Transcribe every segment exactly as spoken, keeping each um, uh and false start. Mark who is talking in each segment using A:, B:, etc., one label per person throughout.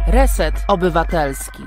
A: Reset Obywatelski.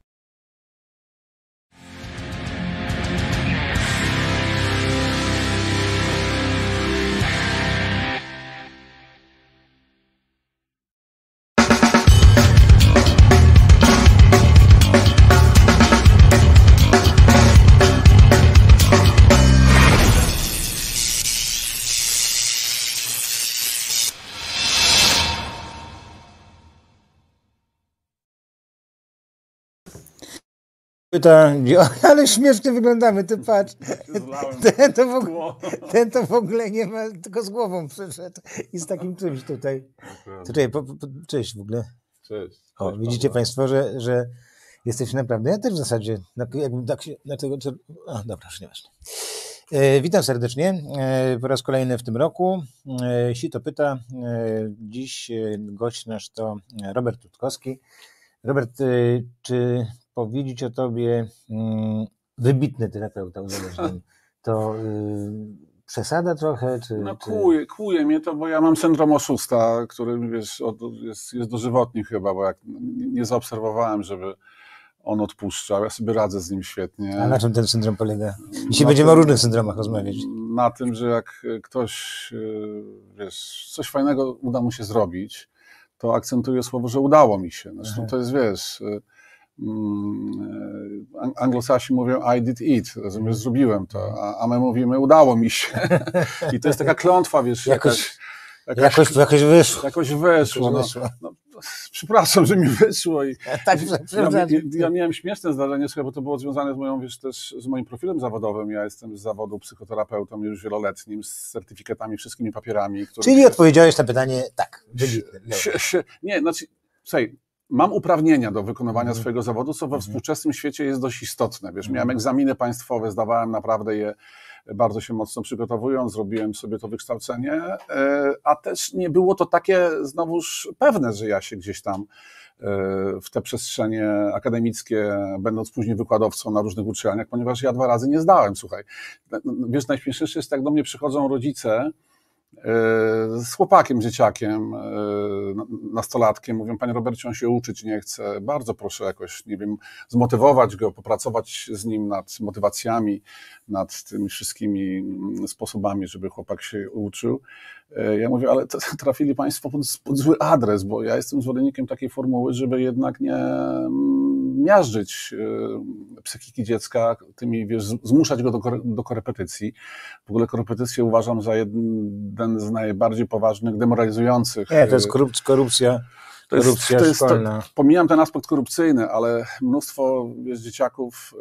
B: Pyta, ale śmiesznie wyglądamy, ty patrz. Ten to, w ogóle, ten to w ogóle nie ma, tylko z głową przyszedł i z takim czymś tutaj. Tutaj, po, po, cześć w ogóle.
C: Cześć.
B: O,
C: cześć
B: widzicie
C: Paweł.
B: Państwo, że, że jesteś naprawdę, ja też w zasadzie, jakbym tak się, na tego, a dobra, już nieważne. E, witam serdecznie, e, po raz kolejny w tym roku. E, Sito pyta, e, dziś gość nasz to Robert Rutkowski. Robert, e, czy powiedzieć o tobie mm, wybitny terapeuta uzależnień, to y, przesada trochę? Czy,
C: No
B: czy...
C: kłuje, kłuje mnie to, bo ja mam syndrom oszusta, który wiesz, od, jest, jest dożywotni chyba, bo jak nie zaobserwowałem, żeby on odpuszczał. Ja sobie radzę z nim świetnie.
B: A na czym ten syndrom polega? Dzisiaj
C: na
B: będziemy
C: tym,
B: o różnych syndromach rozmawiać.
C: Na tym, że jak ktoś, wiesz, coś fajnego uda mu się zrobić, to akcentuje słowo, że udało mi się. Zresztą
B: Aha.
C: to jest, wiesz... Anglosasi mówią I did it, rozumiesz, zrobiłem to, a, a my mówimy udało mi się. I to jest taka klątwa, wiesz,
B: jakoś,
C: jakaś,
B: jakoś, jakoś, jakoś wyszło.
C: Jakoś wyszło. No, no, przepraszam, że mi wyszło. I,
B: tak,
C: ja, ja, ja miałem śmieszne zdarzenie, bo to było związane z moją, wiesz, też z moim profilem zawodowym. Ja jestem z zawodu psychoterapeutą już wieloletnim, z certyfikatami, wszystkimi papierami.
B: Czyli się... odpowiedziałeś na pytanie tak.
C: Się, się, nie, znaczy, słuchaj, mam uprawnienia do wykonywania mm. swojego zawodu, co we mm. współczesnym świecie jest dość istotne. Wiesz, miałem egzaminy państwowe, zdawałem naprawdę je bardzo się mocno przygotowując, zrobiłem sobie to wykształcenie, a też nie było to takie znowuż pewne, że ja się gdzieś tam w te przestrzenie akademickie, będąc później wykładowcą na różnych uczelniach, ponieważ ja dwa razy nie zdałem, słuchaj. Wiesz, najśmieszniejsze jest, jak do mnie przychodzą rodzice z chłopakiem, dzieciakiem, nastolatkiem, mówią, panie Robercie, on się uczyć nie chce, bardzo proszę jakoś, nie wiem, zmotywować go, popracować z nim nad motywacjami, nad tymi wszystkimi sposobami, żeby chłopak się uczył. Ja mówię, ale trafili państwo pod, pod zły adres, bo ja jestem zwolennikiem takiej formuły, żeby jednak nie miażdżyć psychiki dziecka, tymi, wiesz, zmuszać go do, do korepetycji. W ogóle korepetycję uważam za jeden z najbardziej poważnych, demoralizujących.
B: Nie, to jest korupcja.
C: To jest,
B: korupcja
C: to jest,
B: szkolna.
C: To, pomijam ten aspekt korupcyjny, ale mnóstwo, wiesz, dzieciaków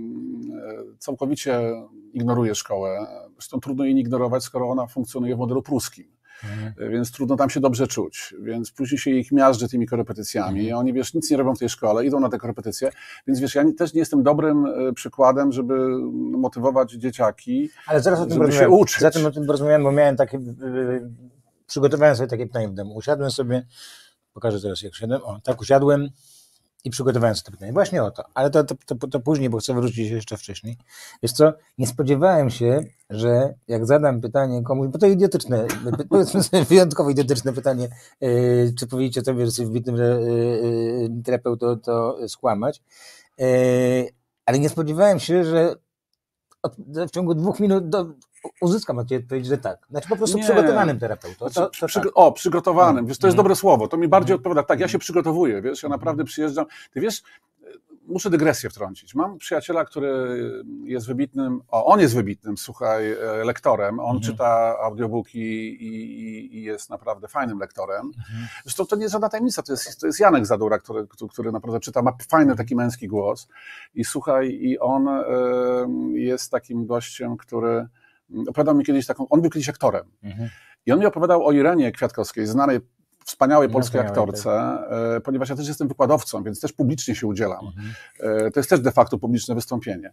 C: całkowicie ignoruje szkołę. Zresztą trudno jej ignorować, skoro ona funkcjonuje w modelu pruskim. Mhm. Więc trudno tam się dobrze czuć. Więc później się ich miażdży tymi korepetycjami. Mhm. Oni, wiesz, nic nie robią w tej szkole, idą na te korepetycje. Więc, wiesz, ja nie, też nie jestem dobrym przykładem, żeby motywować dzieciaki,
B: ale zaraz o tym
C: żeby się uczyć.
B: Zatem o tym porozmawiałem, bo miałem takie, przygotowałem sobie takie pytanie w domu. Usiadłem sobie, pokażę teraz jak usiadłem, o, tak usiadłem i przygotowałem sobie to pytanie. Właśnie o to, ale to, to, to, to później, bo chcę wrócić jeszcze wcześniej. Wiesz co, nie spodziewałem się, że jak zadam pytanie komuś, bo to idiotyczne, powiedzmy sobie wyjątkowo idiotyczne pytanie, yy, czy powiedzieć o tobie, że jesteś wybitnym yy, terapeutą, to skłamać, yy, ale nie spodziewałem się, że od, w ciągu dwóch minut do, uzyskam od ciebie odpowiedź, że tak. Znaczy po prostu nie. Przygotowanym terapeutą. To, to
C: Przy,
B: tak.
C: O, przygotowanym. Wiesz, to jest
B: mm.
C: dobre słowo. To mi bardziej
B: Mm.
C: odpowiada. Tak, ja się przygotowuję, wiesz, ja naprawdę przyjeżdżam. Ty wiesz, muszę dygresję wtrącić. Mam przyjaciela, który jest wybitnym, o, on jest wybitnym, słuchaj, lektorem. On mm. czyta audiobooki i, i, i jest naprawdę fajnym lektorem. Mm. Zresztą to nie jest żadna tajemnica, to jest, to jest Janek Zadura, który, który naprawdę czyta, ma fajny taki męski głos. I słuchaj, i on y, jest takim gościem, który opowiadał mi kiedyś taką, on był kiedyś aktorem. Mhm. I on mi opowiadał o Irenie Kwiatkowskiej, znanej, wspaniałej polskiej no, aktorce, tak. Ponieważ ja też jestem wykładowcą, więc też publicznie się udzielam. Mhm. To jest też de facto publiczne wystąpienie.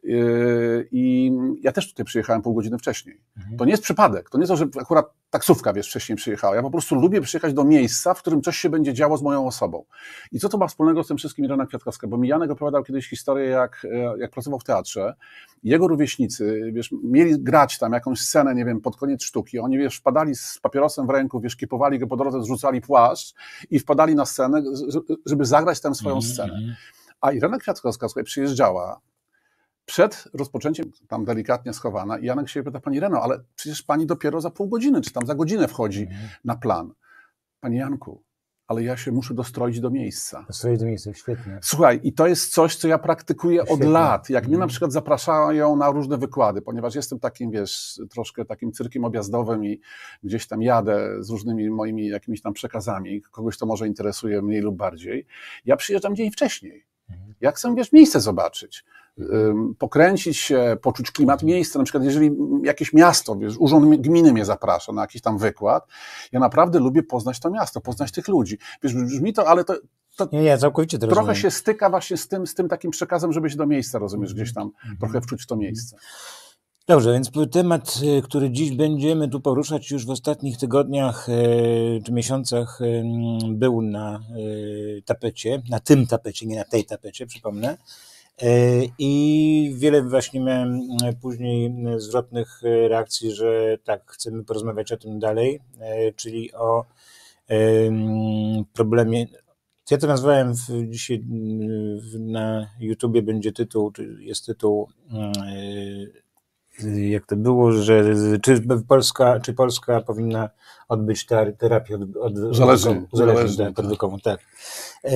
C: I ja też tutaj przyjechałem pół godziny wcześniej. Mhm. To nie jest przypadek, to nie jest to, że akurat taksówka, wiesz, wcześniej przyjechała. Ja po prostu lubię przyjechać do miejsca, w którym coś się będzie działo z moją osobą. I co to ma wspólnego z tym wszystkim Irena Kwiatkowska? Bo mi Janek opowiadał kiedyś historię, jak, jak pracował w teatrze. Jego rówieśnicy, wiesz, mieli grać tam jakąś scenę, nie wiem, pod koniec sztuki. Oni, wiesz, wpadali z papierosem w ręku, wiesz, kipowali go po drodze, zrzucali wrzucali płaszcz i wpadali na scenę, żeby zagrać tam swoją
B: Mhm,
C: scenę.
B: mhm.
C: A Irena Kwiatkowska, słuchaj, przyjeżdżała przed rozpoczęciem, tam delikatnie schowana, i Janek się jej pyta, pani Ireno, ale przecież pani dopiero za pół godziny, czy tam za godzinę wchodzi
B: Mhm.
C: na plan. Panie Janku, ale ja się muszę dostroić do miejsca.
B: Stoi do miejsca, świetnie.
C: Słuchaj, i to jest coś, co ja praktykuję od
B: Świetnie.
C: lat. Jak mnie
B: Mhm.
C: na przykład zapraszają na różne wykłady, ponieważ jestem takim, wiesz, troszkę takim cyrkiem objazdowym i gdzieś tam jadę z różnymi moimi jakimiś tam przekazami, kogoś to może interesuje mniej lub bardziej. Ja przyjeżdżam dzień wcześniej.
B: Mhm.
C: Ja chcę, wiesz, miejsce zobaczyć, ym, pokręcić się, poczuć klimat miejsca. Na przykład jeżeli jakieś miasto, wiesz, urząd gminy mnie zaprasza na jakiś tam wykład, ja naprawdę lubię poznać to miasto, poznać tych ludzi. Wiesz, brzmi to, ale to, to
B: Nie, nie, całkowicie to
C: trochę
B: rozumiem.
C: się styka właśnie z tym, z tym takim przekazem, żeby się do miejsca, rozumiesz, gdzieś tam trochę wczuć w to miejsce.
B: Dobrze, więc temat, y, który dziś będziemy tu poruszać, już w ostatnich tygodniach y, czy miesiącach y, był na y, tapecie, na tym tapecie, nie na tej tapecie, przypomnę. Y, I wiele właśnie miałem y, później y, zwrotnych y, reakcji, że tak, chcemy porozmawiać o tym dalej, y, czyli o y, problemie. Ja to nazwałem w, dzisiaj y, w- na YouTubie będzie tytuł, czy jest tytuł y, jak to było, że czy Polska, czy Polska powinna odbyć ter- terapię od, od,
C: Uzależnień,
B: odwykową, uzależnień,
C: uzależnień,
B: tak,
C: tak.
B: odwykową, tak. E,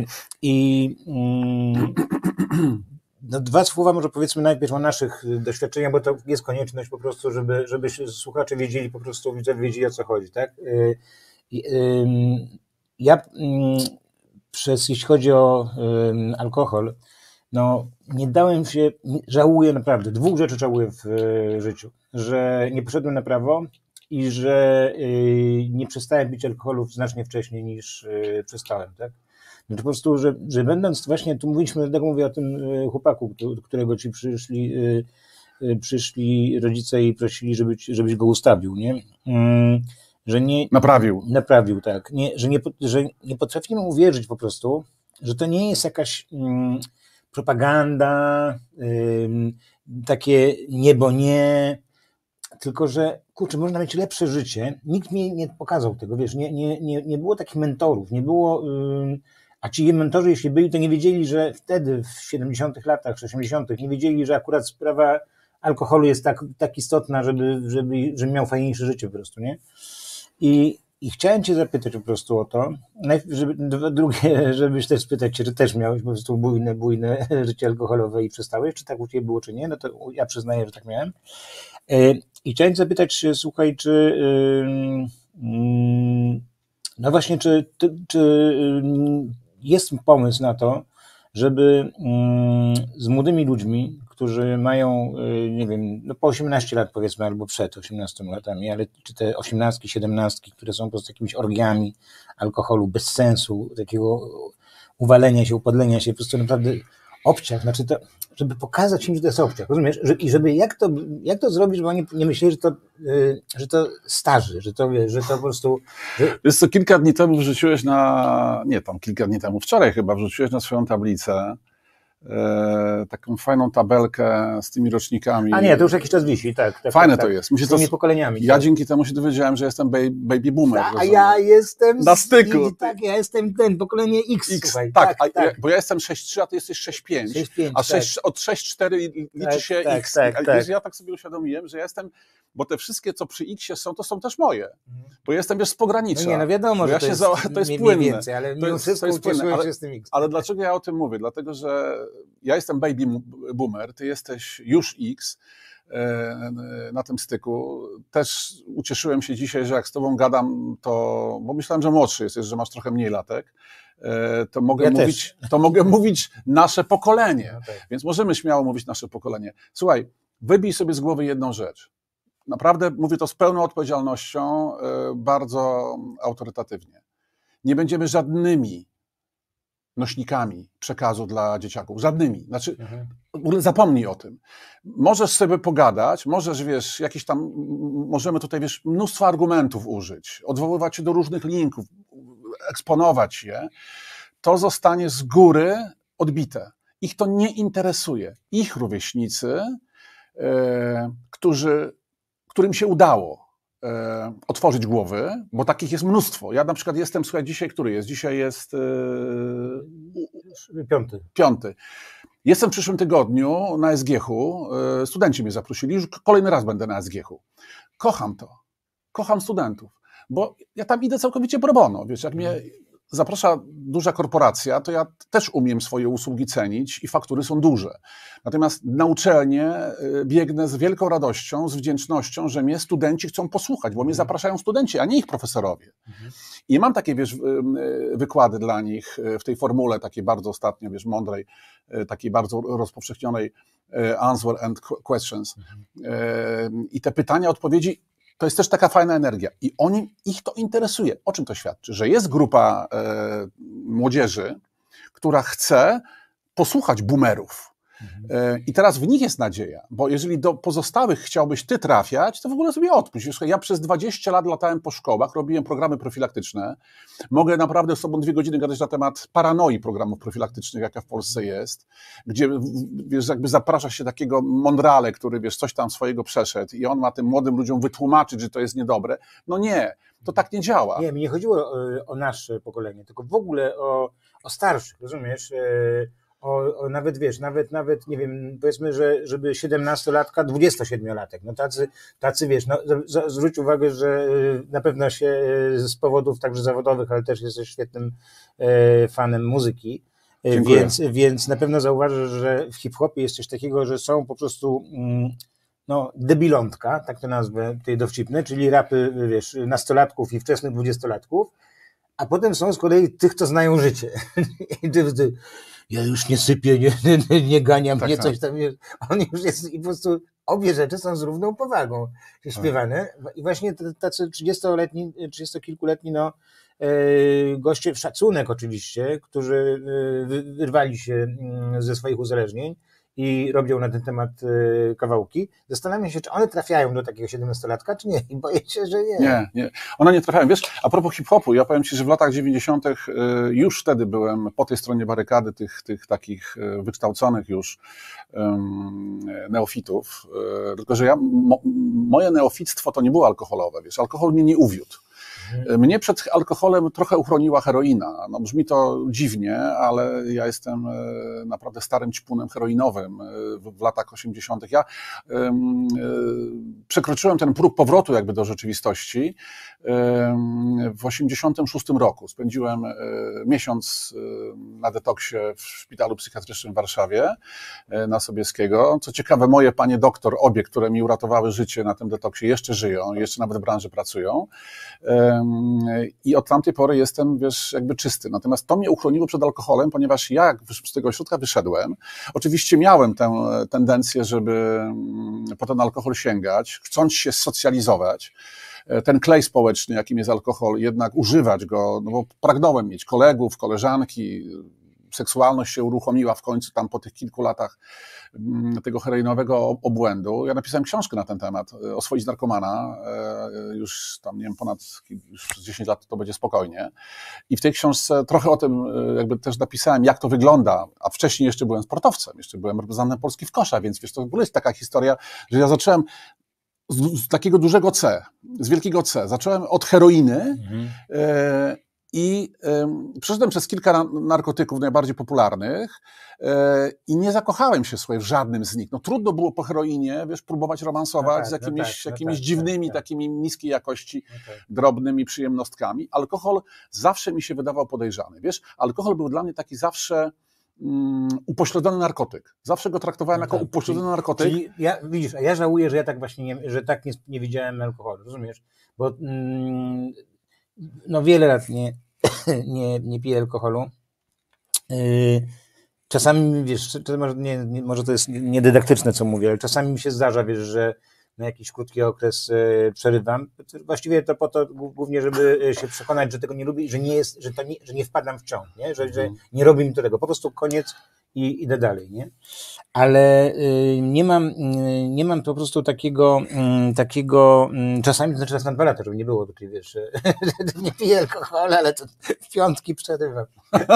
B: I mm, no, dwa słowa może powiedzmy najpierw o naszych doświadczeniach, bo to jest konieczność po prostu, żeby, żeby się słuchacze wiedzieli, po prostu widzowie wiedzieli, o co chodzi, tak? E, i, ym, ja ym, przez, jeśli chodzi o ym, alkohol, no, nie dałem się, nie- żałuję naprawdę, dwóch rzeczy żałuję w e, życiu, że nie poszedłem na prawo i że y, nie przestałem pić alkoholu znacznie wcześniej niż y, przestałem, tak? Znaczy po prostu, że, że będąc właśnie, tu mówiliśmy, tak mówię o tym y, chłopaku, do którego ci przyszli, y, y, przyszli rodzice i prosili, żeby, ci- żebyś go ustawił, nie? Mm, że nie,
C: Naprawił.
B: Naprawił, tak. Nie, że, nie, pot- że nie potrafimy uwierzyć po prostu, że to nie jest jakaś mm, propaganda, ym, takie niebo nie, tylko że kurczę, można mieć lepsze życie. Nikt mi nie pokazał tego, wiesz, nie, nie, nie, nie było takich mentorów, nie było, ym, a ci mentorzy, jeśli byli, to nie wiedzieli, że wtedy w siedemdziesiątych latach, osiemdziesiątych nie wiedzieli, że akurat sprawa alkoholu jest tak, tak istotna, żeby, żeby, żeby miał fajniejsze życie po prostu, nie? I, I chciałem cię zapytać po prostu o to, najpierw, żeby, dwa- drugie, żebyś też spytać cię, czy też miałeś po prostu bujne, bujne życie alkoholowe i przestałeś, czy tak u ciebie było, czy nie, no to ja przyznaję, że tak miałem. E, I chciałem cię zapytać, słuchaj, czy ym, ym, no właśnie, czy, ty- czy ym, jest pomysł na to, żeby ym, z młodymi ludźmi, którzy mają, y, nie wiem, no po osiemnaście lat powiedzmy, albo przed osiemnastymi latami, ale czy te osiemnastki, siedemnastki, które są po prostu jakimiś orgiami alkoholu, bez sensu, takiego uwalenia się, upadlenia się, po prostu naprawdę obciach, znaczy to, żeby pokazać im, że to jest obciach, rozumiesz? Że, I żeby, jak to, jak to zrobić, żeby oni nie myśleli, że to, y, że to starzy, że to, wiesz, że to po prostu, że,
C: Wiesz co, kilka dni temu wrzuciłeś na, nie tam, kilka dni temu, wczoraj chyba wrzuciłeś na swoją tablicę e, taką fajną tabelkę z tymi rocznikami.
B: a nie, to już jakiś czas wisi, tak. tak
C: Fajne
B: tak,
C: to
B: tak.
C: jest. Mi się
B: Z
C: to,
B: tymi pokoleniami.
C: ja
B: tak.
C: dzięki temu się dowiedziałem, że jestem baby, baby boomer.
B: A
C: rozumiesz?
B: ja jestem
C: Na
B: z-
C: styku.
B: i- Tak, ja jestem ten, pokolenie X,
C: X,
B: słuchaj.
C: tak,
B: tak,
C: a, ja-
B: tak.
C: bo ja jestem sześć trzy, a ty jesteś sześć pięć.
B: sześć pięć,
C: A
B: tak.
C: sześć, od sześć cztery liczy
B: Tak,
C: się
B: tak,
C: X.
B: tak,
C: A
B: tak.
C: wiesz, ja tak sobie uświadomiłem, że ja jestem, bo te wszystkie, co przy X są, to są też moje. Bo ja jestem, wiesz, z pogranicza.
B: No nie, no wiadomo,
C: Bo
B: że
C: ja
B: to
C: się
B: jest,
C: za, to jest
B: mniej
C: płynne.
B: więcej, ale
C: To
B: mimo
C: jest-
B: wszystko
C: to jest płynne,
B: ucieszyłem
C: ale-
B: się z tym X.
C: Ale dlaczego ja o tym mówię? Dlatego, że ja jestem baby boomer, ty jesteś już X e, na tym styku. Też ucieszyłem się dzisiaj, że jak z tobą gadam, to, bo myślałem, że młodszy jesteś, że masz trochę mniej latek, e, to mogę,
B: Ja
C: mówić, to mogę mówić nasze pokolenie.
B: No tak.
C: Więc możemy śmiało mówić nasze pokolenie. Słuchaj, wybij sobie z głowy jedną rzecz. Naprawdę mówię to z pełną odpowiedzialnością, e, bardzo autorytatywnie. Nie będziemy żadnymi nośnikami przekazu dla dzieciaków. Żadnymi. Znaczy,
B: Mhm.
C: w ogóle zapomnij o tym. Możesz sobie pogadać, możesz, wiesz, jakieś tam, możemy tutaj, wiesz, mnóstwo argumentów użyć, odwoływać się do różnych linków, eksponować je. To zostanie z góry odbite. Ich to nie interesuje. Ich rówieśnicy, e, którzy, którym się udało e, otworzyć głowy, bo takich jest mnóstwo. Ja na przykład jestem, słuchaj, dzisiaj który jest? Dzisiaj jest e,
B: Piąty.
C: Piąty. Jestem w przyszłym tygodniu na S G H-u. E, studenci mnie zaprosili, już kolejny raz będę na S G H-u. Kocham to. Kocham studentów, bo ja tam idę całkowicie pro bono. Wiesz, jak mnie zaprasza duża korporacja, to ja też umiem swoje usługi cenić i faktury są duże. Natomiast na uczelnię biegnę z wielką radością, z wdzięcznością, że mnie studenci chcą posłuchać, bo mnie zapraszają studenci, a nie ich profesorowie. Mhm. I mam takie, wiesz, wykłady dla nich w tej formule takiej bardzo ostatnio, wiesz, mądrej, takiej bardzo rozpowszechnionej answer and questions. Mhm. I te pytania, odpowiedzi, to jest też taka fajna energia i oni, ich to interesuje. O czym to świadczy? Że jest grupa e, młodzieży, która chce posłuchać boomerów. E, I teraz w nich jest nadzieja, bo jeżeli do pozostałych chciałbyś ty trafiać, to w ogóle sobie odpuść. Ja przez dwadzieścia lat latałem po szkołach, robiłem programy profilaktyczne. Mogę naprawdę z tobą dwie godziny gadać na temat paranoi programów profilaktycznych, jaka w Polsce jest, gdzie, wiesz, jakby zapraszasz się takiego mądrale, który, wiesz, coś tam swojego przeszedł i on ma tym młodym ludziom wytłumaczyć, że to jest niedobre. No nie, to tak nie działa.
B: Nie, mi nie chodziło o, o nasze pokolenie, tylko w ogóle o, o starszych, rozumiesz? O, o nawet, wiesz, nawet, nawet, nie wiem, powiedzmy, że żeby siedemnastolatka, dwudziestosiedmiolatek, no tacy, tacy, wiesz, no, z, zwróć uwagę, że na pewno się z powodów także zawodowych, ale też jesteś świetnym e, fanem muzyki, więc, więc na pewno zauważysz, że w hip-hopie jest coś takiego, że są po prostu, mm, no, debilątka, tak to nazwę, tej dowcipne, czyli rapy, wiesz, nastolatków i wczesnych dwudziestolatków, a potem są z kolei tych, co znają życie. I ty, ty, ja już nie sypię, nie, nie, nie ganiam, tak, nie coś tam, wiesz, on już jest i po prostu obie rzeczy są z równą powagą śpiewane i właśnie tacy trzydziestoletni, trzydziestokilkuletni, no, goście, szacunek oczywiście, którzy wyrwali się ze swoich uzależnień i robią na ten temat kawałki. Zastanawiam się, czy one trafiają do takiego siedemnastolatka, czy nie? I boję się, że nie.
C: Nie, nie. One nie trafiają. Wiesz, a propos hip-hopu, ja powiem ci, że w latach dziewięćdziesiątych już wtedy byłem po tej stronie barykady tych, tych takich wykształconych już um, neofitów. Tylko, że ja, mo, moje neofictwo to nie było alkoholowe, wiesz, alkohol mnie nie uwiódł. Mnie przed alkoholem trochę uchroniła heroina. No, brzmi to dziwnie, ale ja jestem naprawdę starym ćpunem heroinowym w, w latach osiemdziesiątych. Ja um, przekroczyłem ten próg powrotu jakby do rzeczywistości um, w osiemdziesiątym szóstym roku. Spędziłem um, miesiąc um, na detoksie w szpitalu psychiatrycznym w Warszawie na Sobieskiego. Co ciekawe, moje panie doktor, obie, które mi uratowały życie na tym detoksie, jeszcze żyją, jeszcze nawet w branży pracują. I od tamtej pory jestem, wiesz, jakby czysty. Natomiast to mnie uchroniło przed alkoholem, ponieważ ja, jak z tego ośrodka wyszedłem, oczywiście miałem tę tendencję, żeby po ten alkohol sięgać, chcąc się socjalizować. Ten klej społeczny, jakim jest alkohol, jednak używać go, no bo pragnąłem mieć kolegów, koleżanki, seksualność się uruchomiła w końcu tam po tych kilku latach tego heroinowego obłędu. Ja napisałem książkę na ten temat, Oswoić narkomana, już tam, nie wiem, ponad już dziesięć lat to będzie spokojnie. I w tej książce trochę o tym jakby też napisałem, jak to wygląda, a wcześniej jeszcze byłem sportowcem, jeszcze byłem reprezentantem Polski w kosza, więc wiesz, to w ogóle jest taka historia, że ja zacząłem z, z takiego dużego C, z wielkiego C. Zacząłem od heroiny, mhm. e, I y, przeszedłem przez kilka narkotyków najbardziej popularnych y, i nie zakochałem się, słuchaj, w żadnym z nich. No trudno było po heroinie, wiesz, próbować romansować no tak, z jakimiś, no tak, no jakimiś tak, dziwnymi, tak, tak. takimi niskiej jakości, no tak. drobnymi przyjemnostkami. Alkohol zawsze mi się wydawał podejrzany, wiesz. Alkohol był dla mnie taki zawsze um, upośledzony narkotyk. Zawsze go traktowałem no jako tak, upośledzony czyli, narkotyk.
B: Czyli ja, widzisz, a ja żałuję, że ja tak właśnie nie, że tak nie, nie widziałem alkoholu, rozumiesz? Bo mm, no wiele lat nie Nie, nie piję alkoholu. Czasami, wiesz, może, nie, nie, może to jest niedydaktyczne, co mówię, ale czasami mi się zdarza, wiesz, że na jakiś krótki okres przerywam. Właściwie to po to głównie, żeby się przekonać, że tego nie lubię i że nie jest, że, to nie, że nie wpadam w ciąg, nie? Że, że nie robi mi to tego. Po prostu koniec i idę dalej, nie? Ale y, nie mam, y, nie mam po prostu takiego, y, takiego, y, czasami, znaczy raz na dwa lata, żeby nie było tutaj, wiesz, że nie piję alkoholu, ale to w piątki przerywam.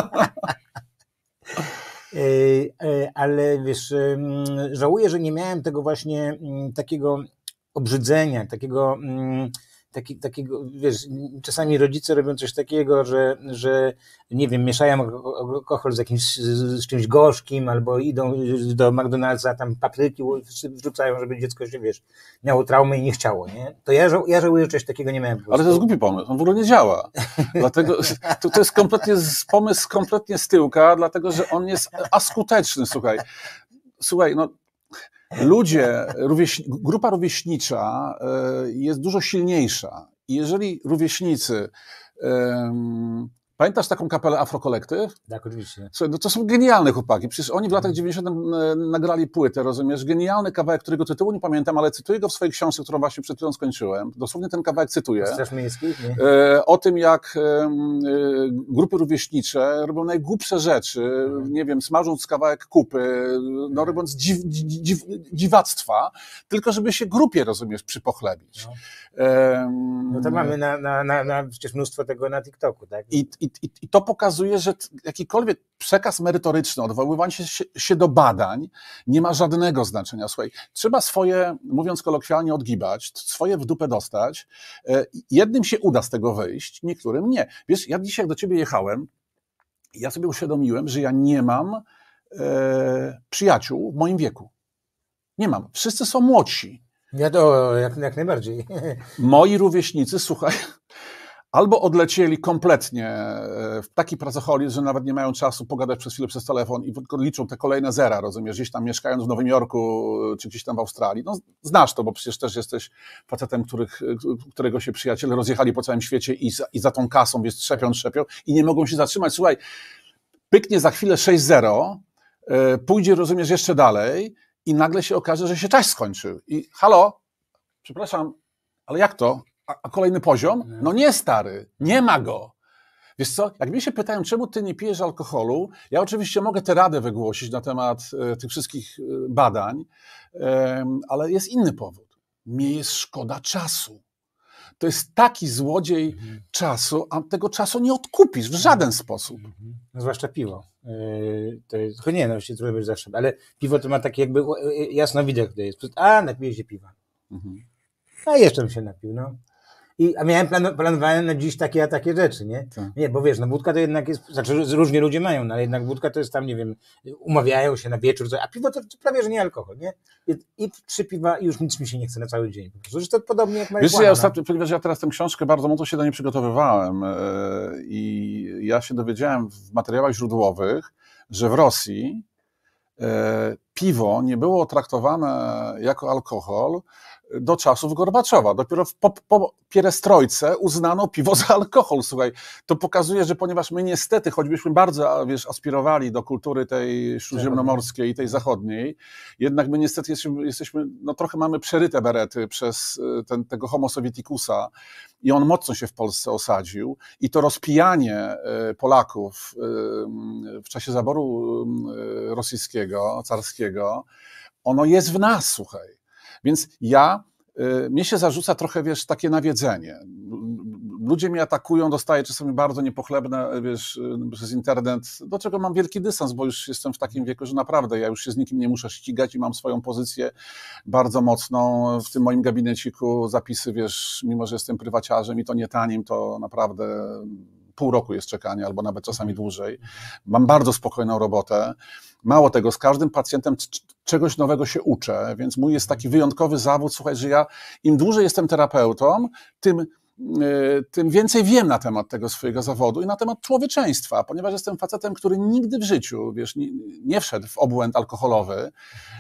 B: y, y, ale wiesz, y, żałuję, że nie miałem tego właśnie y, takiego obrzydzenia, takiego, y, taki, takiego, wiesz, czasami rodzice robią coś takiego, że, że nie wiem, mieszają alkohol z jakimś, z czymś gorzkim, albo idą do McDonald'sa, tam papryki wrzucają, żeby dziecko się, wiesz, miało traumę i nie chciało, nie? To ja, żał, ja żałuję, że coś takiego nie miałem.
C: Ale to jest głupi pomysł, on w ogóle nie działa. Dlatego to, to jest kompletnie pomysł kompletnie z tyłka, dlatego że on jest askuteczny, słuchaj. Słuchaj, no ludzie, rówieś, grupa rówieśnicza jest dużo silniejsza. I jeżeli rówieśnicy, um, pamiętasz taką kapelę Afro Collective?
B: Tak, oczywiście.
C: Słuchaj, no to są genialne chłopaki. Przecież oni w latach dziewięćdziesiątych nagrali płytę, rozumiesz? Genialny kawałek, którego tytułu nie pamiętam, ale cytuję go w swojej książce, którą właśnie przed chwilą skończyłem. Dosłownie ten kawałek cytuję.
B: Straż Miejskiej? Nie?
C: E, o tym, jak e, grupy rówieśnicze robią najgłupsze rzeczy, mhm. nie wiem, smażąc kawałek kupy, no robiąc dziw, dziw, dziwactwa, tylko żeby się grupie, rozumiesz, przypochlebić.
B: No.
C: E,
B: no to mamy na, na, na, na przecież mnóstwo tego na TikToku, tak?
C: I, i, i to pokazuje, że jakikolwiek przekaz merytoryczny, odwoływanie się, się do badań nie ma żadnego znaczenia. Słuchaj, trzeba swoje, mówiąc kolokwialnie, odgibać, swoje w dupę dostać. Jednym się uda z tego wyjść, niektórym nie. Wiesz, ja dzisiaj jak do ciebie jechałem, ja sobie uświadomiłem, że ja nie mam e, przyjaciół w moim wieku. Nie mam. Wszyscy są młodsi.
B: Ja to jak, jak najbardziej.
C: Moi rówieśnicy, słuchaj, albo odlecieli kompletnie w taki pracoholizm, że nawet nie mają czasu pogadać przez chwilę przez telefon i tylko liczą te kolejne zera, rozumiesz, gdzieś tam mieszkając w Nowym Jorku, czy gdzieś tam w Australii. No znasz to, bo przecież też jesteś facetem, których, którego się przyjaciele rozjechali po całym świecie i za, i za tą kasą, wiesz, trzepią, trzepią i nie mogą się zatrzymać. Słuchaj, pyknie za chwilę sześć zero, pójdzie, rozumiesz, jeszcze dalej i nagle się okaże, że się czas skończył. I halo, przepraszam, ale jak to? A kolejny poziom? No nie, stary, nie ma go. Wiesz co, jak mnie się pytają, czemu ty nie pijesz alkoholu, ja oczywiście mogę tę radę wygłosić na temat e, tych wszystkich e, badań, e, ale jest inny powód. Mnie jest szkoda czasu. To jest taki złodziej mhm. czasu, a tego czasu nie odkupisz w żaden sposób.
B: Mhm. No, zwłaszcza piwo. Yy, to jest, tylko nie, no się trudno być zawsze, ale piwo to ma takie jakby jasno widać, to jest. A, napije się piwa. Mhm. A jeszcze bym się napił, no. I, a miałem plan, planowałem na dziś takie, a takie rzeczy, nie? Tak. Nie, bo wiesz, no wódka to jednak jest, znaczy różnie ludzie mają, no ale jednak wódka to jest tam, nie wiem, umawiają się na wieczór, a piwo to, to prawie, że nie alkohol, nie? I, i trzy piwa i już nic mi się nie chce na cały dzień. Po prostu, że to podobnie jak marihuana.
C: Wiesz, ja ostatnio, ponieważ ja teraz tę książkę bardzo mocno się do niej przygotowywałem yy, i ja się dowiedziałem w materiałach źródłowych, że w Rosji yy, piwo nie było traktowane jako alkohol do czasów Gorbaczowa. Dopiero po, po pierestrojce uznano piwo za alkohol. Słuchaj, to pokazuje, że ponieważ my niestety, choćbyśmy bardzo, wiesz, aspirowali do kultury tej śródziemnomorskiej i tej zachodniej, jednak my niestety jesteśmy, jesteśmy no trochę mamy przeryte berety przez ten, tego homo sovieticusa i on mocno się w Polsce osadził i to rozpijanie Polaków w czasie zaboru rosyjskiego, carskiego, ono jest w nas, słuchaj. Więc ja, y, mnie się zarzuca trochę, wiesz, takie nawiedzenie. Ludzie mnie atakują, dostaję czasami bardzo niepochlebne, wiesz, przez internet, do czego mam wielki dystans, bo już jestem w takim wieku, że naprawdę ja już się z nikim nie muszę ścigać i mam swoją pozycję bardzo mocną. W tym moim gabineciku zapisy, wiesz, mimo że jestem prywaciarzem i to nie tanim, to naprawdę pół roku jest czekanie, albo nawet czasami dłużej. Mam bardzo spokojną robotę. Mało tego, z każdym pacjentem czegoś nowego się uczę, więc mój jest taki wyjątkowy zawód, słuchaj, że ja im dłużej jestem terapeutą, tym, tym więcej wiem na temat tego swojego zawodu i na temat człowieczeństwa, ponieważ jestem facetem, który nigdy w życiu, wiesz, nie, nie wszedł w obłęd alkoholowy,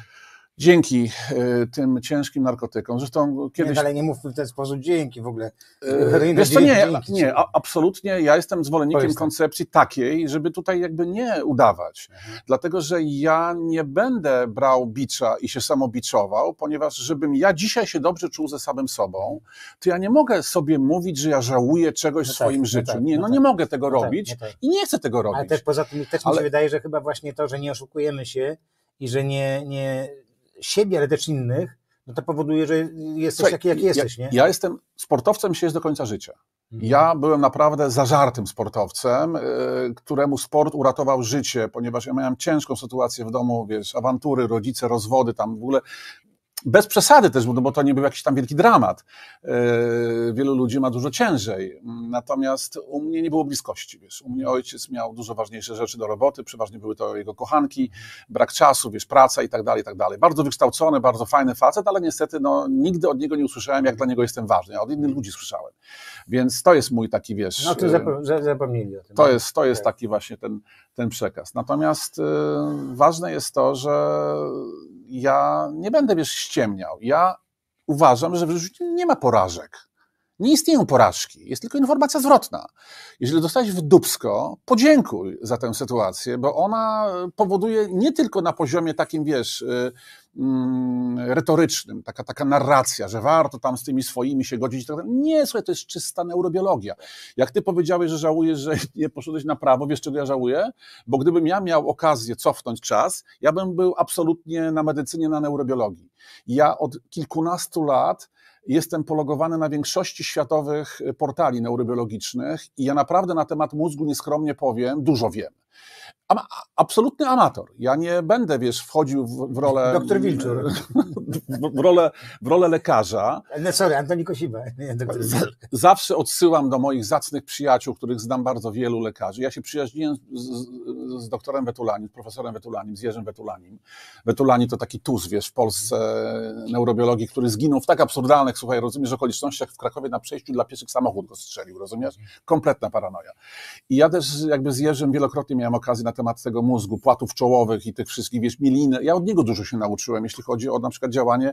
C: dzięki y, tym ciężkim narkotykom. Zresztą kiedyś...
B: Nie, ale nie mów w ten sposób dzięki w ogóle.
C: Yy, wiesz co, nie, nie, a, absolutnie ja jestem zwolennikiem koncepcji takiej, żeby tutaj jakby nie udawać. Mhm. Dlatego, że ja nie będę brał bicza i się samobiczował, ponieważ żebym ja dzisiaj się dobrze czuł ze samym sobą, to ja nie mogę sobie mówić, że ja żałuję czegoś no w swoim tak, życiu. No tak, nie, no, no tak. nie mogę tego no robić tak, no tak. i nie chcę tego robić.
B: Ale też poza tym też mi ale... się wydaje, że chyba właśnie to, że nie oszukujemy się i że nie... nie... siebie, ale też innych, no to powoduje, że jesteś Słuchaj, taki, jaki jesteś,
C: ja,
B: nie?
C: Ja jestem sportowcem się jest do końca życia. Mhm. Ja byłem naprawdę zażartym sportowcem, yy, któremu sport uratował życie, ponieważ ja miałem ciężką sytuację w domu, wiesz, awantury, rodzice, rozwody, tam w ogóle bez przesady też, no bo to nie był jakiś tam wielki dramat. Wielu ludzi ma dużo ciężej. Natomiast u mnie nie było bliskości, wiesz. U mnie ojciec miał dużo ważniejsze rzeczy do roboty, przeważnie były to jego kochanki, brak czasu, wiesz, praca i tak dalej, i tak dalej. Bardzo wykształcony, bardzo fajny facet, ale niestety no, nigdy od niego nie usłyszałem, jak dla niego jestem ważny. Ja od innych ludzi słyszałem. Więc to jest mój taki, wiesz...
B: No to zapo- zapomnieli o tym.
C: To jest, to jest taki właśnie ten, ten przekaz. Natomiast y, ważne jest to, że ja nie będę, wiesz, ściemniał. Ja uważam, że w życiu nie ma porażek. Nie istnieją porażki, jest tylko informacja zwrotna. Jeżeli dostałeś w dupsko, podziękuj za tę sytuację, bo ona powoduje nie tylko na poziomie takim, wiesz, retorycznym, taka, taka narracja, że warto tam z tymi swoimi się godzić. Nie, słuchaj, to jest czysta neurobiologia. Jak ty powiedziałeś, że żałujesz, że nie poszedłeś na prawo, wiesz, czego ja żałuję? Bo gdybym ja miał okazję cofnąć czas, ja bym był absolutnie na medycynie, na neurobiologii. Ja od kilkunastu lat jestem pologowany na większości światowych portali neurobiologicznych i ja naprawdę na temat mózgu nieskromnie powiem, dużo wiem. Ama, absolutny amator. Ja nie będę, wiesz, wchodził w, w rolę...
B: Doktor Wilczur.
C: W, w, rolę, w rolę lekarza.
B: No sorry, Antoni Kosiba. Nie, doktor Wilczur.
C: Zawsze odsyłam do moich zacnych przyjaciół, których znam bardzo wielu lekarzy. Ja się przyjaźniłem z, z, z doktorem Wetulanim, z profesorem Wetulanim, z Jerzym Wetulanim. Wetulani to taki tuz, wiesz, w Polsce neurobiologii, który zginął w tak absurdalnych, słuchaj, rozumiesz, okolicznościach w Krakowie na przejściu dla pieszych samochód go strzelił, rozumiesz? Kompletna paranoja. I ja też jakby z Jerzym wielokrotnie miałem okazję na temat tego mózgu, płatów czołowych i tych wszystkich, wiesz, mieliny. Ja od niego dużo się nauczyłem, jeśli chodzi o na przykład działanie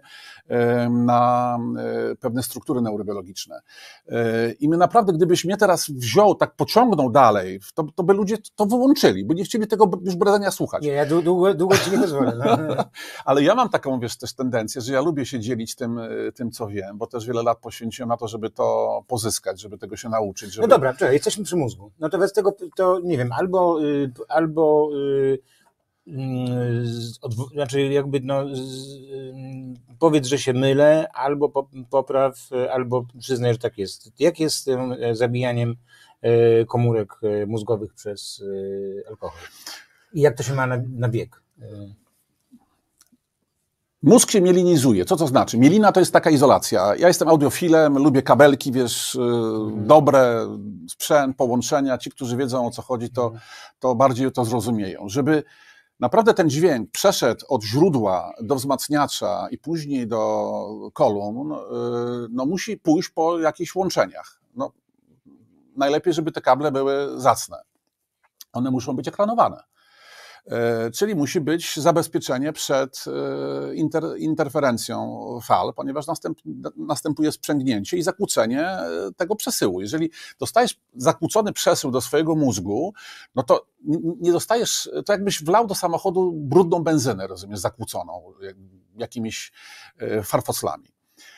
C: na pewne struktury neurobiologiczne. I my naprawdę, gdybyś mnie teraz wziął, tak pociągnął dalej, to, to by ludzie to wyłączyli, bo nie chcieli tego już bredzenia słuchać.
B: Nie, ja długo, długo ci nie pozwolę. No.
C: Ale ja mam taką, wiesz, też tendencję, że ja lubię się dzielić tym, tym, co wiem, bo też wiele lat poświęciłem na to, żeby to pozyskać, żeby tego się nauczyć. Żeby...
B: No dobra, czekaj, jesteśmy przy mózgu. No to wobec tego, to nie wiem, albo, albo yy, yy, znaczy jakby no, yy, powiedz, że się mylę, albo popraw, albo przyznaj, że tak jest. Jak jest z tym zabijaniem yy, komórek mózgowych przez yy, alkohol? I jak to się ma na, na wiek? Yy.
C: Mózg się mielinizuje. Co to znaczy? Mielina to jest taka izolacja. Ja jestem audiofilem, lubię kabelki, wiesz, mhm. dobre, sprzęt, połączenia. Ci, którzy wiedzą, o co chodzi, to, to bardziej to zrozumieją. Żeby naprawdę ten dźwięk przeszedł od źródła do wzmacniacza i później do kolumn, no musi pójść po jakichś łączeniach. No, najlepiej, żeby te kable były zacne. One muszą być ekranowane. Czyli musi być zabezpieczenie przed inter, interferencją fal, ponieważ następ, następuje sprzęgnięcie i zakłócenie tego przesyłu. Jeżeli dostajesz zakłócony przesył do swojego mózgu, no to nie dostajesz, to jakbyś wlał do samochodu brudną benzynę, rozumiesz, zakłóconą jakimiś farfoclami.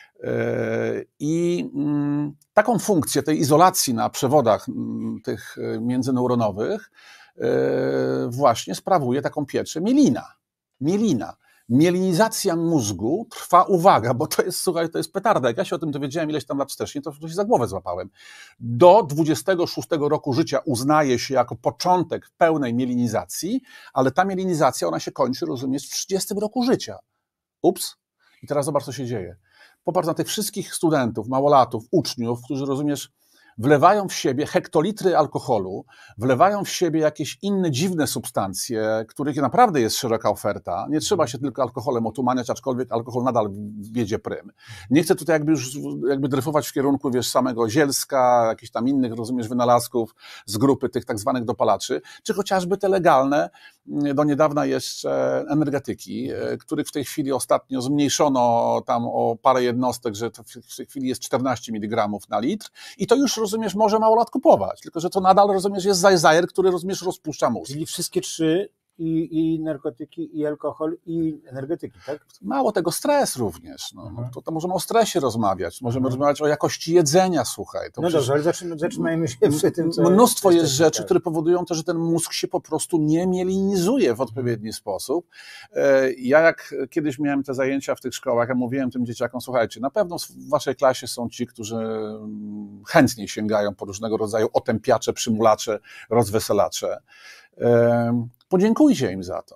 C: I taką funkcję tej izolacji na przewodach tych międzyneuronowych właśnie sprawuje taką pieczę mielina. Mielina. Mielinizacja mózgu trwa, uwaga, bo to jest, słuchaj, to jest petarda. Jak ja się o tym dowiedziałem ileś tam lat wcześniej, to się za głowę złapałem. Do dwudziestego szóstego roku życia uznaje się jako początek pełnej mielinizacji, ale ta mielinizacja, ona się kończy, rozumiesz, w trzydziestym roku życia. Ups. I teraz zobacz, co się dzieje. Popatrz na tych wszystkich studentów, małolatów, uczniów, którzy, rozumiesz, wlewają w siebie hektolitry alkoholu, wlewają w siebie jakieś inne dziwne substancje, których naprawdę jest szeroka oferta. Nie trzeba się tylko alkoholem otumaniać, aczkolwiek alkohol nadal wiedzie prym. Nie chcę tutaj jakby już jakby dryfować w kierunku, wiesz, samego zielska, jakichś tam innych, rozumiesz, wynalazków z grupy tych tak zwanych dopalaczy, czy chociażby te legalne, do niedawna jeszcze energetyki, których w tej chwili ostatnio zmniejszono tam o parę jednostek, że to w tej chwili jest czternaście miligramów na litr i to już, rozumiesz, może mało lat kupować, tylko że to nadal, rozumiesz, jest zajer, który, rozumiesz, rozpuszcza mózg.
B: Czyli wszystkie trzy, i, i narkotyki, i alkohol, i energetyki, tak?
C: Mało tego, stres również. No,
B: mhm.
C: to, to możemy o stresie rozmawiać, możemy mhm. rozmawiać o jakości jedzenia, słuchaj. To
B: no dobrze, ale zatrzymajmy się przy tym, co...
C: Mnóstwo jest rzeczy, tak. które powodują to, że ten mózg się po prostu nie mielinizuje w odpowiedni sposób. Ja jak kiedyś miałem te zajęcia w tych szkołach, ja mówiłem tym dzieciakom, słuchajcie, na pewno w waszej klasie są ci, którzy chętnie sięgają po różnego rodzaju otępiacze, przymulacze, rozweselacze. Podziękujcie im za to.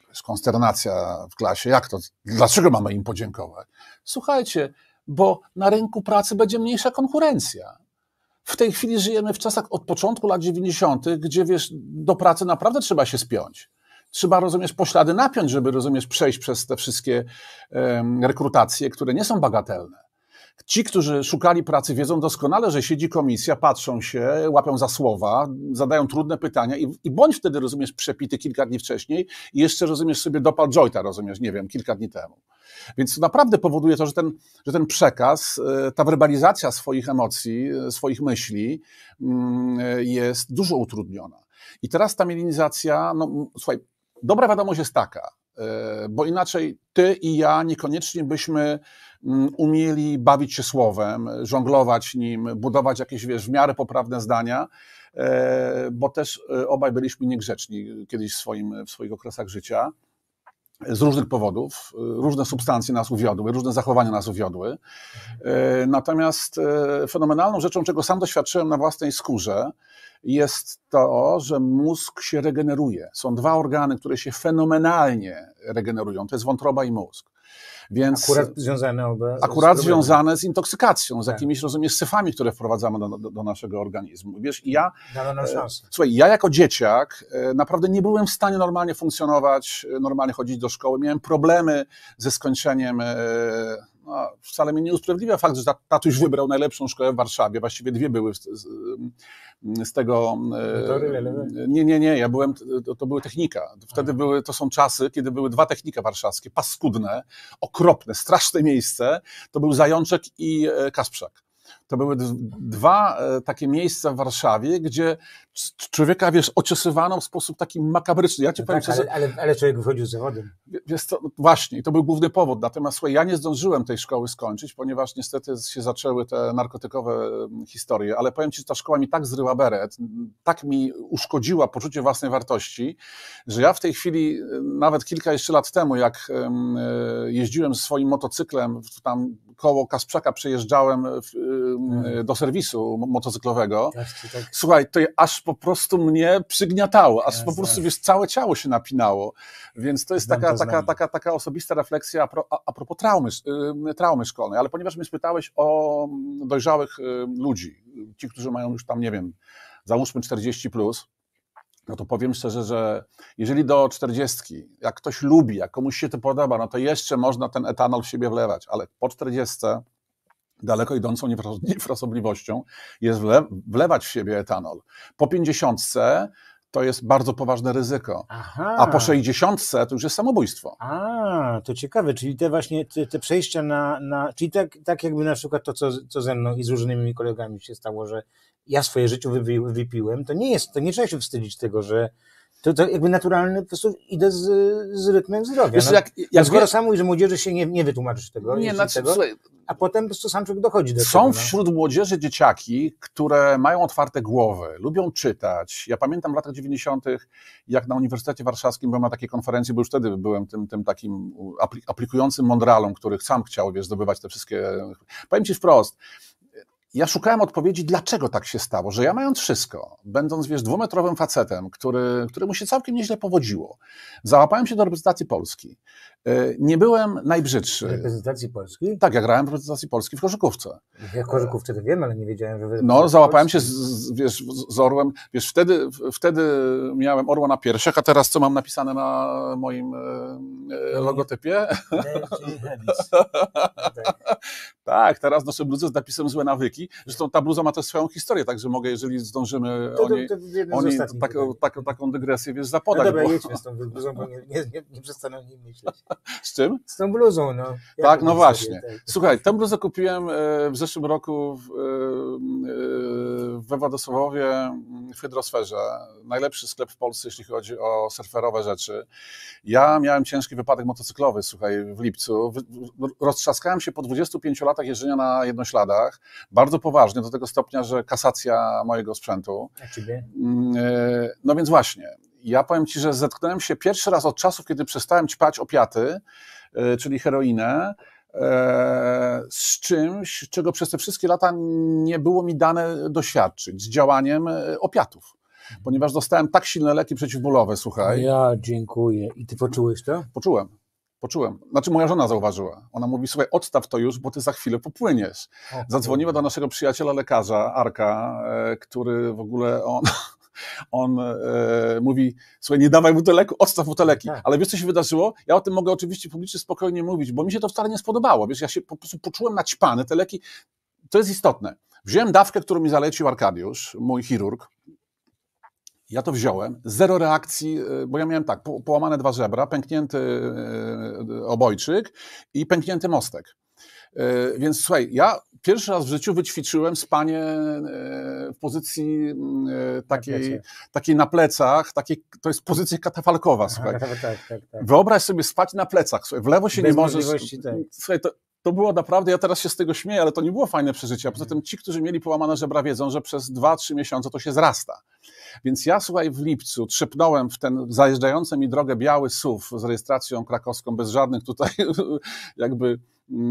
C: jest konsternacja w klasie. Jak to? Dlaczego mamy im podziękować? Słuchajcie, bo na rynku pracy będzie mniejsza konkurencja. W tej chwili żyjemy w czasach od początku lat dziewięćdziesiątych, gdzie wiesz, do pracy naprawdę trzeba się spiąć. Trzeba, rozumiesz, poślady napiąć, żeby, rozumiesz, przejść przez te wszystkie um, rekrutacje, które nie są bagatelne. Ci, którzy szukali pracy, wiedzą doskonale, że siedzi komisja, patrzą się, łapią za słowa, zadają trudne pytania i, i bądź wtedy, rozumiesz, przepity kilka dni wcześniej i jeszcze, rozumiesz, sobie dopal jointa, rozumiesz, nie wiem, kilka dni temu. Więc to naprawdę powoduje to, że ten, że ten przekaz, ta werbalizacja swoich emocji, swoich myśli jest dużo utrudniona. I teraz ta mielinizacja, no słuchaj, dobra wiadomość jest taka, bo inaczej ty i ja niekoniecznie byśmy umieli bawić się słowem, żonglować nim, budować jakieś, wiesz, w miarę poprawne zdania, bo też obaj byliśmy niegrzeczni kiedyś w, swoim, w swoich okresach życia. Z różnych powodów, różne substancje nas uwiodły, różne zachowania nas uwiodły. Natomiast fenomenalną rzeczą, czego sam doświadczyłem na własnej skórze, jest to, że mózg się regeneruje. Są dwa organy, które się fenomenalnie regenerują. To jest wątroba i mózg. Więc
B: akurat związane oba
C: akurat z związane z intoksykacją, z
B: tak.
C: jakimiś, rozumiesz, syfami, które wprowadzamy do, do, do naszego organizmu. Wiesz, i ja,
B: Dano nam szansę.
C: Słuchaj, ja jako dzieciak naprawdę nie byłem w stanie normalnie funkcjonować, normalnie chodzić do szkoły. Miałem problemy ze skończeniem. No, wcale mnie nie usprawiedliwia fakt, że tatuś wybrał najlepszą szkołę w Warszawie. Właściwie dwie były z, z, z tego. Nie, nie, nie. Ja byłem, to, to były technika. Wtedy były, to są czasy, kiedy były dwa technika warszawskie, paskudne, okropne, straszne miejsce. To był Zajączek i Kasprzak. To były dwa takie miejsca w Warszawie, gdzie człowieka, wiesz, ociosywano w sposób taki makabryczny. Ja ci
B: no
C: powiem,
B: tak, ale, ale, ale człowiek wychodził z zawodem.
C: Wiesz co, właśnie, i to był główny powód. Natomiast słuchaj, ja nie zdążyłem tej szkoły skończyć, ponieważ niestety się zaczęły te narkotykowe historie, ale powiem ci, że ta szkoła mi tak zryła beret, tak mi uszkodziła poczucie własnej wartości, że ja w tej chwili, nawet kilka jeszcze lat temu, jak jeździłem ze swoim motocyklem, tam koło Kasprzaka przejeżdżałem w, hmm. do serwisu motocyklowego, tak, tak. Słuchaj, to aż po prostu mnie przygniatało, aż ja po prostu, wiesz, całe ciało się napinało, więc to jest Znam taka, to taka, taka, taka osobista refleksja a, pro, a, a propos traumy, traumy szkolnej, ale ponieważ mnie spytałeś o dojrzałych ludzi, ci, którzy mają już tam, nie wiem, załóżmy czterdzieści plus, no to powiem szczerze, że jeżeli do czterdziestki, jak ktoś lubi, jak komuś się to podoba, no to jeszcze można ten etanol w siebie wlewać, ale po czterdziestce daleko idącą niefrasobliwością jest wle, wlewać w siebie etanol. Po pięćdziesiątce to jest bardzo poważne ryzyko, Aha. a po sześćdziesiątce to już jest samobójstwo.
B: A, to ciekawe, czyli te właśnie te, te przejścia na, na czyli tak, tak jakby na przykład to, co, co ze mną i z różnymi kolegami się stało, że ja swoje życie wypi, wypiłem, to nie jest, to nie trzeba się wstydzić tego, że to, to jakby naturalny, po prostu idę z, z rytmem zdrowia.
C: Wiesz,
B: no,
C: jak, jak
B: skoro sam mówisz, że młodzieży się nie, nie wytłumaczysz tego,
C: nie, znaczy,
B: tego
C: słuchaj,
B: a potem po prostu sam człowiek dochodzi do
C: są
B: tego. Są
C: wśród młodzieży dzieciaki, które mają otwarte głowy, lubią czytać. Ja pamiętam w latach dziewięćdziesiątych, jak na Uniwersytecie Warszawskim byłem na takiej konferencji, bo już wtedy byłem tym, tym takim aplikującym mądralą, który sam chciał, wiesz, zdobywać te wszystkie... Powiem ci wprost, ja szukałem odpowiedzi, dlaczego tak się stało, że ja mając wszystko, będąc, wiesz, dwumetrowym facetem, który, któremu się całkiem nieźle powodziło, załapałem się do reprezentacji Polski. Nie byłem najbrzydszy.
B: W reprezentacji Polski?
C: Tak, ja grałem w reprezentacji Polski w koszykówce.
B: Ja w koszykówce to wiem, ale nie wiedziałem, że...
C: No, załapałem się z, z, wiesz, z orłem. Wiesz, wtedy, wtedy miałem orła na piersiach, a teraz co mam napisane na moim e, logotypie? Tak, teraz noszę bluzę z napisem złe nawyki. Zresztą ta bluza ma też swoją historię, także mogę, jeżeli zdążymy
B: to,
C: o niej,
B: to, to
C: o niej tak, tak, taką dygresję, wiesz, zapodać.
B: No dobra,
C: bo...
B: jedźmy z tą bluzą, bo nie, nie, nie, nie przestanę o niej myśleć.
C: Z czym?
B: Z tą bluzą, no. Ja
C: tak, no właśnie.
B: Sobie, tak.
C: Słuchaj, tę bluzę kupiłem w zeszłym roku w, we Władysławowie w Hydrosferze. Najlepszy sklep w Polsce, jeśli chodzi o surferowe rzeczy. Ja miałem ciężki wypadek motocyklowy, słuchaj, w lipcu. Roztrzaskałem się po dwudziestu pięciu latach jeżdżenia na jednośladach. Bardzo poważnie, do tego stopnia, że kasacja mojego sprzętu.
B: A ciebie?
C: No więc właśnie. Ja powiem ci, że zetknąłem się pierwszy raz od czasów, kiedy przestałem ćpać opiaty, czyli heroinę, z czymś, czego przez te wszystkie lata nie było mi dane doświadczyć, z działaniem opiatów. ponieważ dostałem tak silne leki przeciwbólowe, słuchaj.
B: Ja dziękuję. I ty poczułeś to?
C: Poczułem. Poczułem. Znaczy moja żona zauważyła. Ona mówi, słuchaj, odstaw to już, bo ty za chwilę popłyniesz.
B: O,
C: Zadzwoniła do naszego przyjaciela lekarza, Arka, e, który w ogóle on... On e, mówi, słuchaj, nie dawaj mu te leku, odstaw mu te leki.
B: Tak.
C: Ale wiesz, co się wydarzyło? Ja o tym mogę oczywiście publicznie spokojnie mówić, bo mi się to wcale nie spodobało. Wiesz, ja się po prostu poczułem naćpany. Te leki, to jest istotne. Wziąłem dawkę, którą mi zalecił Arkadiusz, mój chirurg. Ja to wziąłem. Zero reakcji, bo ja miałem tak, po, połamane dwa żebra, pęknięty e, obojczyk i pęknięty mostek. E, więc słuchaj, ja pierwszy raz w życiu wyćwiczyłem spanie w pozycji takiej,
B: na
C: takiej na plecach, takiej, to jest pozycja katafalkowa, słuchaj.
B: Aha, tak, tak, tak.
C: Wyobraź sobie spać na plecach, słuchaj, w lewo się
B: Bez
C: nie możesz...
B: możliwości, tak.
C: Słuchaj, to, to było naprawdę, ja teraz się z tego śmieję, ale to nie było fajne przeżycie, a poza tym ci, którzy mieli połamane żebra, wiedzą, że przez dwa trzy miesiące to się zrasta. Więc ja, słuchaj, w lipcu trzepnąłem w ten zajeżdżający mi drogę biały S U V z rejestracją krakowską, bez żadnych tutaj jakby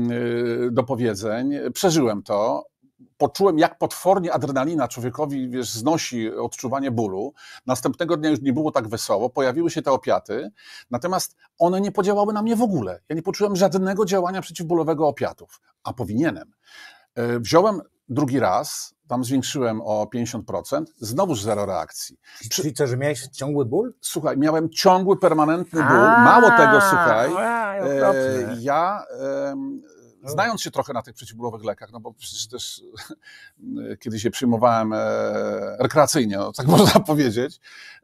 C: dopowiedzeń. Przeżyłem to. Poczułem, jak potwornie adrenalina człowiekowi, wiesz, znosi odczuwanie bólu. Następnego dnia już nie było tak wesoło, pojawiły się te opiaty, natomiast one nie podziałały na mnie w ogóle. Ja nie poczułem żadnego działania przeciwbólowego opiatów, a powinienem. Wziąłem drugi raz, tam zwiększyłem o pięćdziesiąt procent, znowuż zero reakcji.
B: Przy... Czyli co, że miałeś ciągły ból?
C: Słuchaj, miałem ciągły, permanentny ból.
B: A,
C: Mało tego, słuchaj,
B: a,
C: e, ja... E, Znając się trochę na tych przeciwbólowych lekach, no bo przecież też kiedyś je przyjmowałem e, rekreacyjnie, no, tak można powiedzieć.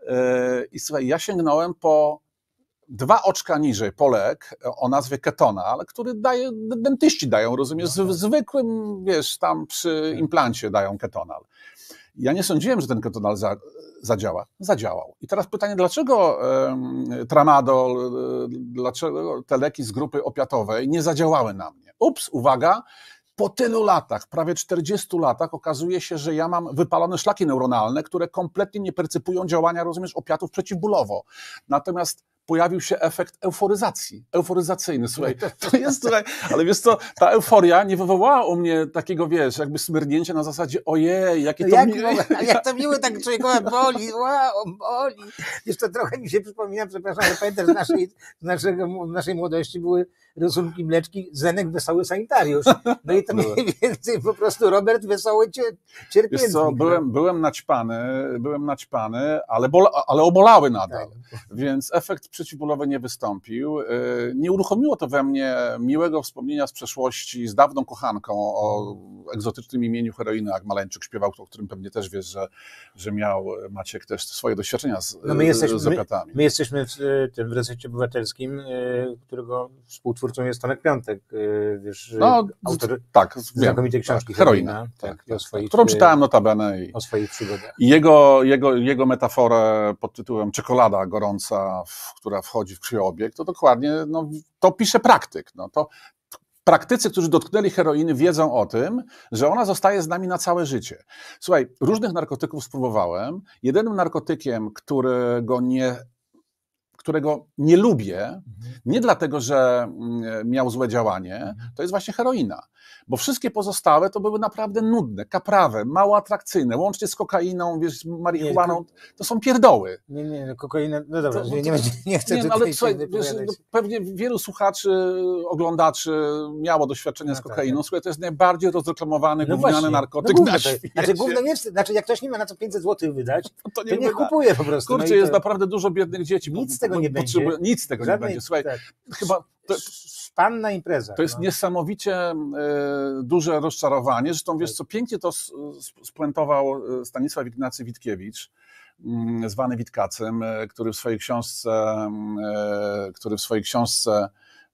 C: E, I słuchaj, ja sięgnąłem po dwa oczka niżej po lek o nazwie ketonal, który daje, dentyści dają, rozumiesz, z, zwykłym, wiesz, tam przy implancie dają ketonal. Ja nie sądziłem, że ten ketonal za, zadziała. Zadziałał. I teraz pytanie, dlaczego um, tramadol, dlaczego te leki z grupy opiatowej nie zadziałały na mnie? Ups, uwaga, po tylu latach, prawie czterdziestu latach okazuje się, że ja mam wypalone szlaki neuronalne, które kompletnie nie percypują działania, rozumiesz, opiatów przeciwbólowo. Natomiast pojawił się efekt euforyzacji, euforyzacyjny, słuchaj, to jest, słuchaj, ale wiesz co, ta euforia nie wywołała u mnie takiego, wiesz, jakby smyrnięcia na zasadzie, ojej, jakie to
B: jak,
C: miłe.
B: Jak to miłe, tak człowiekowi boli, wow, boli. Wiesz, to trochę mi się przypomina, przepraszam, ale pamiętam, z naszej, z naszego, w naszej młodości były rysunki Mleczki, Zenek Wesoły Sanitariusz. No i to mniej więcej po prostu Robert Wesoły Cierpiętnik.
C: Wiesz co, byłem, byłem naćpany, byłem naćpany, ale, bola, ale obolały nadal, tak. Więc efekt przeciwbólowy nie wystąpił. Nie uruchomiło to we mnie miłego wspomnienia z przeszłości z dawną kochanką o egzotycznym imieniu heroiny. Jak Maleńczyk śpiewał, o którym pewnie też wiesz, że, że miał Maciek też swoje doświadczenia z,
B: no my jesteśmy,
C: z opiatami.
B: My, my jesteśmy w tym w Resecie Obywatelskim, którego współtwórcą jest Tomek Piątek, wiesz,
C: no,
B: autor
C: tak,
B: znakomitej książki
C: tak, Heroina,
B: Heroina,
C: tak,
B: tak, tak, swoich,
C: którą czytałem notabene. I,
B: o swoich przygodach.
C: I jego, jego, jego metaforę pod tytułem czekolada gorąca, w, która wchodzi w krwiobieg, to dokładnie, no, to pisze praktyk. No, to praktycy, którzy dotknęli heroiny, wiedzą o tym, że ona zostaje z nami na całe życie. Słuchaj, różnych narkotyków spróbowałem. Jedynym narkotykiem, którego nie którego nie lubię, nie dlatego, że miał złe działanie, to jest właśnie heroina. Bo wszystkie pozostałe to były naprawdę nudne, kaprawe, mało atrakcyjne, łącznie z kokainą, wiesz, marihuaną, to są pierdoły.
B: Nie, nie, kokaina, no dobra,
C: to,
B: nie, nie, nie chcę
C: nie,
B: tutaj
C: ale słuchaj,
B: się
C: wiesz, no, pewnie wielu słuchaczy, oglądaczy miało doświadczenie no z kokainą. Tak, słuchaj, to jest najbardziej rozreklamowany, no gówniany narkotyk no, na świecie.
B: Znaczy, gówno nie wstyd, znaczy, jak ktoś nie ma na co pięćset złotych wydać, no to, nie to niech kupuje po prostu.
C: Kurczę, no jest to... naprawdę dużo biednych dzieci.
B: Nic z tego nie będzie.
C: Nic z tego Żadnej, nie będzie. Słuchaj, tak. chyba... To,
B: szpanna impreza.
C: To jest no. niesamowicie e, duże rozczarowanie. Zresztą wiesz co, pięknie to spuentował Stanisław Ignacy Witkiewicz, m, zwany Witkacym, e, który w swojej książce, e, który w swojej książce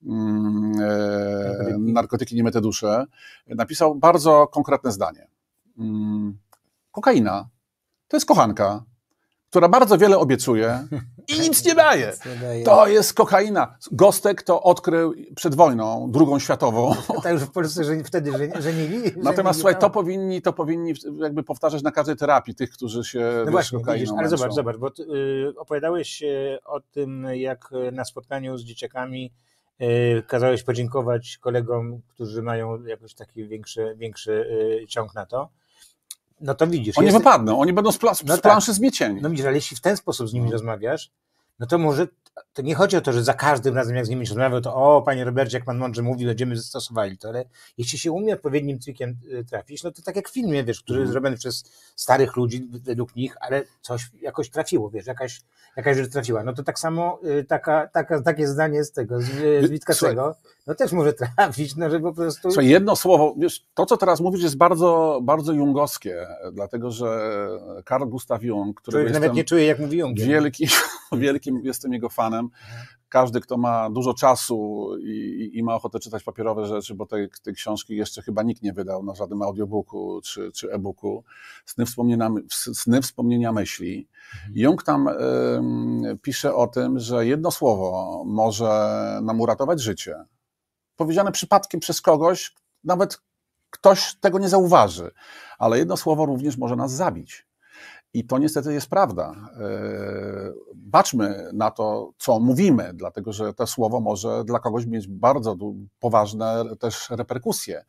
C: m, e, Narkotyki nie myte dusze napisał bardzo konkretne zdanie. M, kokaina to jest kochanka, która bardzo wiele obiecuje i nic nie daje. To jest kokaina. Gostek to odkrył przed wojną, drugą światową.
B: To już w Polsce że wtedy żenili.
C: Natomiast słuchaj, to powinni, to powinni jakby powtarzać na każdej terapii tych, którzy się
B: no
C: wiesz,
B: właśnie,
C: kokainą
B: widzisz, ale
C: męczą.
B: zobacz, zobacz, bo ty, y, opowiadałeś y, o tym, jak na spotkaniu z dzieciakami y, kazałeś podziękować kolegom, którzy mają jakoś taki większy, większy y, ciąg na to. No to widzisz.
C: Oni
B: jest...
C: wypadną, oni będą z, pla- z
B: no
C: planszy
B: tak.
C: zmiecieni.
B: No widzisz, ale jeśli w ten sposób z nimi rozmawiasz, no to może, to nie chodzi o to, że za każdym razem jak z nimi rozmawiał, to o, panie Robercie, jak pan mądrze mówi, będziemy zastosowali to, ale jeśli się umie odpowiednim trikiem trafić, no to tak jak w filmie, wiesz, który jest zrobiony przez starych ludzi, według nich, ale coś jakoś trafiło, wiesz, jakaś, jakaś rzecz trafiła. No to tak samo taka, taka, takie zdanie z tego, z, z Witkacego, no też może trafić, no że po prostu...
C: Słuchaj, jedno słowo, wiesz, to co teraz mówisz jest bardzo, bardzo jungowskie, dlatego że Carl Gustav Jung, który
B: Człowiek nawet nie czuje, jak mówi Jung.
C: Wielki, wielkim jestem jego fanem. Każdy, kto ma dużo czasu i, i ma ochotę czytać papierowe rzeczy, bo tej, tej książki jeszcze chyba nikt nie wydał na żadnym audiobooku czy, czy e-booku, Sny wspomnienia, Sny wspomnienia myśli. Jung tam y, pisze o tym, że jedno słowo może nam uratować życie. Powiedziane przypadkiem przez kogoś, nawet ktoś tego nie zauważy, ale jedno słowo również może nas zabić. I to niestety jest prawda. Baczmy na to, co mówimy, dlatego że to słowo może dla kogoś mieć bardzo poważne też reperkusje.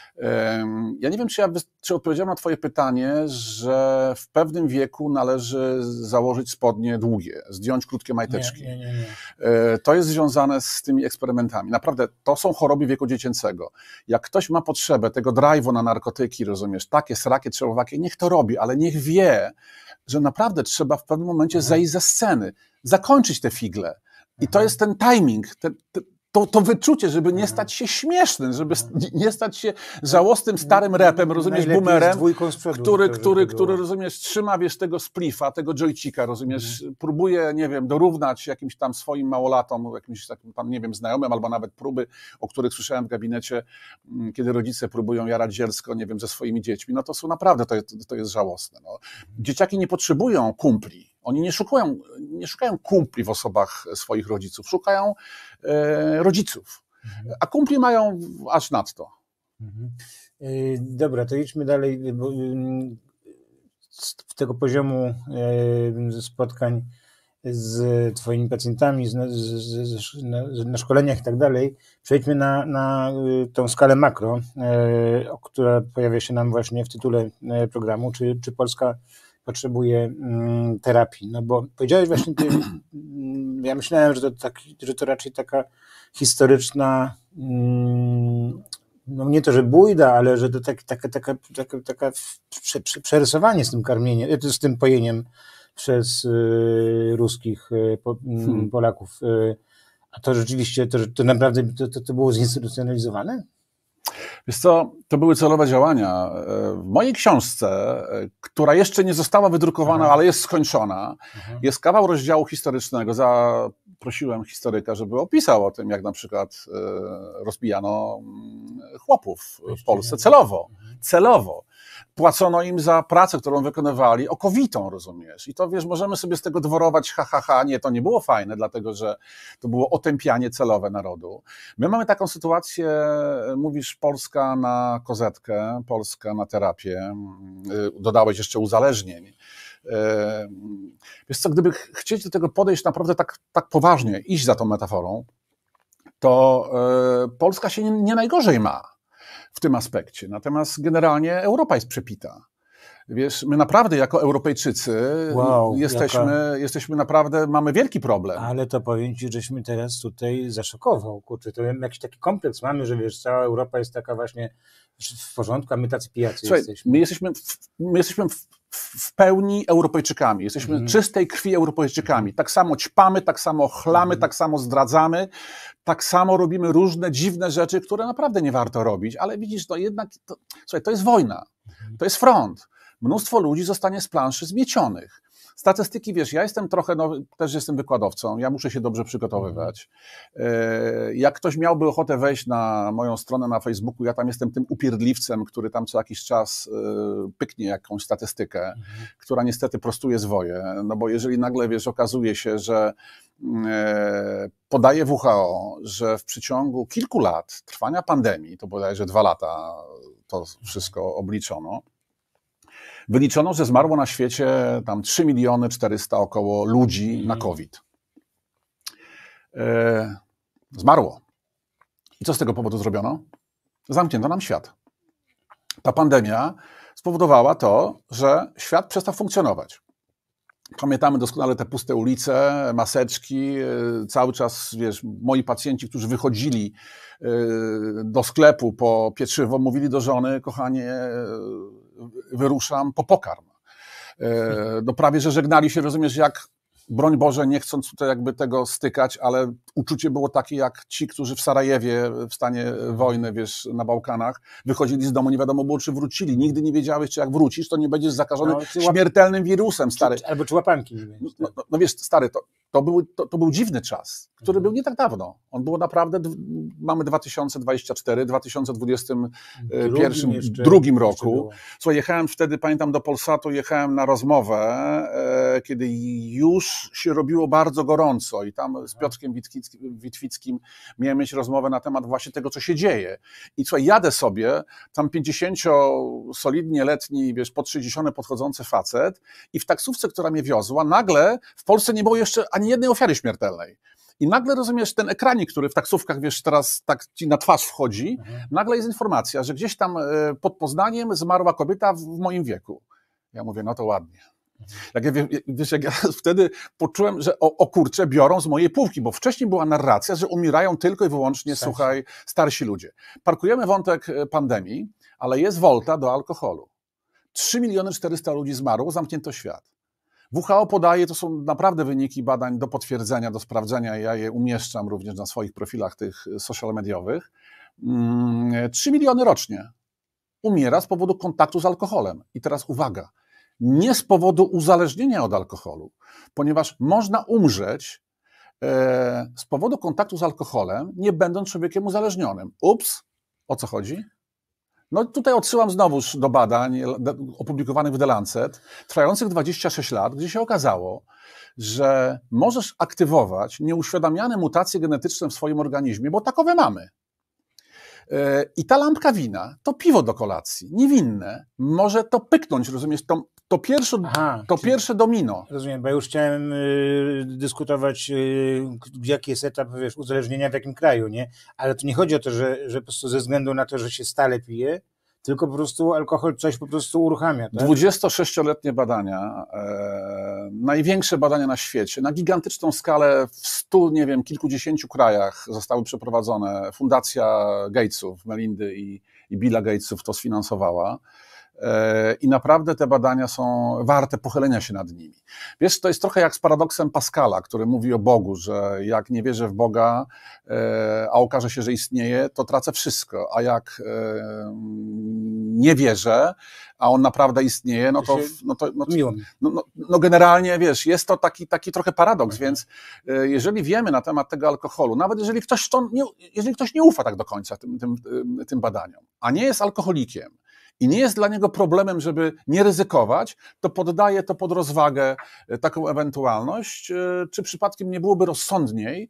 C: Ja nie wiem, czy ja czy odpowiedziałem na twoje pytanie, że w pewnym wieku należy założyć spodnie długie, zdjąć krótkie majteczki.
B: Nie, nie, nie, nie.
C: To jest związane z tymi eksperymentami. Naprawdę, to są choroby wieku dziecięcego. Jak ktoś ma potrzebę tego drive'u na narkotyki, rozumiesz, takie, srakie, trzełowakie, niech to robi, ale niech wie, że naprawdę trzeba w pewnym momencie mhm. zejść ze sceny, zakończyć te figle. I to jest ten timing, te, te, to, to wyczucie, żeby nie stać się śmiesznym, żeby nie stać się żałosnym starym rapem, rozumiesz, boomerem, który, który, który, rozumiesz, trzyma, wiesz, tego splifa, tego joycika, rozumiesz, mhm. próbuje, nie wiem, dorównać jakimś tam swoim małolatom, jakimś takim tam, nie wiem, znajomym, albo nawet próby, o których słyszałem w gabinecie, kiedy rodzice próbują jarać zielsko, nie wiem, ze swoimi dziećmi, no to są naprawdę, to jest, to jest żałosne. No. Dzieciaki nie potrzebują kumpli. Oni nie szukają, nie szukają kumpli w osobach swoich rodziców, szukają e, rodziców, a kumpli mają aż nadto.
B: Mhm. Dobra, to idźmy dalej. Bo z tego poziomu spotkań z twoimi pacjentami, z, z, z, na, na szkoleniach i tak dalej, przejdźmy na, na tą skalę makro, która pojawia się nam właśnie w tytule programu, czy, czy Polska potrzebuje mm, terapii, no bo powiedziałeś właśnie, ty, mm, ja myślałem, że to, tak, że to raczej taka historyczna, mm, no nie to, że bójda, ale że to tak, taka, taka, taka, taka prze, prze, przerysowanie z tym karmieniem, z tym pojeniem przez y, ruskich y, po, y, hmm. Polaków. Y, a to rzeczywiście, to, to naprawdę to, to, to było zinstytucjonalizowane?
C: Wiesz co, to były celowe działania. W mojej książce, która jeszcze nie została wydrukowana, Aha. ale jest skończona, Aha. jest kawał rozdziału historycznego. Zaprosiłem historyka, żeby opisał o tym, jak na przykład rozbijano chłopów w Polsce celowo. Celowo. Płacono im za pracę, którą wykonywali, okowitą, rozumiesz? I to, wiesz, możemy sobie z tego dworować, ha, ha, ha. Nie, to nie było fajne, dlatego że to było otępianie celowe narodu. My mamy taką sytuację, mówisz, Polska na kozetkę, Polska na terapię, dodałeś jeszcze uzależnień. Wiesz co, gdyby chcieć do tego podejść naprawdę tak, tak poważnie, iść za tą metaforą, to Polska się nie, nie najgorzej ma w tym aspekcie. Natomiast generalnie Europa jest przepita. Wiesz, my naprawdę jako Europejczycy wow, jesteśmy, jaka... jesteśmy naprawdę, mamy wielki problem.
B: Ale to powiem ci, żeśmy teraz tutaj zaszokował. Kurczę, to jakiś taki kompleks mamy, że wiesz, cała Europa jest taka właśnie w porządku, a my tacy pijacy
C: Słuchaj,
B: jesteśmy.
C: My jesteśmy, w, my jesteśmy w, w pełni Europejczykami. Jesteśmy mm. czystej krwi Europejczykami. Tak samo ćpamy, tak samo chlamy, mm. tak samo zdradzamy, tak samo robimy różne dziwne rzeczy, które naprawdę nie warto robić, ale widzisz, to jednak, to, słuchaj, to jest wojna, to jest front. Mnóstwo ludzi zostanie z planszy zmiecionych. Statystyki, wiesz, ja jestem trochę, no, też jestem wykładowcą, ja muszę się dobrze przygotowywać. Jak ktoś miałby ochotę wejść na moją stronę na Facebooku, ja tam jestem tym upierdliwcem, który tam co jakiś czas pyknie jakąś statystykę, mhm. która niestety prostuje zwoje, no bo jeżeli nagle, wiesz, okazuje się, że podaje W H O, że w przeciągu kilku lat trwania pandemii, to bodajże dwa lata to wszystko obliczono, wyliczono, że zmarło na świecie tam trzy miliony czterysta około ludzi mm. na COVID. E, zmarło. I co z tego powodu zrobiono? Zamknięto nam świat. Ta pandemia spowodowała to, że świat przestał funkcjonować. Pamiętamy doskonale te puste ulice, maseczki, cały czas, wiesz, moi pacjenci, którzy wychodzili do sklepu po pieczywo, mówili do żony, kochanie, wyruszam po pokarm. No prawie, że żegnali się, rozumiesz, jak, broń Boże, nie chcąc tutaj jakby tego stykać, ale uczucie było takie jak ci, którzy w Sarajewie w stanie wojny, wiesz, na Bałkanach, wychodzili z domu, nie wiadomo było, czy wrócili. Nigdy nie wiedziałeś, czy jak wrócisz, to nie będziesz zakażony no, śmiertelnym wirusem, stary.
B: Czy, albo czy łapanki nie będziesz.
C: No, no, no wiesz, stary, to, to, był, to, to był dziwny czas, który
B: mhm.
C: był nie tak dawno. On było naprawdę, mamy dwa tysiące dwudziesty czwarty, w dwa tysiące dwudziestym pierwszym, jeszcze, drugim roku. Słuchaj, jechałem wtedy, pamiętam, do Polsatu, jechałem na rozmowę, e, kiedy już się robiło bardzo gorąco i tam z Piotrkiem Witwickim, Witwickim miałem mieć rozmowę na temat właśnie tego, co się dzieje. I słuchaj, jadę sobie, tam pięćdziesięciosolidnie letni, wiesz, pod sześćdziesiąt podchodzący facet i w taksówce, która mnie wiozła, nagle w Polsce nie było jeszcze ani jednej ofiary śmiertelnej. I nagle, rozumiesz, ten ekranik, który w taksówkach, wiesz, teraz tak ci na twarz wchodzi, mhm. nagle jest informacja, że gdzieś tam pod Poznaniem zmarła kobieta w moim wieku. Ja mówię, no to ładnie. Jak ja, wiesz, jak ja wtedy poczułem, że o, o kurczę biorą z mojej półki, bo wcześniej była narracja, że umierają tylko i wyłącznie, starsi. słuchaj, starsi ludzie. Parkujemy wątek pandemii, ale jest wolta do alkoholu. trzy miliony czterysta ludzi zmarło, zamknięto świat. W H O podaje, to są naprawdę wyniki badań do potwierdzenia, do sprawdzenia, ja je umieszczam również na swoich profilach tych social mediowych. trzy miliony rocznie umiera z powodu kontaktu z alkoholem. I teraz uwaga, nie z powodu uzależnienia od alkoholu, ponieważ można umrzeć e, z powodu kontaktu z alkoholem, nie będąc człowiekiem uzależnionym. Ups, o co chodzi? No tutaj odsyłam znowuż do badań opublikowanych w The Lancet, trwających dwadzieścia sześć lat, gdzie się okazało, że możesz aktywować nieuświadamiane mutacje genetyczne w swoim organizmie, bo takowe mamy. I ta lampka wina, to piwo do kolacji, niewinne, może to pyknąć, rozumiesz, to, to, pierwsze, Aha, to pierwsze domino.
B: Rozumiem, bo ja już chciałem y, dyskutować, y, jaki jest etap, wiesz, uzależnienia w jakim kraju, nie? Ale to nie chodzi o to, że, że po prostu ze względu na to, że się stale pije, tylko po prostu alkohol coś po prostu uruchamia. Tak?
C: dwudziestosześcioletnie badania, e, największe badania na świecie, na gigantyczną skalę w stu, nie wiem, kilkudziesięciu krajach zostały przeprowadzone. Fundacja Gatesów, Melindy i, i Billa Gatesów to sfinansowała. I naprawdę te badania są warte pochylenia się nad nimi. Wiesz, to jest trochę jak z paradoksem Pascala, który mówi o Bogu, że jak nie wierzę w Boga, a okaże się, że istnieje, to tracę wszystko, a jak nie wierzę, a on naprawdę istnieje, no to, no to no, no, no, no generalnie, wiesz, jest to taki, taki trochę paradoks, mhm. więc jeżeli wiemy na temat tego alkoholu, nawet jeżeli ktoś, to nie, jeżeli ktoś nie ufa tak do końca tym, tym, tym badaniom, a nie jest alkoholikiem, i nie jest dla niego problemem, żeby nie ryzykować, to poddaje to pod rozwagę taką ewentualność, czy przypadkiem nie byłoby rozsądniej.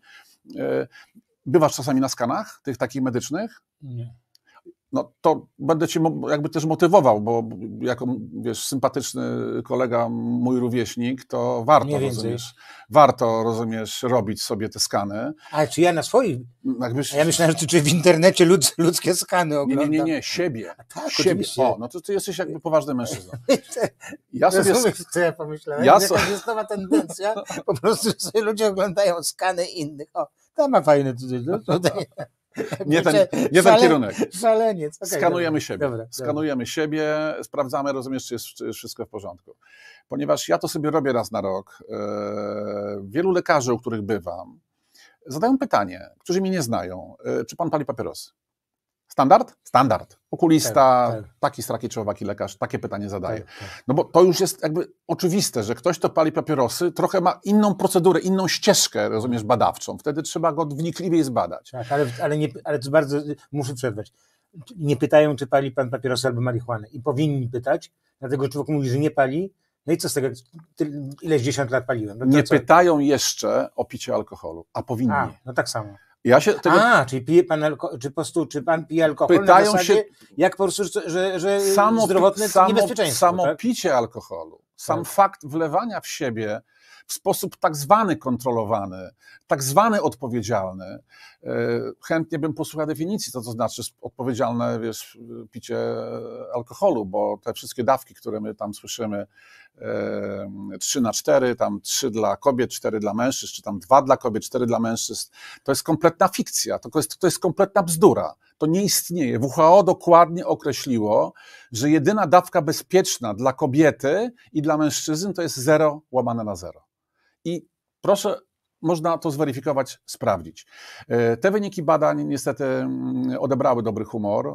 C: Bywasz czasami na skanach tych takich medycznych?
B: Nie.
C: No to będę cię jakby też motywował, bo jako, wiesz, sympatyczny kolega, mój rówieśnik, to warto, rozumiesz, warto, rozumiesz, robić sobie te skany.
B: Ale czy ja na swoich?
C: Jakbyś...
B: A ja myślałem, że czy w internecie lud, ludzkie skany oglądam.
C: Nie, nie, nie, nie, siebie.
B: A tak,
C: siebie.
B: Oczywiście.
C: O, no to ty jesteś jakby poważny mężczyzna.
B: Ja sobie... Rozumiesz, co ja pomyślałem? Ja so... Jaka jest nowa tendencja, po prostu sobie ludzie oglądają skany innych. O, tam ma fajny tutaj. tutaj.
C: Nie ten, nie ten kierunek.
B: Szaleniec. Okay,
C: Skanujemy
B: dobra,
C: siebie.
B: dobra,
C: Skanujemy dobra. siebie, sprawdzamy, rozumiesz, czy jest, czy jest wszystko w porządku. Ponieważ ja to sobie robię raz na rok. Wielu lekarzy, u których bywam, zadają pytanie, którzy mnie nie znają. Czy pan pali papierosy? Standard? Standard. Okulista, tak, tak. taki straki czy owaki lekarz, takie pytanie zadaje. Tak, tak. No bo to już jest jakby oczywiste, że ktoś, kto pali papierosy, trochę ma inną procedurę, inną ścieżkę, rozumiesz, badawczą. Wtedy trzeba go wnikliwiej zbadać.
B: Tak, ale, ale, nie, ale to bardzo, muszę przerwać. Nie pytają, czy pali pan papierosy albo marihuanę. I powinni pytać, dlatego człowiek mówi, że nie pali. No i co z tego, ileś dziesiąt lat paliłem. No
C: nie
B: co?
C: pytają jeszcze o picie alkoholu, a powinni.
B: A, no tak samo.
C: Ja się tego...
B: A, czyli pije pan alko... czy po prostu, czy pan pije alkohol
C: Pytają
B: na zasadzie,
C: się...
B: jak po prostu, że, że
C: samo,
B: zdrowotne
C: samo,
B: niebezpieczeństwo.
C: Samo
B: tak?
C: picie alkoholu, sam tak. fakt wlewania w siebie w sposób tak zwany kontrolowany, tak zwany odpowiedzialny. Chętnie bym posłuchał definicji, co to znaczy odpowiedzialne, wiesz, picie alkoholu, bo te wszystkie dawki, które my tam słyszymy, trzy na cztery, tam trzy dla kobiet, cztery dla mężczyzn, czy tam dwa dla kobiet, cztery dla mężczyzn, to jest kompletna fikcja, to jest, to jest kompletna bzdura. To nie istnieje. W H O dokładnie określiło, że jedyna dawka bezpieczna dla kobiety i dla mężczyzn to jest zero łamane na zero. I proszę, można to zweryfikować, sprawdzić. Te wyniki badań niestety odebrały dobry humor.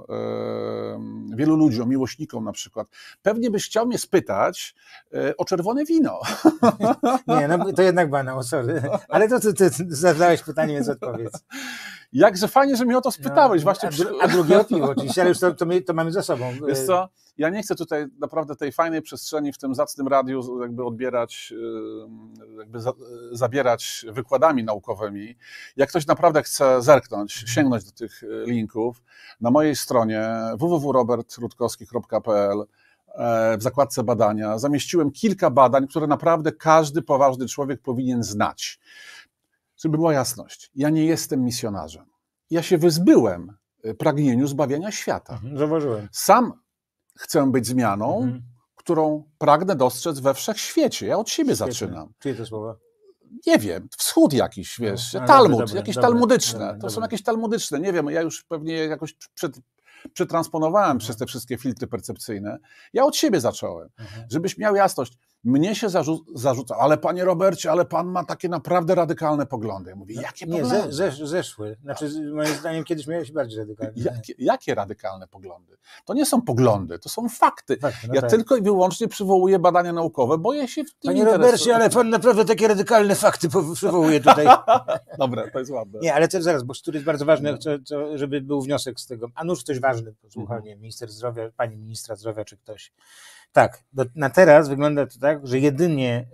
C: Wielu ludziom, miłośnikom na przykład. Pewnie byś chciał mnie spytać o czerwone wino.
B: Nie, no to jednak banał, sorry. Ale to ty, ty zadałeś pytanie, więc odpowiedz.
C: Jakże fajnie, że mnie o to spytałeś.
B: No,
C: właśnie
B: a,
C: przy...
B: a drugie o piwo oczywiście, ale już to, to, my, to mamy za sobą.
C: Wiesz co, ja nie chcę tutaj naprawdę tej fajnej przestrzeni w tym zacnym radiu jakby odbierać, jakby za, zabierać wykładami naukowymi. Jak ktoś naprawdę chce zerknąć, sięgnąć do tych linków, na mojej stronie w w w kropka robert rutkowski kropka p l w zakładce badania zamieściłem kilka badań, które naprawdę każdy poważny człowiek powinien znać. Żeby była jasność, ja nie jestem misjonarzem. Ja się wyzbyłem pragnieniu zbawienia świata.
B: Mhm, zauważyłem.
C: Sam chcę być zmianą,
B: Mhm.
C: którą pragnę dostrzec we wszechświecie. Ja od siebie
B: Świetne.
C: zaczynam.
B: Czyje to słowa?
C: Nie wiem, wschód jakiś, wiesz,
B: No, ale
C: Talmud,
B: dobre,
C: jakieś
B: dobre,
C: talmudyczne.
B: dobre,
C: to
B: dobre.
C: są jakieś talmudyczne, nie wiem, ja już pewnie jakoś przed, przetransponowałem
B: Mhm.
C: przez te wszystkie filtry percepcyjne. Ja od siebie zacząłem.
B: Mhm.
C: Żebyś miał jasność, mnie się zarzu zarzuca, ale panie Robercie, ale pan ma takie naprawdę radykalne poglądy. Ja mówię, jakie
B: Nie,
C: poglądy?
B: ze, ze, zeszły. Znaczy, moim zdaniem kiedyś miałeś bardziej radykalnie.
C: Jakie, jakie radykalne poglądy? To nie są poglądy, to są fakty.
B: Fakty, no
C: ja
B: tak.
C: tylko i wyłącznie przywołuję badania naukowe, bo ja się w tym
B: Panie
C: interesuję.
B: Robercie, ale pan naprawdę takie radykalne fakty po- przywołuje tutaj.
C: Dobra, to jest ładne.
B: Nie, ale to zaraz, bo który jest bardzo ważny, co, co, żeby był wniosek z tego. A nuż ktoś ważny, posłuchał, nie, minister zdrowia, pani ministra zdrowia, czy ktoś. Tak, do, na teraz wygląda to tak, że jedynie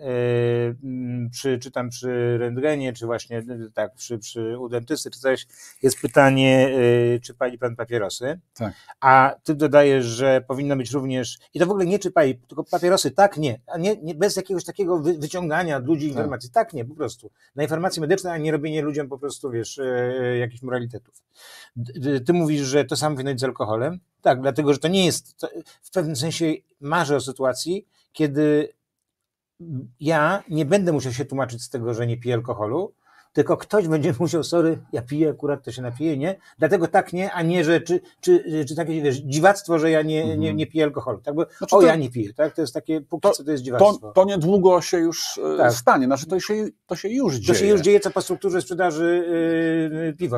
B: yy, przy, czy tam przy rentgenie, czy właśnie yy, tak, przy, przy u dentysty, czy coś, jest pytanie, yy, czy pali pan papierosy.
C: Tak.
B: A ty dodajesz, że powinno być również, i to w ogóle nie czy pali, tylko papierosy, tak, nie, a nie, nie bez jakiegoś takiego wy, wyciągania od ludzi informacji, tak. tak, nie, po prostu. Na informacje medyczne, a nie robienie ludziom po prostu, wiesz, yy, jakichś moralitetów. D, ty mówisz, że to samo powinno być z alkoholem. Tak, dlatego, że to nie jest, to w pewnym sensie marzę o sytuacji, kiedy ja nie będę musiał się tłumaczyć z tego, że nie piję alkoholu, tylko ktoś będzie musiał, sorry, ja piję, akurat to się napiję, nie? Dlatego tak nie, a nie, że czy, czy, czy takie, wiesz, dziwactwo, że ja nie, nie, nie piję alkoholu, tak? Bo,
C: Znaczy
B: o,
C: to-
B: ja nie piję, tak? To jest takie, póki
C: To-
B: co to jest dziwactwo.
C: To, to niedługo się już e,
B: Tak.
C: stanie, znaczy to się, to się już dzieje.
B: To się już dzieje, co po strukturze sprzedaży yy, piwa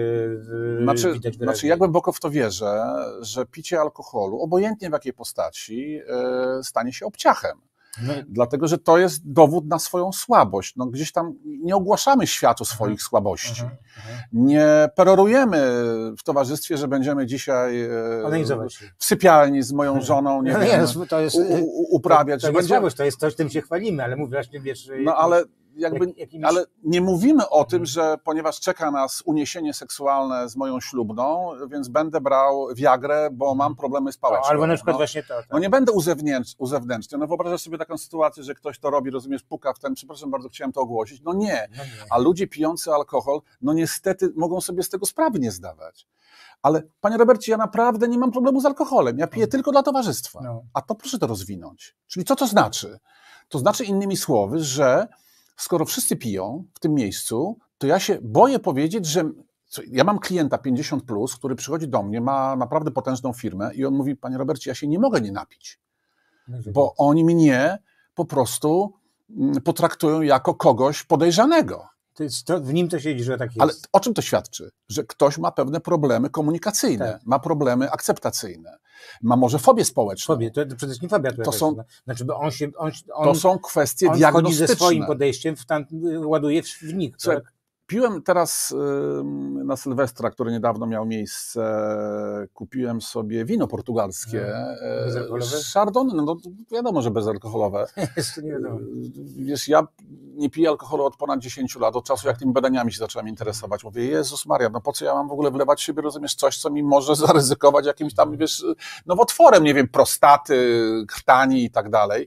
B: yy,
C: Znaczy,
B: widać wyraźnie.
C: znaczy, ja głęboko w to wierzę, że picie alkoholu, obojętnie w jakiej postaci, e, stanie się obciachem.
B: No,
C: Dlatego, że to jest dowód na swoją słabość. No, gdzieś tam nie ogłaszamy światu swoich
B: Aha,
C: słabości.
B: aha, aha.
C: Nie perorujemy w towarzystwie, że będziemy dzisiaj e,
B: Organizować się.
C: w sypialni z moją żoną, nie
B: No
C: wiem,
B: nie, to jest,
C: u, u, uprawiać.
B: to,
C: że
B: to nie
C: będziemy-
B: słabość, to jest coś, tym się chwalimy, ale mówię właśnie, wiesz, że
C: No ale jakby,
B: jak- jakimiś-
C: ale nie mówimy o tym,
B: Mhm.
C: że ponieważ czeka nas uniesienie seksualne z moją ślubną, więc będę brał Viagrę, bo mam problemy społeczne.
B: o, albo na przykład
C: no.
B: właśnie to. Tak.
C: No nie będę uzewnętrz, uzewnętrzniał. No wyobrażasz sobie taką sytuację, że ktoś to robi, rozumiesz, puka w ten, przepraszam bardzo, chciałem to ogłosić. No nie.
B: No nie.
C: A ludzie pijący alkohol, no niestety mogą sobie z tego sprawy nie zdawać. Ale panie Robercie, ja naprawdę nie mam problemu z alkoholem. Ja piję
B: No.
C: tylko dla towarzystwa.
B: No.
C: A to proszę to rozwinąć. Czyli co to znaczy? To znaczy innymi słowy, że skoro wszyscy piją w tym miejscu, to ja się boję powiedzieć, że co, ja mam klienta pięćdziesiąt plus, który przychodzi do mnie, ma naprawdę potężną firmę i on mówi, panie Robercie, ja się nie mogę nie napić,
B: No,
C: bo oni mnie po prostu mm, potraktują jako kogoś podejrzanego.
B: to jest, to, w nim to siedzi, że tak jest.
C: Ale o czym to świadczy? Że ktoś ma pewne problemy komunikacyjne,
B: Tak.
C: ma problemy akceptacyjne, ma może fobię społeczną.
B: Fobie, to, to przede wszystkim fobia. To,
C: To
B: jakaś,
C: są-
B: no. Znaczy, bo on się, on, on,
C: To są kwestie
B: on wchodzi
C: diagnostyczne.
B: ze swoim podejściem, w tam, ładuje w, w nich.
C: Słuchaj,
B: Tak?
C: Piłem teraz ym, na Sylwestra, który niedawno miał miejsce, kupiłem sobie wino portugalskie.
B: Mhm. Bezalkoholowe?
C: e, Chardonnay, no to wiadomo, że bezalkoholowe.
B: Jest to nie wiadomo.
C: Wiesz, ja nie piję alkoholu od ponad dziesięciu lat, od czasu jak tymi badaniami się zacząłem interesować. Mówię, Jezus Maria, no po co ja mam w ogóle wlewać w siebie, rozumiesz, coś, co mi może zaryzykować jakimś tam, wiesz, nowotworem, nie wiem, prostaty, krtani i tak dalej.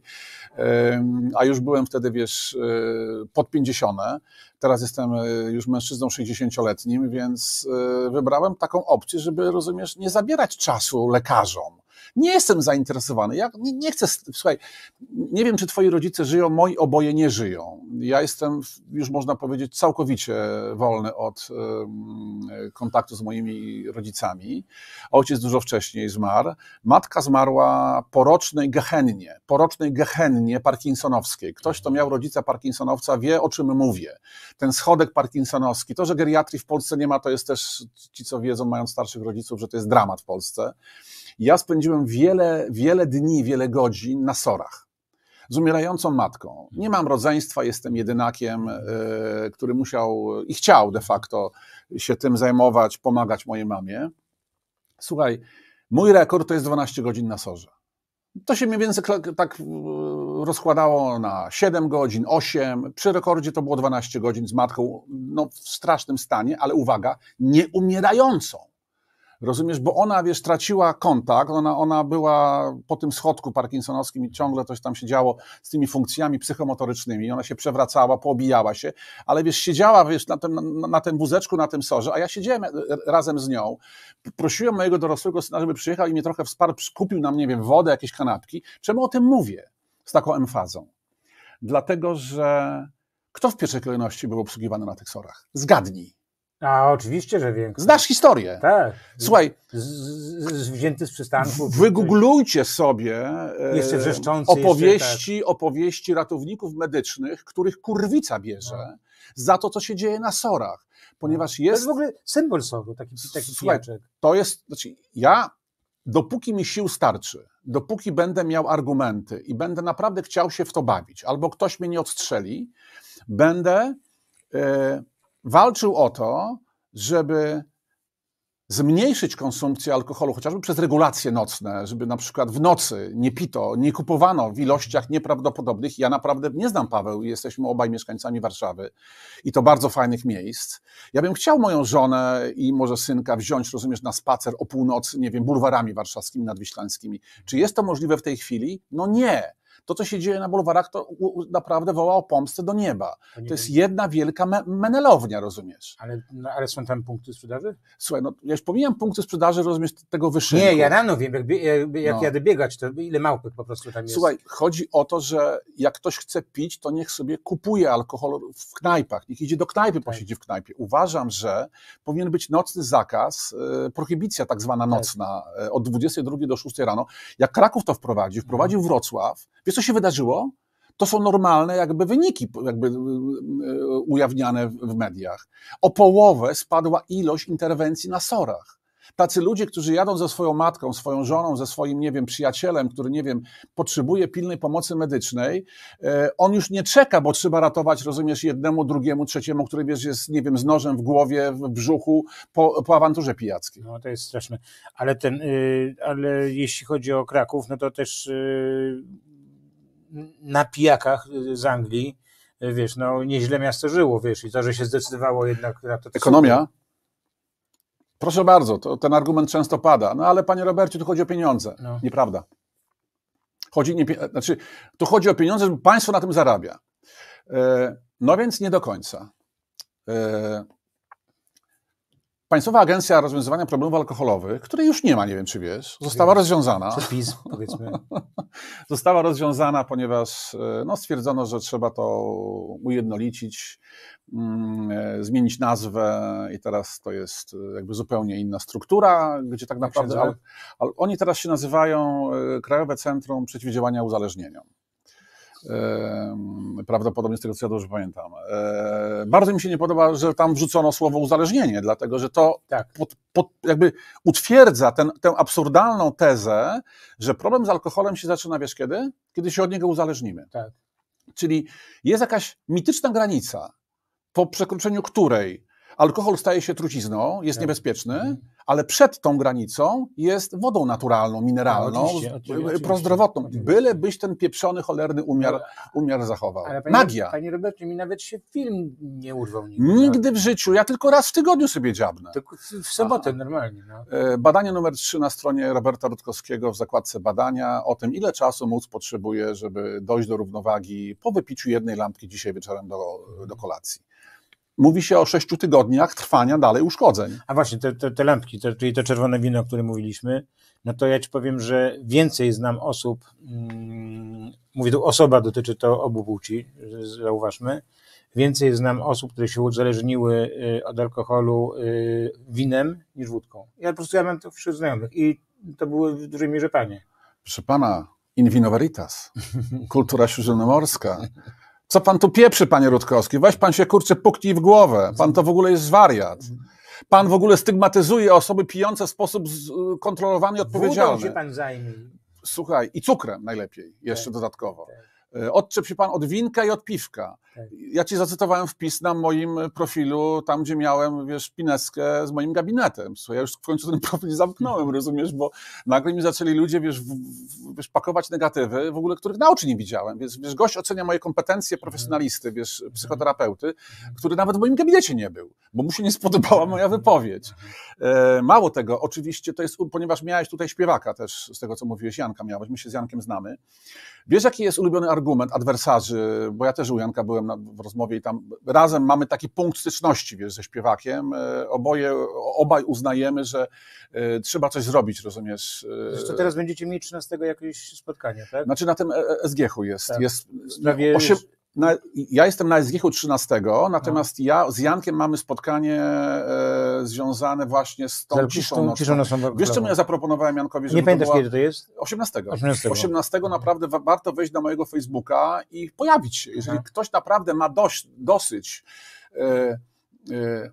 C: A już byłem wtedy, wiesz, pod pięćdziesiątem. Teraz jestem już mężczyzną sześćdziesięcioletnim, więc wybrałem taką opcję, żeby, rozumiesz, nie zabierać czasu lekarzom. Nie jestem zainteresowany. Ja nie, nie chcę, słuchaj, nie wiem, czy twoi rodzice żyją, moi oboje nie żyją. Ja jestem, już można powiedzieć, całkowicie wolny od um, kontaktu z moimi rodzicami. Ojciec dużo wcześniej zmarł. Matka zmarła po rocznej gehennie, po rocznej gehennie parkinsonowskiej. Ktoś, kto miał rodzica parkinsonowca, wie, o czym mówię. Ten schodek parkinsonowski, to, że geriatrii w Polsce nie ma, to jest też, ci co wiedzą, mając starszych rodziców, że to jest dramat w Polsce. Ja spędziłem wiele, wiele dni, wiele godzin na sorach z umierającą matką. Nie mam rodzeństwa, jestem jedynakiem, yy, który musiał i chciał de facto się tym zajmować, pomagać mojej mamie. Słuchaj, mój rekord to jest dwanaście godzin na sorze. To się mniej więcej tak rozkładało na siedem godzin, osiem. Przy rekordzie to było dwanaście godzin z matką, no w strasznym stanie, ale uwaga, nie umierającą. Rozumiesz, bo ona, wiesz, traciła kontakt, ona, ona była po tym schodku parkinsonowskim i ciągle coś tam się działo z tymi funkcjami psychomotorycznymi, ona się przewracała, poobijała się, ale wiesz, siedziała, wiesz, na tym, na, na tym wózeczku, na tym sorze, a ja siedziałem razem z nią, prosiłem mojego dorosłego syna, żeby przyjechał i mnie trochę wsparł, kupił nam, nie wiem, wodę, jakieś kanapki. Czemu o tym mówię z taką emfazą? Dlatego, że kto w pierwszej kolejności był obsługiwany na tych sorach? Zgadnij.
B: A oczywiście, że wiem.
C: Znasz historię.
B: Tak.
C: Słuchaj,
B: z, z, z, wzięty z przystanku.
C: Wygooglujcie sobie
B: Jeszcze wrzeszczący
C: opowieści,
B: jeszcze, tak.
C: opowieści ratowników medycznych, których kurwica bierze no. za to, co się dzieje na sorach. Ponieważ
B: no.
C: jest...
B: To jest w ogóle symbol soru, taki, taki
C: Słuchaj,
B: pijaczek.
C: To jest, znaczy ja, dopóki mi sił starczy, dopóki będę miał argumenty i będę naprawdę chciał się w to bawić, albo ktoś mnie nie odstrzeli, będę... E, walczył o to, żeby zmniejszyć konsumpcję alkoholu, chociażby przez regulacje nocne, żeby na przykład w nocy nie pito, nie kupowano w ilościach nieprawdopodobnych. Ja naprawdę nie znam, Paweł, jesteśmy obaj mieszkańcami Warszawy i to bardzo fajnych miejsc. Ja bym chciał moją żonę i może synka wziąć, rozumiesz, na spacer o północy, nie wiem, bulwarami warszawskimi, nadwiślańskimi. Czy jest to możliwe w tej chwili? No nie. To, co się dzieje na bulwarach, to naprawdę woła o pomstę do nieba. To jest jedna wielka me menelownia, rozumiesz?
B: Ale, no, ale są tam punkty sprzedaży?
C: Słuchaj, no ja już pomijam punkty sprzedaży, rozumiesz, tego wyszynku.
B: Nie, ja rano wiem, jak, jak, jak
C: no.
B: jadę biegać, to ile małpek po prostu tam jest.
C: Słuchaj, chodzi o to, że jak ktoś chce pić, to niech sobie kupuje alkohol w knajpach, niech idzie do knajpy, tak. posiedzi w knajpie. Uważam, że powinien być nocny zakaz, e, prohibicja tak zwana nocna, e, od dwudziestej drugiej do szóstej rano. Jak Kraków to wprowadził, wprowadził Wrocław, wiesz, co się wydarzyło? To są normalne jakby wyniki jakby ujawniane w mediach. O połowę spadła ilość interwencji na sorach. Tacy ludzie, którzy jadą ze swoją matką, swoją żoną, ze swoim, nie wiem, przyjacielem, który, nie wiem, potrzebuje pilnej pomocy medycznej, on już nie czeka, bo trzeba ratować, rozumiesz, jednemu, drugiemu, trzeciemu, który, wiesz, jest, nie wiem, z nożem w głowie, w brzuchu, po, po awanturze pijackiej.
B: No to jest straszne. Ale ten, yy, ale jeśli chodzi o Kraków, no to też yy, na pijakach z Anglii, wiesz, no nieźle miasto żyło, wiesz, i to, że się zdecydowało jednak na to... to
C: Ekonomia?
B: sobie...
C: Proszę bardzo, to, ten argument często pada. No ale panie Robercie, tu chodzi o pieniądze. No. Nieprawda. Chodzi, nie, znaczy, tu chodzi o pieniądze, żeby państwo na tym zarabia. No więc nie do końca. Państwowa Agencja Rozwiązywania Problemów Alkoholowych, której już nie ma, nie wiem czy wiesz, została rozwiązana.
B: Przez PiS, powiedzmy.
C: Została rozwiązana, ponieważ no, stwierdzono, że trzeba to ujednolicić, mm, zmienić nazwę i teraz to jest jakby zupełnie inna struktura, gdzie tak naprawdę... Ale, ale oni teraz się nazywają Krajowe Centrum Przeciwdziałania Uzależnieniom. Prawdopodobnie z tego, co ja dobrze pamiętam. Bardzo mi się nie podoba, że tam wrzucono słowo uzależnienie, dlatego że to tak. pod, pod, jakby utwierdza ten, tę absurdalną tezę, że problem z alkoholem się zaczyna, wiesz kiedy? Kiedy się od niego uzależnimy.
B: Tak.
C: Czyli jest jakaś mityczna granica, po przekroczeniu której Alkohol staje się trucizną, jest
B: Tak.
C: niebezpieczny,
B: Mhm.
C: ale przed tą granicą jest wodą naturalną, mineralną,
B: No, oczywiście, oczywiście, oczywiście,
C: prozdrowotną.
B: oczywiście.
C: Byle byś ten pieprzony, cholerny umiar, umiar zachował.
B: Ale panie,
C: Magia.
B: Panie Robercie, mi nawet się film nie urwał nigdy.
C: Nigdy w życiu, ja tylko raz w tygodniu sobie dziabnę.
B: Tylko w, w sobotę
C: Aha.
B: normalnie. No.
C: E, Badanie numer trzy na stronie Roberta Rutkowskiego w zakładce badania o tym, ile czasu mózg potrzebuje, żeby dojść do równowagi po wypiciu jednej lampki dzisiaj wieczorem do, do kolacji. Mówi się o sześciu tygodniach trwania dalej uszkodzeń.
B: A właśnie, te, te, te lampki, te, czyli to czerwone wino, o którym mówiliśmy, no to ja ci powiem, że więcej znam osób, mm, mówię tu osoba, dotyczy to obu płci, zauważmy, więcej znam osób, które się uzależniły y, od alkoholu y, winem niż wódką. Ja po prostu ja mam to wśród znajomych i to były w dużej mierze panie.
C: Proszę pana, in vino veritas, kultura śródziemnomorska. Co pan tu pieprzy, panie Rutkowski? Weź pan się, kurczę, puknij w głowę. Pan to w ogóle jest wariat. Pan w ogóle stygmatyzuje osoby pijące w sposób z- kontrolowany i
B: Wódą
C: odpowiedzialny.
B: się pan zajmie.
C: Słuchaj, i cukrem najlepiej, jeszcze
B: Tak,
C: dodatkowo.
B: tak.
C: E, Odczep się pan od winka i od piwka.
B: Tak.
C: Ja ci zacytowałem wpis na moim profilu, tam gdzie miałem, wiesz, pineskę z moim gabinetem. Słuchaj, ja już w końcu ten profil zamknąłem, rozumiesz, bo nagle mi zaczęli ludzie, wiesz, w, w, wiesz pakować negatywy, w ogóle których na oczy nie widziałem. Więc, wiesz, gość ocenia moje kompetencje profesjonalisty, wiesz, psychoterapeuty, który nawet w moim gabinecie nie był, bo mu się nie spodobała moja wypowiedź. E, mało tego, oczywiście to jest, ponieważ miałeś tutaj śpiewaka też, z tego co mówiłeś, Janka miałeś, my się z Jankiem znamy. Wiesz, jaki jest ulubiony argument adwersarzy, bo ja też u Janka byłem na, w rozmowie i tam razem mamy taki punkt styczności, wiesz, ze śpiewakiem. E, oboje, obaj uznajemy, że e, trzeba coś zrobić, rozumiesz. E,
B: Zresztą teraz będziecie mieli trzynastego jakieś spotkanie, tak?
C: Znaczy na tym S G H-u jest.
B: Tak.
C: jest
B: W sprawie...
C: osiem, na, ja jestem na S G H-u trzynastego, natomiast ja z Jankiem mamy spotkanie e, związane właśnie z tą
B: Z
C: ciszą
B: tą
C: nocną.
B: ciszą nocną.
C: Wiesz, czemu ja zaproponowałem Jankowi, żeby
B: Nie pamiętasz,
C: to była...
B: kiedy to jest?
C: osiemnastego.
B: osiemnastego.
C: osiemnastego naprawdę wa- warto wejść na mojego Facebooka i pojawić się. Jeżeli
B: Aha.
C: ktoś naprawdę ma dość, dosyć e, e,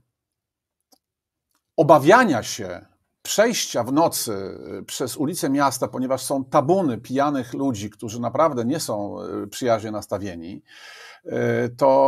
C: obawiania się przejścia w nocy e, przez ulice miasta, ponieważ są tabuny pijanych ludzi, którzy naprawdę nie są e, przyjaźnie nastawieni, e,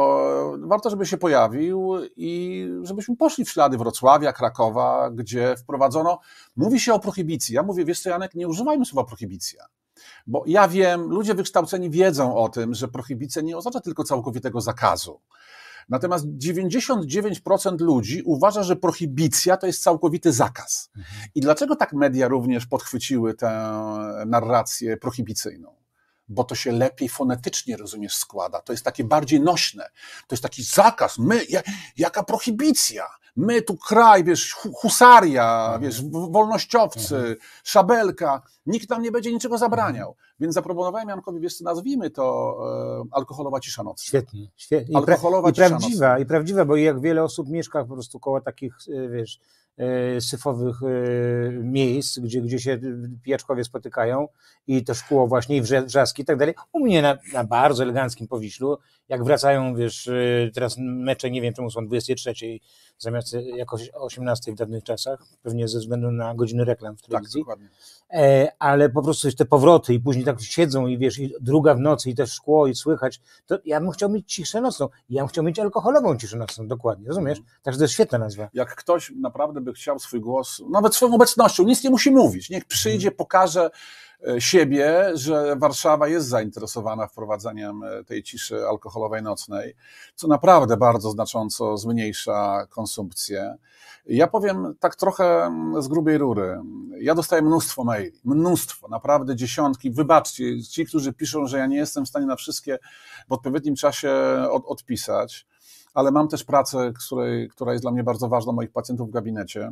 C: to warto, żeby się pojawił i żebyśmy poszli w ślady Wrocławia, Krakowa, gdzie wprowadzono, mówi się o prohibicji. Ja mówię, wiesz co, Janek, nie używajmy słowa prohibicja. Bo ja wiem, ludzie wykształceni wiedzą o tym, że prohibicja nie oznacza tylko całkowitego zakazu. Natomiast dziewięćdziesiąt dziewięć procent ludzi uważa, że prohibicja to jest całkowity zakaz. I dlaczego tak media również podchwyciły tę narrację prohibicyjną? Bo to się lepiej fonetycznie, rozumiesz, składa. To jest takie bardziej nośne. To jest taki zakaz. My, ja, jaka prohibicja? My tu kraj, wiesz, hu- husaria,
B: Mhm.
C: wiesz, w- wolnościowcy,
B: Mhm.
C: szabelka. Nikt nam nie będzie niczego zabraniał. Więc zaproponowałem Jankowi, wiesz co, nazwijmy to e, alkoholowa cisza nocna.
B: Świetnie, świetnie. I,
C: Alkoholowa
B: pra, i
C: cisza
B: prawdziwa,
C: nocna.
B: i prawdziwa, bo jak wiele osób mieszka po prostu koło takich, e, wiesz, e, syfowych e, miejsc, gdzie, gdzie się pijaczkowie spotykają i to szkło właśnie, i wrze- wrzaski i tak dalej. U mnie na, na bardzo eleganckim Powiślu, jak wracają, wiesz, e, teraz mecze, nie wiem czemu są dwudziestej trzeciej zamiast jakoś osiemnastej w dawnych czasach, pewnie ze względu na godziny reklam w
C: Tak,
B: telewizji.
C: dokładnie.
B: E, ale po prostu te powroty i później tak siedzą i wiesz, i druga w nocy i też szkło i słychać, to ja bym chciał mieć ciszę nocną. Ja bym chciał mieć alkoholową ciszę nocną, dokładnie, rozumiesz? Także to jest świetna nazwa.
C: Jak ktoś naprawdę by chciał swój głos, nawet swoją obecnością, nic nie musi mówić, niech przyjdzie, pokaże e, siebie, że Warszawa jest zainteresowana wprowadzeniem e, tej ciszy alkoholowej nocnej, co naprawdę bardzo znacząco zmniejsza konsumpcję. Ja powiem tak trochę z grubej rury. Ja dostaję mnóstwo maili, mnóstwo, naprawdę dziesiątki. Wybaczcie, ci, którzy piszą, że ja nie jestem w stanie na wszystkie w odpowiednim czasie od, odpisać, ale mam też pracę, której, która jest dla mnie bardzo ważna, moich pacjentów w gabinecie,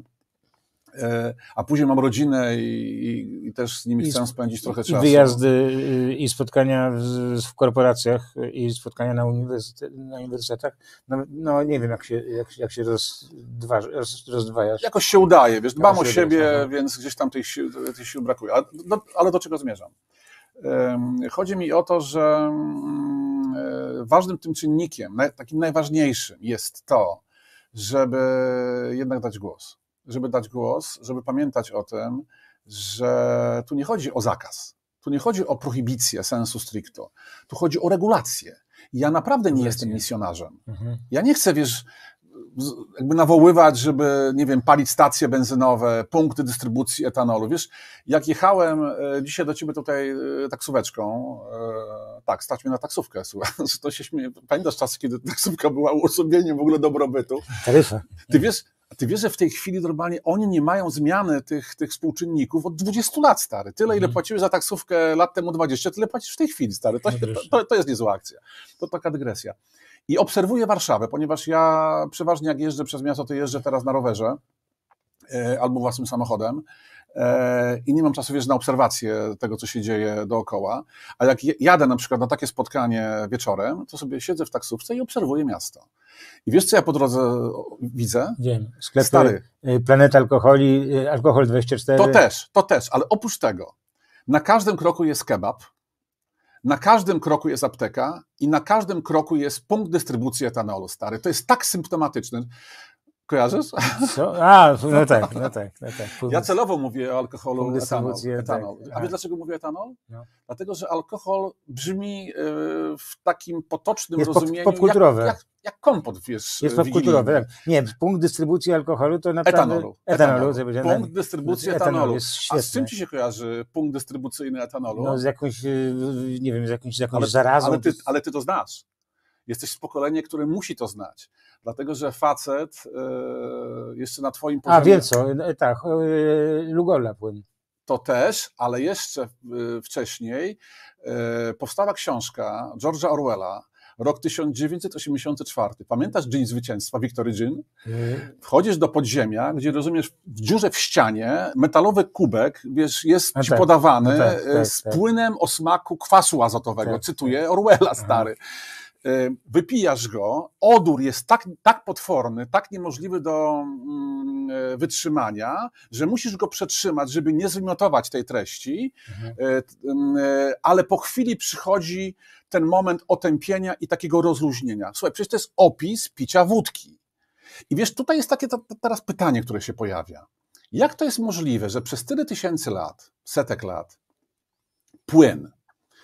C: a później mam rodzinę i, i, i też z nimi
B: I
C: chcę
B: z-
C: spędzić trochę
B: I
C: czasu.
B: wyjazdy y, i spotkania w, w korporacjach i spotkania na, uniwersytet, na uniwersytetach. No, no nie wiem, jak się, jak, jak się rozdwa, roz, rozdwajasz.
C: Jakoś się udaje, wiesz, dbam o
B: się
C: siebie,
B: udaje, aha.
C: więc gdzieś tam tych sił, tych sił brakuje. Ale do, ale do czego zmierzam? Em, Chodzi mi o to, że mm, e, ważnym tym czynnikiem, naj- takim najważniejszym jest to, żeby jednak dać głos. Żeby dać głos, żeby pamiętać o tym, że tu nie chodzi o zakaz, tu nie chodzi o prohibicję sensu stricto, tu chodzi o regulację. Ja naprawdę nie
B: Regulację.
C: jestem misjonarzem.
B: Mhm.
C: Ja nie chcę, wiesz, jakby nawoływać, żeby, nie wiem, palić stacje benzynowe, punkty dystrybucji etanolu. Wiesz, jak jechałem dzisiaj do ciebie tutaj taksóweczką, tak, stać mnie na taksówkę, słuchaj, to się śmieje. Pamiętasz czasy, kiedy taksówka była uosobieniem w ogóle dobrobytu?
B: Taryfa.
C: Ty wiesz, ty wiesz, że w tej chwili normalnie oni nie mają zmiany tych, tych współczynników od dwudziestu lat, stary. Tyle, ile płaciłeś za taksówkę lat temu dwadzieścia, tyle płacisz w tej chwili, stary. To, to, to jest niezła akcja. To taka dygresja. I obserwuję Warszawę, ponieważ ja przeważnie jak jeżdżę przez miasto, to jeżdżę teraz na rowerze e, albo własnym samochodem e, i nie mam czasu, wiesz, na obserwację tego, co się dzieje dookoła. A jak jadę na przykład na takie spotkanie wieczorem, to sobie siedzę w taksówce i obserwuję miasto. I wiesz, co ja po drodze widzę?
B: Wiem. Sklepy,
C: Stary.
B: Planet Alkoholi, Alkohol dwadzieścia cztery.
C: To też, to też, ale oprócz tego, na każdym kroku jest kebab, na każdym kroku jest apteka i na każdym kroku jest punkt dystrybucji etanolu, stary. To jest tak symptomatyczne. Kojarzysz?
B: Co? A, no tak, no tak. No tak.
C: Ja celowo mówię o alkoholu
B: Punkt
C: etanol.
B: dystrybucji,
C: etanol.
B: tak.
C: A wiesz, dlaczego mówię etanol?
B: No.
C: Dlatego, że alkohol brzmi w takim potocznym
B: Jest
C: rozumieniu
B: popkulturowe.
C: jak, jak, jak kompot, wiesz,
B: Jest popkulturowe, tak. Nie, punkt dystrybucji alkoholu to naprawdę...
C: Etanolu.
B: Etanolu.
C: etanolu. Punkt dystrybucji etanolu.
B: etanolu jest świetny.
C: A z czym ci się kojarzy punkt dystrybucyjny etanolu?
B: No z jakąś, nie wiem, z jakąś, z jakąś
C: ale,
B: zarazą.
C: Ale ty, ale ty to znasz. Jesteś z pokolenia, które musi to znać. Dlatego, że facet yy, jeszcze na twoim poziomie...
B: A, wiem co, tak, yy, Lugola płyn.
C: To też, ale jeszcze yy, wcześniej yy, powstała książka George'a Orwella, rok tysiąc dziewięćset osiemdziesiąty czwarty. Pamiętasz Dzień Zwycięstwa, Victory Gin?
B: Yy.
C: Wchodzisz do podziemia, gdzie rozumiesz, w dziurze w ścianie metalowy kubek, wiesz, jest
B: A
C: ci
B: tak,
C: podawany
B: no tak, tak,
C: z
B: tak.
C: płynem o smaku kwasu azotowego.
B: Tak,
C: Cytuję Orwella, stary. Wypijasz go, odór jest tak, tak potworny, tak niemożliwy do mm, wytrzymania, że musisz go przetrzymać, żeby nie zwymiotować tej treści, mhm. ale po chwili przychodzi ten moment otępienia i takiego rozluźnienia. Słuchaj, przecież to jest opis picia wódki. I wiesz, tutaj jest takie to, to teraz pytanie, które się pojawia. Jak to jest możliwe, że przez tyle tysięcy lat, setek lat, płyn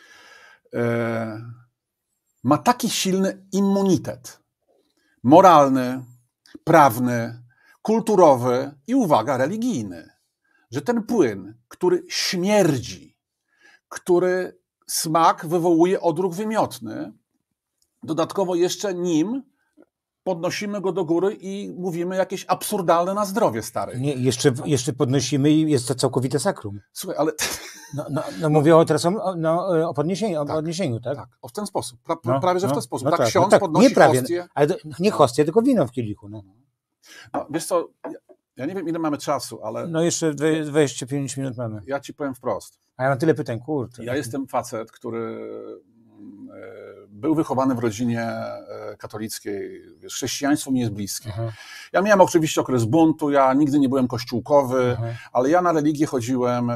C: e, ma taki silny immunitet moralny, prawny, kulturowy i, uwaga, religijny, że ten płyn, który śmierdzi, który smak wywołuje odruch wymiotny, dodatkowo jeszcze nim podnosimy go do góry i mówimy jakieś absurdalne na zdrowie, stary.
B: Nie, jeszcze, jeszcze podnosimy i jest to całkowite sakrum.
C: Słuchaj, ale...
B: No, no, no mówię o, teraz o, no, o podniesieniu, o
C: tak,
B: podniesieniu, tak?
C: Tak, o w ten sposób, pra,
B: no,
C: prawie że
B: no,
C: w ten sposób.
B: No
C: tak,
B: tak,
C: ksiądz
B: no tak,
C: podnosi
B: nie prawie,
C: hostię.
B: Ale nie hostię, tylko wino w kielichu. No,
C: no wiesz co, ja, ja nie wiem, ile mamy czasu, ale...
B: No jeszcze dwadzieścia pięć minut mamy.
C: Ja ci powiem wprost.
B: A ja mam tyle pytań, kurczę.
C: Ja jestem facet, który był wychowany w rodzinie katolickiej. Wiesz, chrześcijaństwo mi jest bliskie. Uh-huh. Ja miałem oczywiście okres buntu, ja nigdy nie byłem kościółkowy, uh-huh. ale ja na religię chodziłem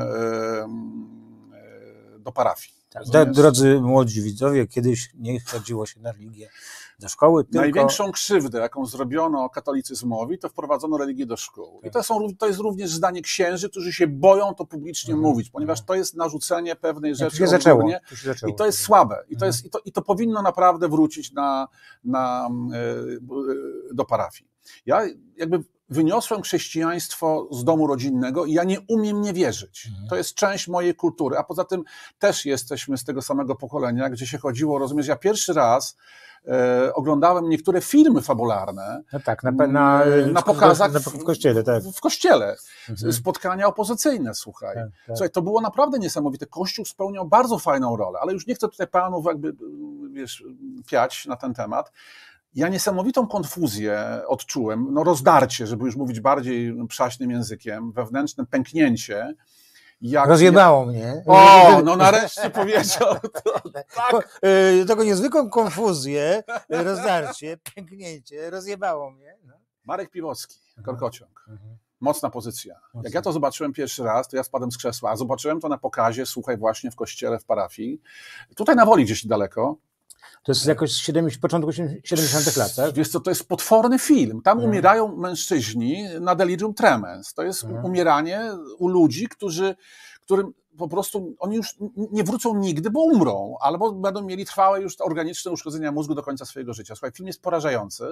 C: do parafii.
B: Tak, da, drodzy młodzi widzowie, kiedyś nie chodziło się na religię do szkoły, tylko...
C: Największą krzywdę, jaką zrobiono katolicyzmowi, to wprowadzono religię do szkół. Tak. I to, są, to jest również zdanie księży, którzy się boją to publicznie mhm. mówić, ponieważ mhm. to jest narzucenie pewnej rzeczy.
B: To się zaczęło. To się zaczęło.
C: I to jest słabe. I to, jest, i, to, I to powinno naprawdę wrócić na, na, do parafii. Ja jakby wyniosłem chrześcijaństwo z domu rodzinnego i ja nie umiem nie wierzyć. Mhm. To jest część mojej kultury, a poza tym też jesteśmy z tego samego pokolenia, gdzie się chodziło, rozumiesz, ja pierwszy raz e, oglądałem niektóre filmy fabularne
B: no tak, na, na,
C: na pokazach
B: na, w kościele. Tak.
C: W, w kościele.
B: Mhm.
C: Spotkania opozycyjne, słuchaj.
B: Tak, tak.
C: Słuchaj. To było naprawdę niesamowite. Kościół spełniał bardzo fajną rolę, ale już nie chcę tutaj panów jakby, wiesz, piać na ten temat. Ja niesamowitą konfuzję odczułem, no rozdarcie, żeby już mówić bardziej przaśnym językiem, wewnętrzne pęknięcie. Jak
B: Rozjebało
C: nie...
B: mnie.
C: O, no nareszcie powiedział to. Tak.
B: Taką niezwykłą konfuzję, rozdarcie, pęknięcie, rozjebało mnie. No.
C: Marek Piwowski, Korkociąg. Mhm. Mocna pozycja. Mocna. Jak ja to zobaczyłem pierwszy raz, to ja spadłem z krzesła, a zobaczyłem to na pokazie, słuchaj, właśnie w kościele, w parafii. Tutaj na Woli gdzieś daleko.
B: To jest jakoś z siedemdziesiątych, początku siedemdziesiątych lat, tak?
C: Wiesz co, to jest potworny film. Tam hmm. umierają mężczyźni na delirium tremens. To jest hmm. umieranie u ludzi, którzy, którym po prostu oni już nie wrócą nigdy, bo umrą, albo będą mieli trwałe już organiczne uszkodzenia mózgu do końca swojego życia. Słuchaj, film jest porażający.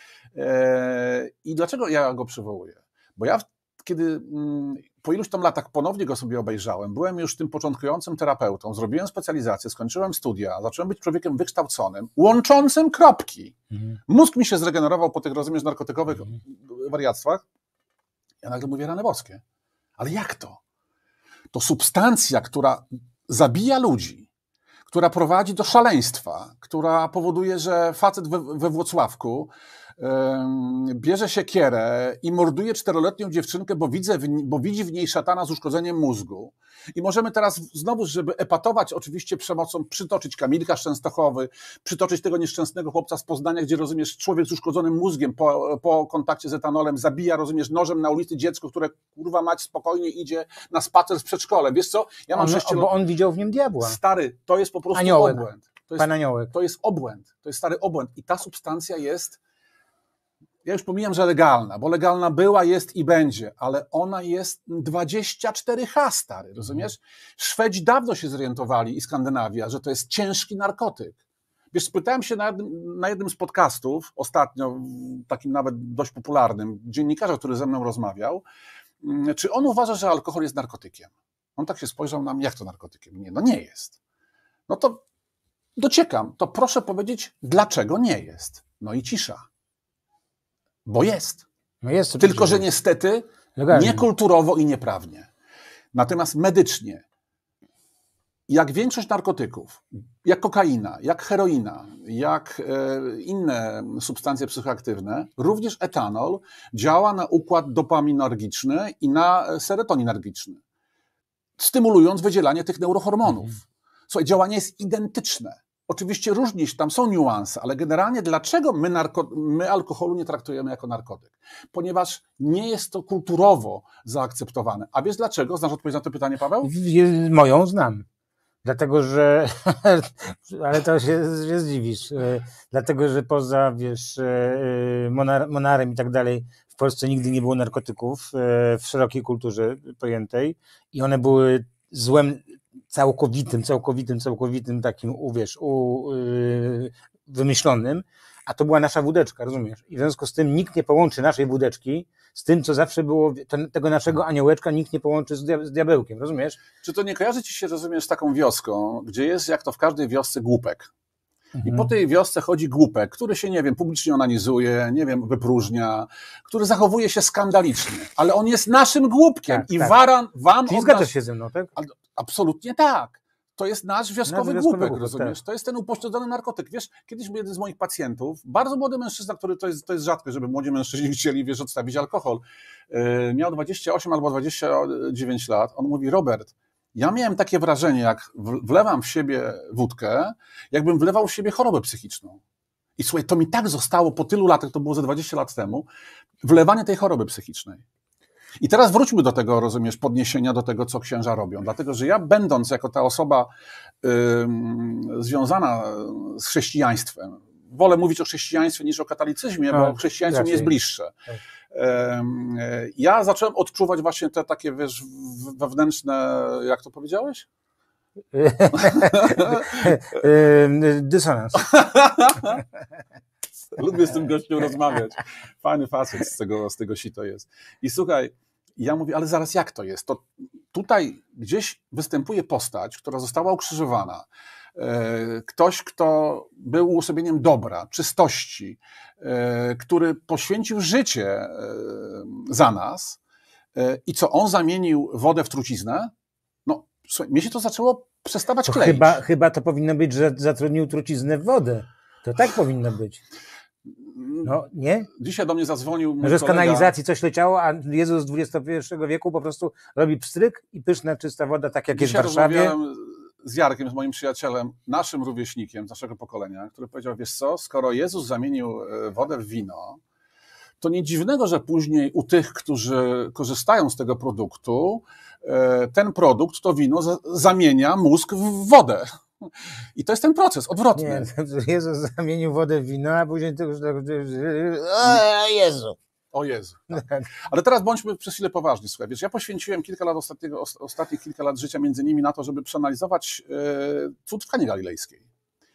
C: I dlaczego ja go przywołuję? Bo ja, kiedy po iluś tam latach ponownie go sobie obejrzałem, byłem już tym początkującym terapeutą, zrobiłem specjalizację, skończyłem studia, zacząłem być człowiekiem wykształconym, łączącym kropki. Mhm. Mózg mi się zregenerował po tych, rozumiesz, narkotykowych mhm. wariactwach. Ja nagle mówię, rany boskie. Ale jak to? To substancja, która zabija ludzi, która prowadzi do szaleństwa, która powoduje, że facet we, we Włocławku bierze siekierę i morduje czteroletnią dziewczynkę, bo, widzę w, bo widzi w niej szatana z uszkodzeniem mózgu. I możemy teraz znowu, żeby epatować oczywiście przemocą, przytoczyć Kamilka z Częstochowy, przytoczyć tego nieszczęsnego chłopca z Poznania, gdzie, rozumiesz, człowiek z uszkodzonym mózgiem po, po kontakcie z etanolem zabija, rozumiesz, nożem na ulicy dziecko, które, kurwa mać, spokojnie idzie na spacer z przedszkolem. Wiesz co? Ja mam
B: on,
C: sześciu...
B: Bo on widział w nim diabła.
C: Stary, to jest po prostu
B: Aniołek.
C: obłęd. To jest,
B: Pan Aniołek.
C: To jest obłęd. To jest stary obłęd. I ta substancja jest... Ja już pomijam, że legalna, bo legalna była, jest i będzie, ale ona jest dwadzieścia cztery H, stary, rozumiesz? Szwedzi dawno się zorientowali i Skandynawia, że to jest ciężki narkotyk. Wiesz, spytałem się na jednym, na jednym z podcastów, ostatnio, takim nawet dość popularnym, dziennikarza, który ze mną rozmawiał, czy on uważa, że alkohol jest narkotykiem. On tak się spojrzał na mnie, jak to narkotykiem? Nie, no nie jest. No to dociekam, to proszę powiedzieć, dlaczego nie jest? No i cisza. Bo jest.
B: No jest
C: Tylko, że niestety legalnie. Niekulturowo i nieprawnie. Natomiast medycznie, jak większość narkotyków, jak kokaina, jak heroina, jak e, inne substancje psychoaktywne, również etanol działa na układ dopaminergiczny i na serotoninergiczny, stymulując wydzielanie tych neurohormonów. Mhm. Słuchaj, działanie jest identyczne. Oczywiście różni się, tam są niuanse, ale generalnie dlaczego my, narko, my alkoholu nie traktujemy jako narkotyk? Ponieważ nie jest to kulturowo zaakceptowane. A wiesz dlaczego? Znasz odpowiedź na to pytanie, Paweł?
B: Moją znam. Dlatego, że... ale to się, się zdziwisz. Dlatego, że poza, wiesz, monar, monarem i tak dalej, w Polsce nigdy nie było narkotyków w szerokiej kulturze pojętej i one były złem całkowitym, całkowitym, całkowitym takim, uwierz, u, yy, wymyślonym, a to była nasza wódeczka, rozumiesz? I w związku z tym nikt nie połączy naszej wódeczki z tym, co zawsze było, ten, tego naszego aniołeczka nikt nie połączy z, dia, z diabełkiem, rozumiesz?
C: Czy to nie kojarzy ci się, rozumiesz, z taką wioską, gdzie jest, jak to w każdej wiosce, głupek? Mhm. I po tej wiosce chodzi głupek, który się, nie wiem, publicznie onanizuje, nie wiem, wypróżnia, który zachowuje się skandalicznie, ale on jest naszym głupkiem tak, i tak. Waran, wam...
B: Czyli zgadzasz nas... się ze mną, tak?
C: Absolutnie tak. To jest nasz wioskowy nasz głupek, głupek, rozumiesz? Tak. To jest ten upośledzony narkotyk. Wiesz, kiedyś był jeden z moich pacjentów, bardzo młody mężczyzna, który to jest, to jest rzadko, żeby młodzi mężczyźni chcieli, wiesz, odstawić alkohol. Yy, miał dwadzieścia osiem albo dwadzieścia dziewięć lat. On mówi, Robert, ja miałem takie wrażenie, jak wlewam w siebie wódkę, jakbym wlewał w siebie chorobę psychiczną. I słuchaj, to mi tak zostało po tylu latach, to było ze dwadzieścia lat temu, wlewanie tej choroby psychicznej. I teraz wróćmy do tego, rozumiesz, podniesienia do tego, co księża robią. Dlatego, że ja będąc jako ta osoba y, związana z chrześcijaństwem, wolę mówić o chrześcijaństwie niż o katolicyzmie, bo chrześcijaństwo mi jest bliższe. Ja zacząłem odczuwać właśnie te takie, wiesz, wewnętrzne, jak to powiedziałeś?
B: Dysonans.
C: Lubię z tym gościem rozmawiać. Fajny facet z tego, z tego sito jest. I słuchaj, ja mówię, ale zaraz jak to jest? To tutaj gdzieś występuje postać, która została ukrzyżowana. Ktoś, kto był uosobieniem dobra, czystości, który poświęcił życie za nas i co, on zamienił wodę w truciznę? No, słuchaj, mnie się to zaczęło przestawać
B: to
C: kleić.
B: Chyba, chyba to powinno być, że zatrudnił truciznę w wodę. To tak powinno być. No, nie?
C: Dzisiaj do mnie zadzwonił mój
B: Że z
C: kolega...
B: kanalizacji coś leciało, a Jezus z dwudziestego pierwszego wieku po prostu robi pstryk i pyszna, czysta woda, tak jak
C: Dzisiaj
B: jest w Warszawie.
C: Rozmawiałem z Jarkiem, z moim przyjacielem, naszym rówieśnikiem z naszego pokolenia, który powiedział, wiesz co, skoro Jezus zamienił wodę w wino, to nic dziwnego, że później u tych, którzy korzystają z tego produktu, ten produkt, to wino zamienia mózg w wodę. I to jest ten proces odwrotny.
B: Nie, Jezus zamienił wodę w wino, a później to już tak... O Jezu!
C: O Jezu. Tak. Ale teraz bądźmy przez chwilę poważni. Słuchaj, wiesz, ja poświęciłem kilka lat, ostatniego, ostatnich kilka lat życia między innymi na to, żeby przeanalizować e, cud w Kanie Galilejskiej.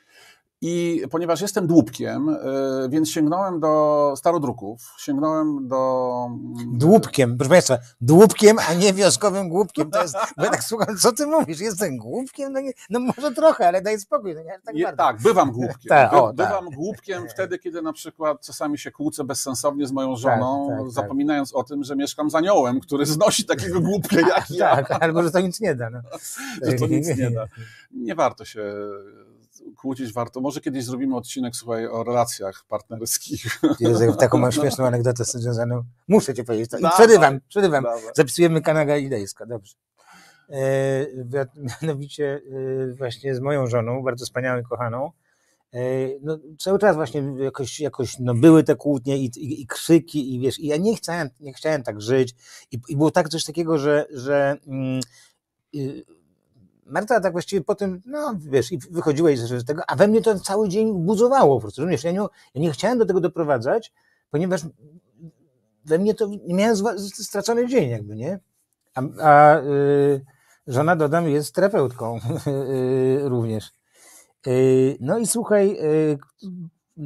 C: I ponieważ jestem dłubkiem, e, więc sięgnąłem do starodruków, sięgnąłem do...
B: Dłubkiem, proszę Państwa, dłubkiem, a nie wioskowym głupkiem. To jest, bo ja tak słucham, co ty mówisz? Jestem głupkiem? No, nie, no może trochę, ale daj spokój. No nie, tak,
C: Je, tak, bywam głupkiem.
B: Ta,
C: By,
B: o,
C: bywam
B: tak.
C: głupkiem wtedy, kiedy na przykład czasami się kłócę bezsensownie z moją żoną,
B: tak, tak,
C: zapominając tak. o tym, że mieszkam z aniołem, który znosi takiego głupka jak ja.
B: Tak, albo że to nic nie da. No.
C: Że to nic nie da. Nie warto się kłócić, warto. Może kiedyś zrobimy odcinek, słuchaj, o relacjach partnerskich.
B: Jezu, taką mam śmieszną anegdotę z tym związaną. Muszę cię powiedzieć. I przerywam, przerywam. Zapisujemy Kana Galilejska, dobrze. E, mianowicie e, właśnie z moją żoną, bardzo wspaniałą i kochaną, e, no, cały czas właśnie jakoś, jakoś no, były te kłótnie i, i, i krzyki i wiesz, i ja nie chciałem, nie chciałem tak żyć i, i było tak coś takiego, że, że mm, y, Marta tak właściwie po tym, no wiesz, i wychodziła z tego, a we mnie to cały dzień buzowało po prostu, rozumiesz? Ja nie, ja nie chciałem do tego doprowadzać, ponieważ we mnie to, nie miałem zwa, stracony dzień jakby, nie? A, a y, żona, dodam, jest terapeutką y, również. Y, no i słuchaj, y, y,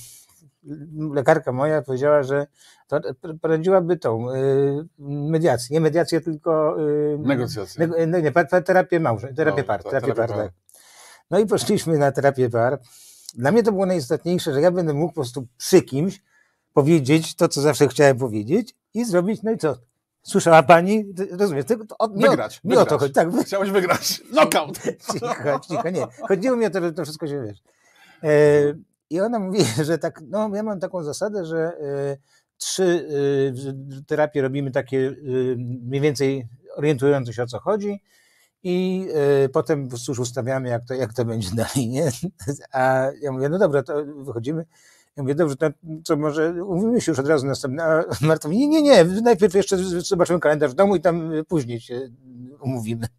B: lekarka moja powiedziała, że to prowadziłaby tą y, mediację, nie mediację, tylko y,
C: negocjację.
B: Ne, nie, terapię małżeńską, terapię par,
C: no,
B: terapię par,
C: par.
B: tak. No i poszliśmy na terapię par. Dla mnie to było najistotniejsze, że ja będę mógł po prostu przy kimś powiedzieć to, co zawsze chciałem powiedzieć i zrobić, no i co? Słyszała pani? Rozumiesz? To, to, nie
C: wygrać.
B: O, nie
C: wygrać.
B: o to chodzi. Tak,
C: chciałeś wygrać. Knockout.
B: Cicho, cicho, nie. Chodziło mi o to, że to wszystko się wiesz. E, I ona mówi, że tak, no ja mam taką zasadę, że e, trzy e, terapie robimy takie e, mniej więcej orientujące się o co chodzi i e, potem po prostu już ustawiamy, jak to, jak to będzie dalej, nie? A ja mówię, no dobra, to wychodzimy. Ja mówię, dobrze, to co może umówimy się już od razu następne. A Marta mówi, nie, nie, nie, najpierw jeszcze zobaczymy kalendarz w domu i tam później się umówimy.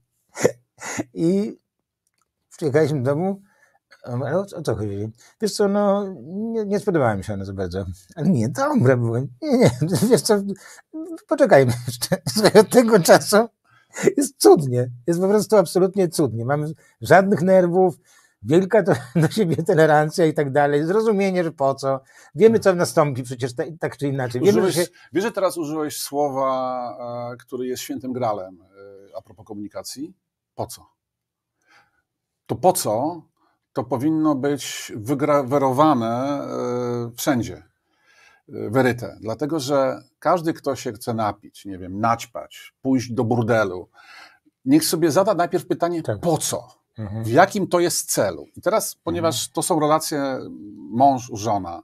B: I przyjechaliśmy do domu, ale o, o co chodzi? Wiesz co, no nie, nie spodobała mi się ona za bardzo. Ale nie, dobra była. Nie, nie, wiesz co, poczekajmy jeszcze. Od tego czasu jest cudnie, jest po prostu absolutnie cudnie. Mamy żadnych nerwów, wielka to do siebie tolerancja i tak dalej, zrozumienie, że po co. Wiemy, co nastąpi przecież tak, tak czy inaczej. Wiemy,
C: użyłeś,
B: że się...
C: Wiesz, że teraz użyłeś słowa, który jest świętym gralem a propos komunikacji? Po co? To po co to powinno być wygrawerowane wszędzie, wyryte. Dlatego, że każdy, kto się chce napić, nie wiem, naćpać, pójść do burdelu, niech sobie zada najpierw pytanie, tak. Po co? Mhm. W jakim to jest celu? I teraz, ponieważ mhm. to są relacje mąż-żona,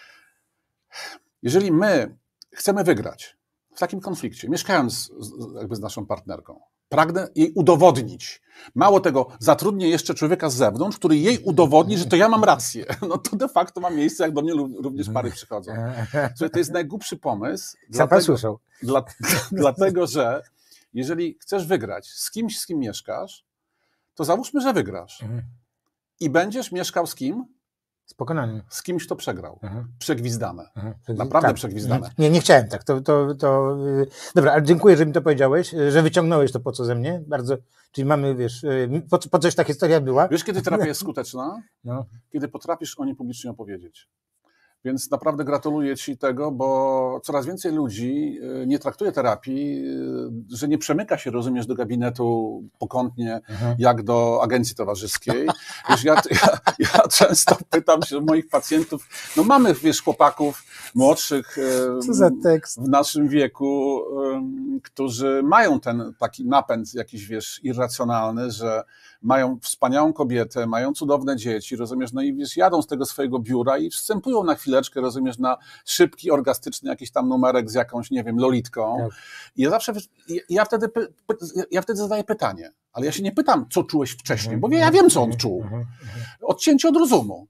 C: jeżeli my chcemy wygrać w takim konflikcie, mieszkając jakby z naszą partnerką, pragnę jej udowodnić. Mało tego, zatrudnię jeszcze człowieka z zewnątrz, który jej udowodni, że to ja mam rację. No to de facto ma miejsce, jak do mnie również pary przychodzą. Słuchaj, to jest najgłupszy pomysł. Dlatego, dla, dlatego, że jeżeli chcesz wygrać z kimś, z kim mieszkasz, to załóżmy, że wygrasz. I będziesz mieszkał z kim?
B: Z pokonaniem.
C: Z kimś, kto przegrał.
B: Mhm.
C: Przegwizdane.
B: Mhm.
C: Naprawdę
B: tak.
C: przegwizdane.
B: Nie, nie chciałem tak. To, to, to... Dobra, ale dziękuję, że mi to powiedziałeś, że wyciągnąłeś to po co ze mnie. Bardzo. Czyli mamy, wiesz, po, po coś ta historia była.
C: Wiesz, kiedy terapia jest skuteczna?
B: No.
C: Kiedy potrafisz o niej publicznie opowiedzieć. Więc naprawdę gratuluję ci tego, bo coraz więcej ludzi nie traktuje terapii, że nie przemyka się, rozumiesz, do gabinetu pokątnie, mhm. jak do agencji towarzyskiej. Wiesz, ja, ja, ja często pytam się moich pacjentów, no mamy, wiesz, chłopaków młodszych
B: Co za tekst?
C: w naszym wieku, którzy mają ten taki napęd jakiś, wiesz, irracjonalny, że mają wspaniałą kobietę, mają cudowne dzieci, rozumiesz, no i wiesz, jadą z tego swojego biura i wstępują na chwileczkę, rozumiesz, na szybki, orgastyczny jakiś tam numerek z jakąś, nie wiem, lolitką. Tak. I ja zawsze, ja wtedy, ja wtedy zadaję pytanie, ale ja się nie pytam, co czułeś wcześniej, bo ja wiem, co on czuł. Odcięcie od rozumu.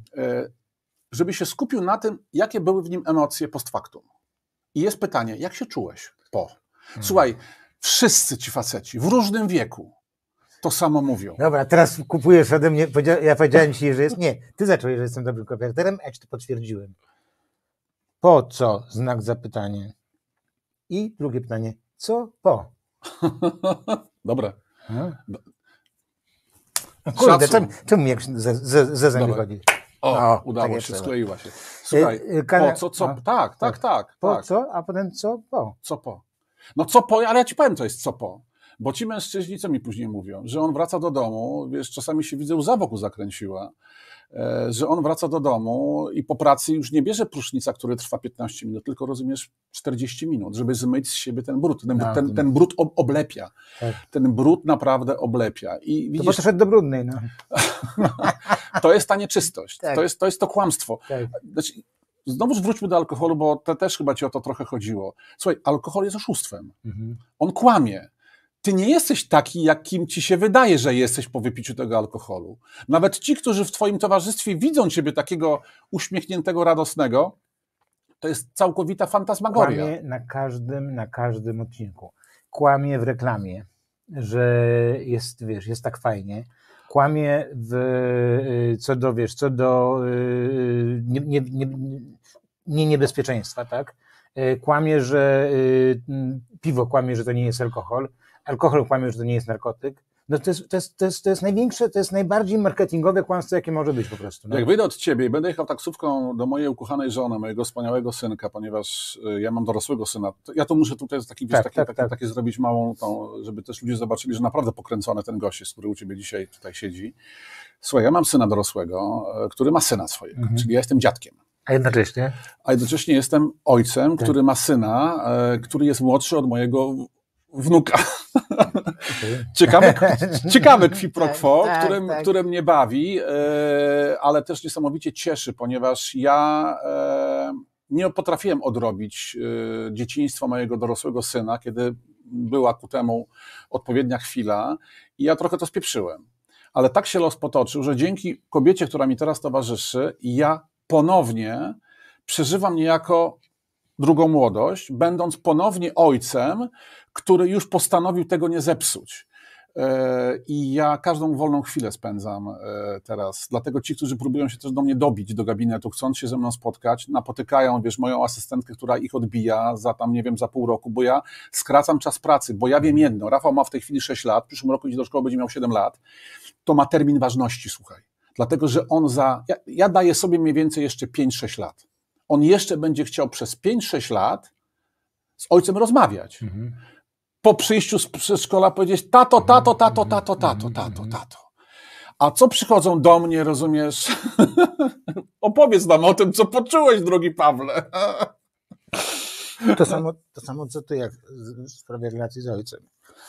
C: Żeby się skupił na tym, jakie były w nim emocje post factum. I jest pytanie, jak się czułeś po? Słuchaj, wszyscy ci faceci w różnym wieku to samo mówią.
B: Dobra, teraz kupujesz ode mnie, ja powiedziałem ci, że jest, nie, ty zacząłeś, że jestem dobrym kopierterem, a ja ci to potwierdziłem. Po co? Znak zapytania. I drugie pytanie. Co po?
C: Dobre.
B: Hmm? Kurde, czemu, czemu jak ze, ze, ze zęby
C: Dobra.
B: chodzi?
C: O,
B: O,
C: udało
B: tak
C: się,
B: jest.
C: skleiła się. Słuchaj,
B: Y, y, Karol-
C: po co, co?
B: no.
C: Tak, tak, tak.
B: Po
C: tak.
B: co, a potem co po?
C: Co po? No co po, ale ja ci powiem, co jest co po. Bo ci mężczyźni, co mi później mówią, że on wraca do domu, wiesz, czasami się widzę, łza wokół zakręciła, e, że on wraca do domu i po pracy już nie bierze prusznica, który trwa piętnaście minut, tylko rozumiesz czterdzieści minut, żeby zmyć z siebie ten brud. Ten,
B: No,
C: ten,
B: to-
C: ten brud ob- oblepia.
B: Tak.
C: Ten brud naprawdę oblepia. I
B: To
C: widzisz,
B: poszedł do brudnej, no.
C: to jest ta nieczystość,
B: Tak.
C: to, jest, to jest to kłamstwo.
B: Tak.
C: Znaczy, znowuż wróćmy do alkoholu, bo to też chyba ci o to trochę chodziło. Słuchaj, alkohol jest oszustwem.
B: Mhm.
C: On kłamie. Ty nie jesteś taki, jakim ci się wydaje, że jesteś po wypiciu tego alkoholu. Nawet ci, którzy w twoim towarzystwie widzą ciebie takiego uśmiechniętego, radosnego, to jest całkowita fantasmagoria.
B: Kłamie na każdym, na każdym odcinku. Kłamie w reklamie, że jest, wiesz, jest tak fajnie. Kłamie w, y, co do, wiesz, co do y, nie, nie, nie, nie niebezpieczeństwa, tak? Y, Kłamie, że y, piwo kłamie, że to nie jest alkohol. Alkohol kłamie, że to nie jest narkotyk. No to jest, to jest, to jest, to jest największe, to jest najbardziej marketingowe kłamstwo, jakie może być po prostu. No.
C: Jak wyjdę od ciebie i będę jechał taksówką do mojej ukochanej żony, mojego wspaniałego synka, ponieważ y, ja mam dorosłego syna, to ja to muszę tutaj taki, wiesz,
B: Tak,
C: taki,
B: tak,
C: taki,
B: tak.
C: takie zrobić małą, tą, żeby też ludzie zobaczyli, że naprawdę pokręcony ten gość, który u ciebie dzisiaj tutaj siedzi. Słuchaj, ja mam syna dorosłego, y, który ma syna swojego,
B: Mhm.
C: czyli ja jestem dziadkiem.
B: A jednocześnie?
C: A jednocześnie jestem ojcem,
B: Tak.
C: który ma syna, e, który jest młodszy od mojego wnuka. Ciekawe, ciekawe qui pro quo,
B: Tak,
C: które,
B: tak.
C: które mnie bawi, e, ale też niesamowicie cieszy, ponieważ ja e, nie potrafiłem odrobić e, dzieciństwa mojego dorosłego syna, kiedy była ku temu odpowiednia chwila i ja trochę to spieprzyłem. Ale tak się los potoczył, że dzięki kobiecie, która mi teraz towarzyszy, ja ponownie przeżywam niejako drugą młodość, będąc ponownie ojcem, który już postanowił tego nie zepsuć. E, I ja każdą wolną chwilę spędzam e, teraz. Dlatego ci, którzy próbują się też do mnie dobić do gabinetu, chcąc się ze mną spotkać, napotykają, wiesz, moją asystentkę, która ich odbija za tam, nie wiem, za pół roku, bo ja skracam czas pracy, bo ja wiem jedno, Rafał ma w tej chwili sześć lat, w przyszłym roku idzie do szkoły, będzie miał siedem lat, to ma termin ważności, słuchaj. Dlatego, że on za... Ja, ja daję sobie mniej więcej jeszcze pięć sześć lat. On jeszcze będzie chciał przez pięć sześć lat z ojcem rozmawiać.
B: Mhm.
C: Po przyjściu z przedszkola powiedzieć tato, tato, tato, tato, tato, tato, tato. A co przychodzą do mnie, rozumiesz? Opowiedz nam o tym, co poczułeś, drogi Pawle.
B: To samo, to samo co ty, jak w sprawie relacji z ojcem.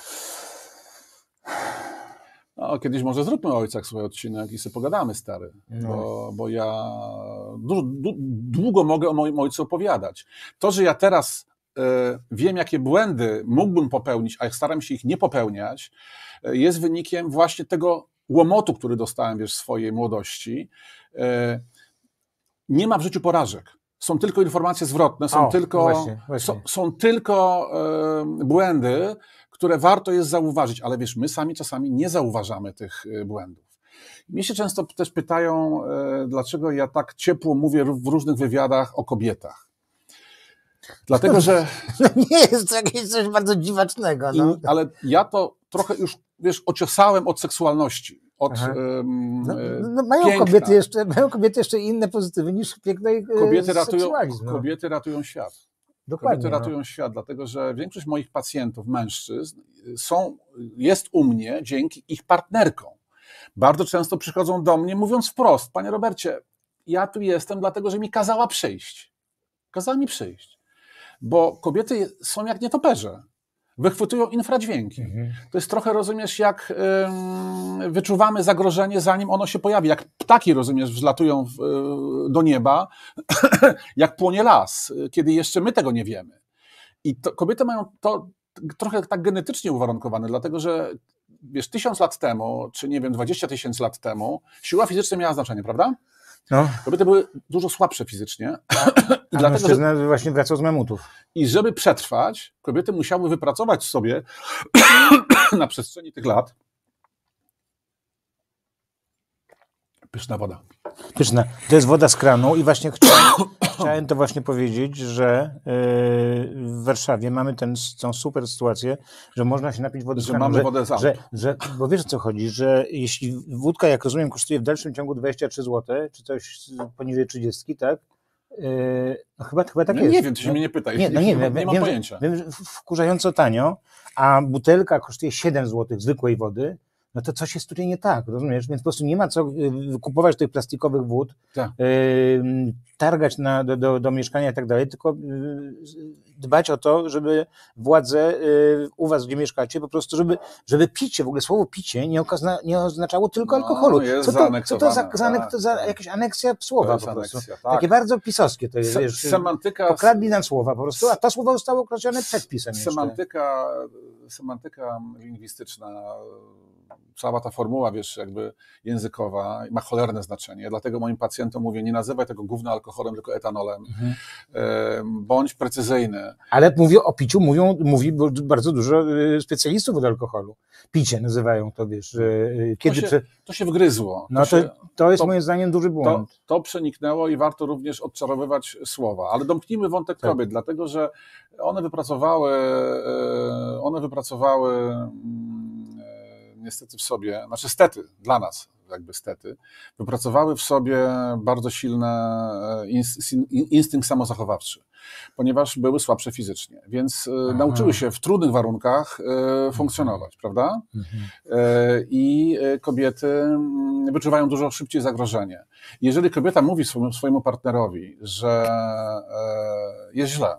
C: No, kiedyś może zróbmy o ojcach swój odcinek i sobie pogadamy, stary.
B: No.
C: Bo, bo ja dużo, du, długo mogę o moim ojcu opowiadać. To, że ja teraz e, wiem, jakie błędy mógłbym popełnić, a staram się ich nie popełniać, e, jest wynikiem właśnie tego łomotu, który dostałem, wiesz, w swojej młodości. E, nie ma w życiu porażek. Są tylko informacje zwrotne, są
B: O,
C: tylko,
B: właśnie, właśnie.
C: Są, są tylko e, błędy, które warto jest zauważyć, ale wiesz, my sami czasami nie zauważamy tych e, błędów. Mnie się często też pytają, e, dlaczego ja tak ciepło mówię w różnych wywiadach o kobietach. Dlatego, że...
B: No nie jest to jakieś coś bardzo dziwacznego. No.
C: I, ale ja to trochę już, wiesz, ociosałem od seksualności. Od,
B: Aha.
C: um,
B: No, no mają,
C: piękna.
B: kobiety jeszcze, mają kobiety jeszcze inne pozytywy niż piękno i
C: Kobiety
B: e,
C: ratują,
B: seksualizm. No.
C: kobiety ratują świat.
B: Dokładnie.
C: Kobiety ratują świat, dlatego że większość moich pacjentów, mężczyzn, są, jest u mnie dzięki ich partnerkom. Bardzo często przychodzą do mnie mówiąc wprost: panie Robercie, ja tu jestem dlatego, że mi kazała przyjść. Kazała mi przyjść. Bo kobiety są jak nietoperze. Wychwytują infradźwięki.
B: Mhm.
C: To jest trochę, rozumiesz, jak ym, wyczuwamy zagrożenie, zanim ono się pojawi. Jak ptaki, rozumiesz, wzlatują w, y, do nieba, jak płonie las, kiedy jeszcze my tego nie wiemy. I to, kobiety mają to trochę tak genetycznie uwarunkowane, dlatego że, wiesz, tysiąc lat temu, czy nie wiem, dwadzieścia tysięcy lat temu, siła fizyczna miała znaczenie, prawda?
B: No.
C: Kobiety były dużo słabsze fizycznie. I
B: A
C: dlatego, że,
B: mężczyzna właśnie wracał z mamutów.
C: I żeby przetrwać, kobiety musiały wypracować sobie na przestrzeni tych lat Pyszna woda.
B: Pyszna. To jest woda z kranu i właśnie chciałem, chciałem to właśnie powiedzieć, że yy, w Warszawie mamy ten, tą super sytuację, że można się napić wody z
C: Że
B: kranu.
C: mamy wodę z aut.
B: że, że, Bo wiesz o co chodzi, że jeśli wódka, jak rozumiem, kosztuje w dalszym ciągu dwadzieścia trzy złote, czy coś poniżej trzydzieści, tak? Yy, no chyba, chyba tak
C: no,
B: jest.
C: Nie wiem, ty się mnie nie pytaj.
B: Nie, no nie,
C: nie,
B: wiem,
C: nie mam
B: wiem,
C: pojęcia.
B: Wiem, że wkurzająco tanio, a butelka kosztuje siedem złotych zwykłej wody, no to coś jest tutaj nie tak, rozumiesz? Więc po prostu nie ma co y, kupować tych plastikowych wód,
C: Tak.
B: y, targać na, do, do, do mieszkania i tak dalej, tylko y, dbać o to, żeby władze y, u was, gdzie mieszkacie, po prostu, żeby, żeby picie, w ogóle słowo picie nie, okazna, nie oznaczało tylko
C: No,
B: alkoholu.
C: jest
B: Co to, co to za,
C: zaaneksowane,
B: za, anek,
C: tak,
B: to za
C: tak.
B: jakaś aneksja słowa
C: To jest
B: po prostu?
C: aneksja, tak.
B: Takie bardzo pisowskie to jest,
C: Se,
B: wiesz,
C: semantyka,
B: pokradli nam słowa po prostu, a to słowo zostało określone przed pisem jeszcze.
C: semantyka, semantyka lingwistyczna, cała ta formuła, wiesz, jakby językowa ma cholerne znaczenie. Dlatego moim pacjentom mówię, nie nazywaj tego gówna alkoholem, tylko etanolem.
B: Mhm.
C: Bądź precyzyjny.
B: Ale mówię o piciu, mówią, mówi bardzo dużo specjalistów od alkoholu. Picie nazywają to, wiesz, kiedy...
C: To się,
B: prze...
C: to się wgryzło.
B: No to,
C: się,
B: to jest
C: to,
B: moim zdaniem duży błąd.
C: To, to przeniknęło i warto również odczarowywać słowa. Ale domknijmy wątek
B: tak.
C: kobiet, dlatego że one wypracowały, one wypracowały niestety w sobie, znaczy stety, dla nas jakby stety, wypracowały w sobie bardzo silny instynkt samozachowawczy, ponieważ były słabsze fizycznie, więc Aha. nauczyły się w trudnych warunkach funkcjonować, mhm. prawda? Mhm. I kobiety wyczuwają dużo szybciej zagrożenie. Jeżeli kobieta mówi swojemu, swojemu partnerowi, że jest źle,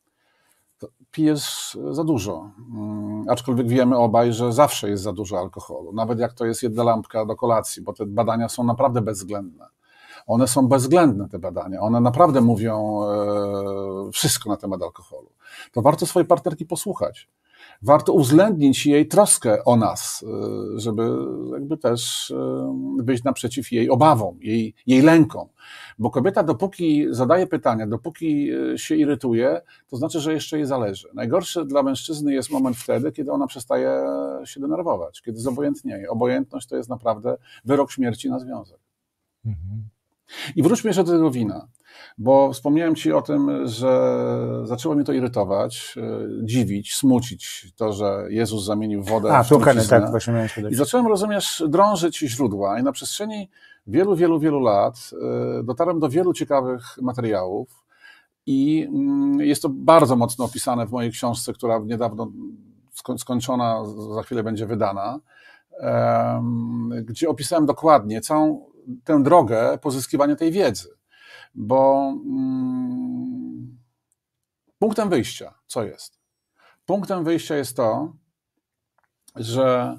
C: pijesz za dużo, aczkolwiek wiemy obaj, że zawsze jest za dużo alkoholu, nawet jak to jest jedna lampka do kolacji, bo te badania są naprawdę bezwzględne. One są bezwzględne, te badania, one naprawdę mówią e, wszystko na temat alkoholu. To warto swojej partnerki posłuchać. Warto uwzględnić jej troskę o nas, żeby jakby też wyjść naprzeciw jej obawom, jej, jej lękom. Bo kobieta dopóki zadaje pytania, dopóki się irytuje, to znaczy, że jeszcze jej zależy. Najgorszy dla mężczyzny jest moment wtedy, kiedy ona przestaje się denerwować, kiedy zobojętnieje. Obojętność to jest naprawdę wyrok śmierci na związek. Mhm. I wróćmy jeszcze do tego wina. Bo wspomniałem ci o tym, że zaczęło mnie to irytować, dziwić, smucić to, że Jezus zamienił wodę
B: A,
C: w truciznę.
B: tak, właśnie miałem się
C: I zacząłem, rozumiesz, drążyć źródła i na przestrzeni wielu, wielu, wielu lat dotarłem do wielu ciekawych materiałów i jest to bardzo mocno opisane w mojej książce, która niedawno skończona, za chwilę będzie wydana, gdzie opisałem dokładnie całą tę drogę pozyskiwania tej wiedzy. Bo mm, punktem wyjścia, co jest? Punktem wyjścia jest to, że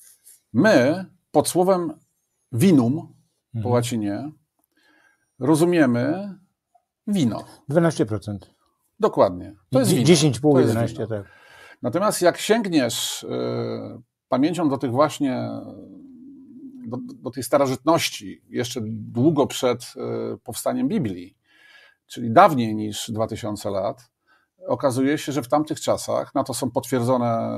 C: my pod słowem vinum mhm. po łacinie rozumiemy wino.
B: dwanaście procent.
C: Dokładnie. To jest wino.
B: dziesięć i pół,
C: to jest
B: jedenaście,
C: wino.
B: tak.
C: Natomiast jak sięgniesz y, pamięcią do tych właśnie Do, do tej starożytności, jeszcze długo przed y, powstaniem Biblii, czyli dawniej niż dwa tysiące lat, okazuje się, że w tamtych czasach, na to są potwierdzone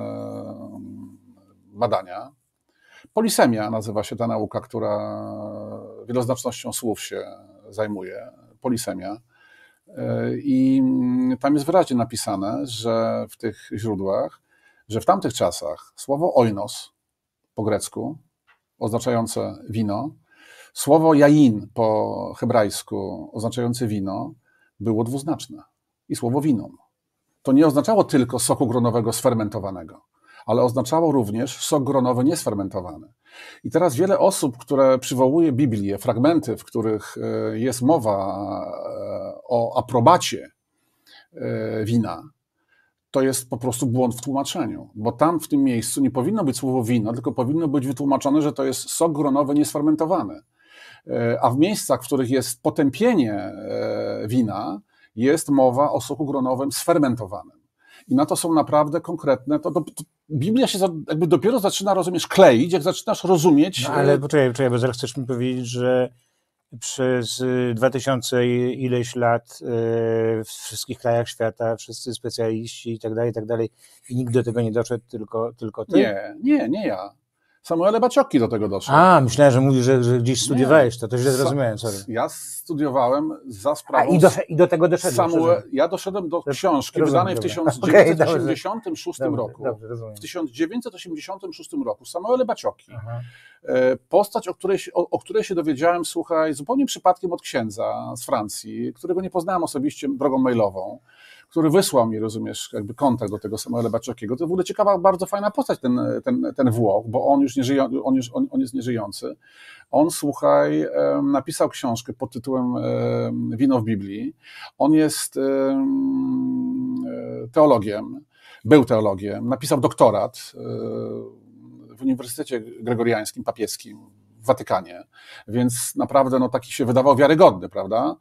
C: badania, polisemia nazywa się ta nauka, która wieloznacznością słów się zajmuje, polisemia. Y, I tam jest wyraźnie napisane, że w tych źródłach, że w tamtych czasach słowo oinos po grecku, oznaczające wino, słowo jain po hebrajsku oznaczające wino było dwuznaczne. I słowo winum. To nie oznaczało tylko soku gronowego sfermentowanego, ale oznaczało również sok gronowy niesfermentowany. I teraz wiele osób, które przywołuje Biblię, fragmenty, w których jest mowa o aprobacie wina, to jest po prostu błąd w tłumaczeniu, bo tam w tym miejscu nie powinno być słowo wino, tylko powinno być wytłumaczone, że to jest sok gronowy niesfermentowany. A w miejscach, w których jest potępienie wina, jest mowa o soku gronowym sfermentowanym. I na to są naprawdę konkretne, to, to, to Biblia się za, jakby dopiero zaczyna, rozumiesz, kleić, jak zaczynasz rozumieć...
B: No ale poczekaj, poczekaj, bo zaraz chcesz mi powiedzieć, że przez dwa tysiące ileś lat w wszystkich krajach świata, wszyscy specjaliści i tak dalej, i tak dalej, i nikt do tego nie doszedł, tylko, tylko ty?
C: Nie, nie, nie ja. Samuele Bacioki do tego doszedł.
B: A, myślałem, że mówisz, że, że gdzieś studiowałeś to, to źle zrozumiałem, sorry.
C: Ja studiowałem za
B: A
C: sprawą...
B: i do, i do tego doszedłeś?
C: Samuel, ja doszedłem do książki
B: Rozumiem,
C: wydanej w
B: dobra.
C: tysiąc dziewięćset osiemdziesiątym
B: Okej,
C: szóstym
B: dobrze,
C: roku.
B: dobrze, rozumiem.
C: W tysiąc dziewięćset osiemdziesiątym szóstym roku Samuele Bacioki.
B: Aha.
C: Postać, o której, się, o, o której się dowiedziałem, słuchaj, zupełnie przypadkiem od księdza z Francji, którego nie poznałem osobiście drogą mailową, który wysłał mi, rozumiesz, jakby kontakt do tego Samuela Baciokiego. To w ogóle ciekawa, bardzo fajna postać ten, ten, ten Włoch, bo on już nie żyje, on, już, on, on jest nieżyjący. On, słuchaj, napisał książkę pod tytułem Wino w Biblii. On jest teologiem, był teologiem, napisał doktorat w Uniwersytecie Gregoriańskim, papieskim w Watykanie, więc naprawdę no, taki się wydawał wiarygodny, prawda?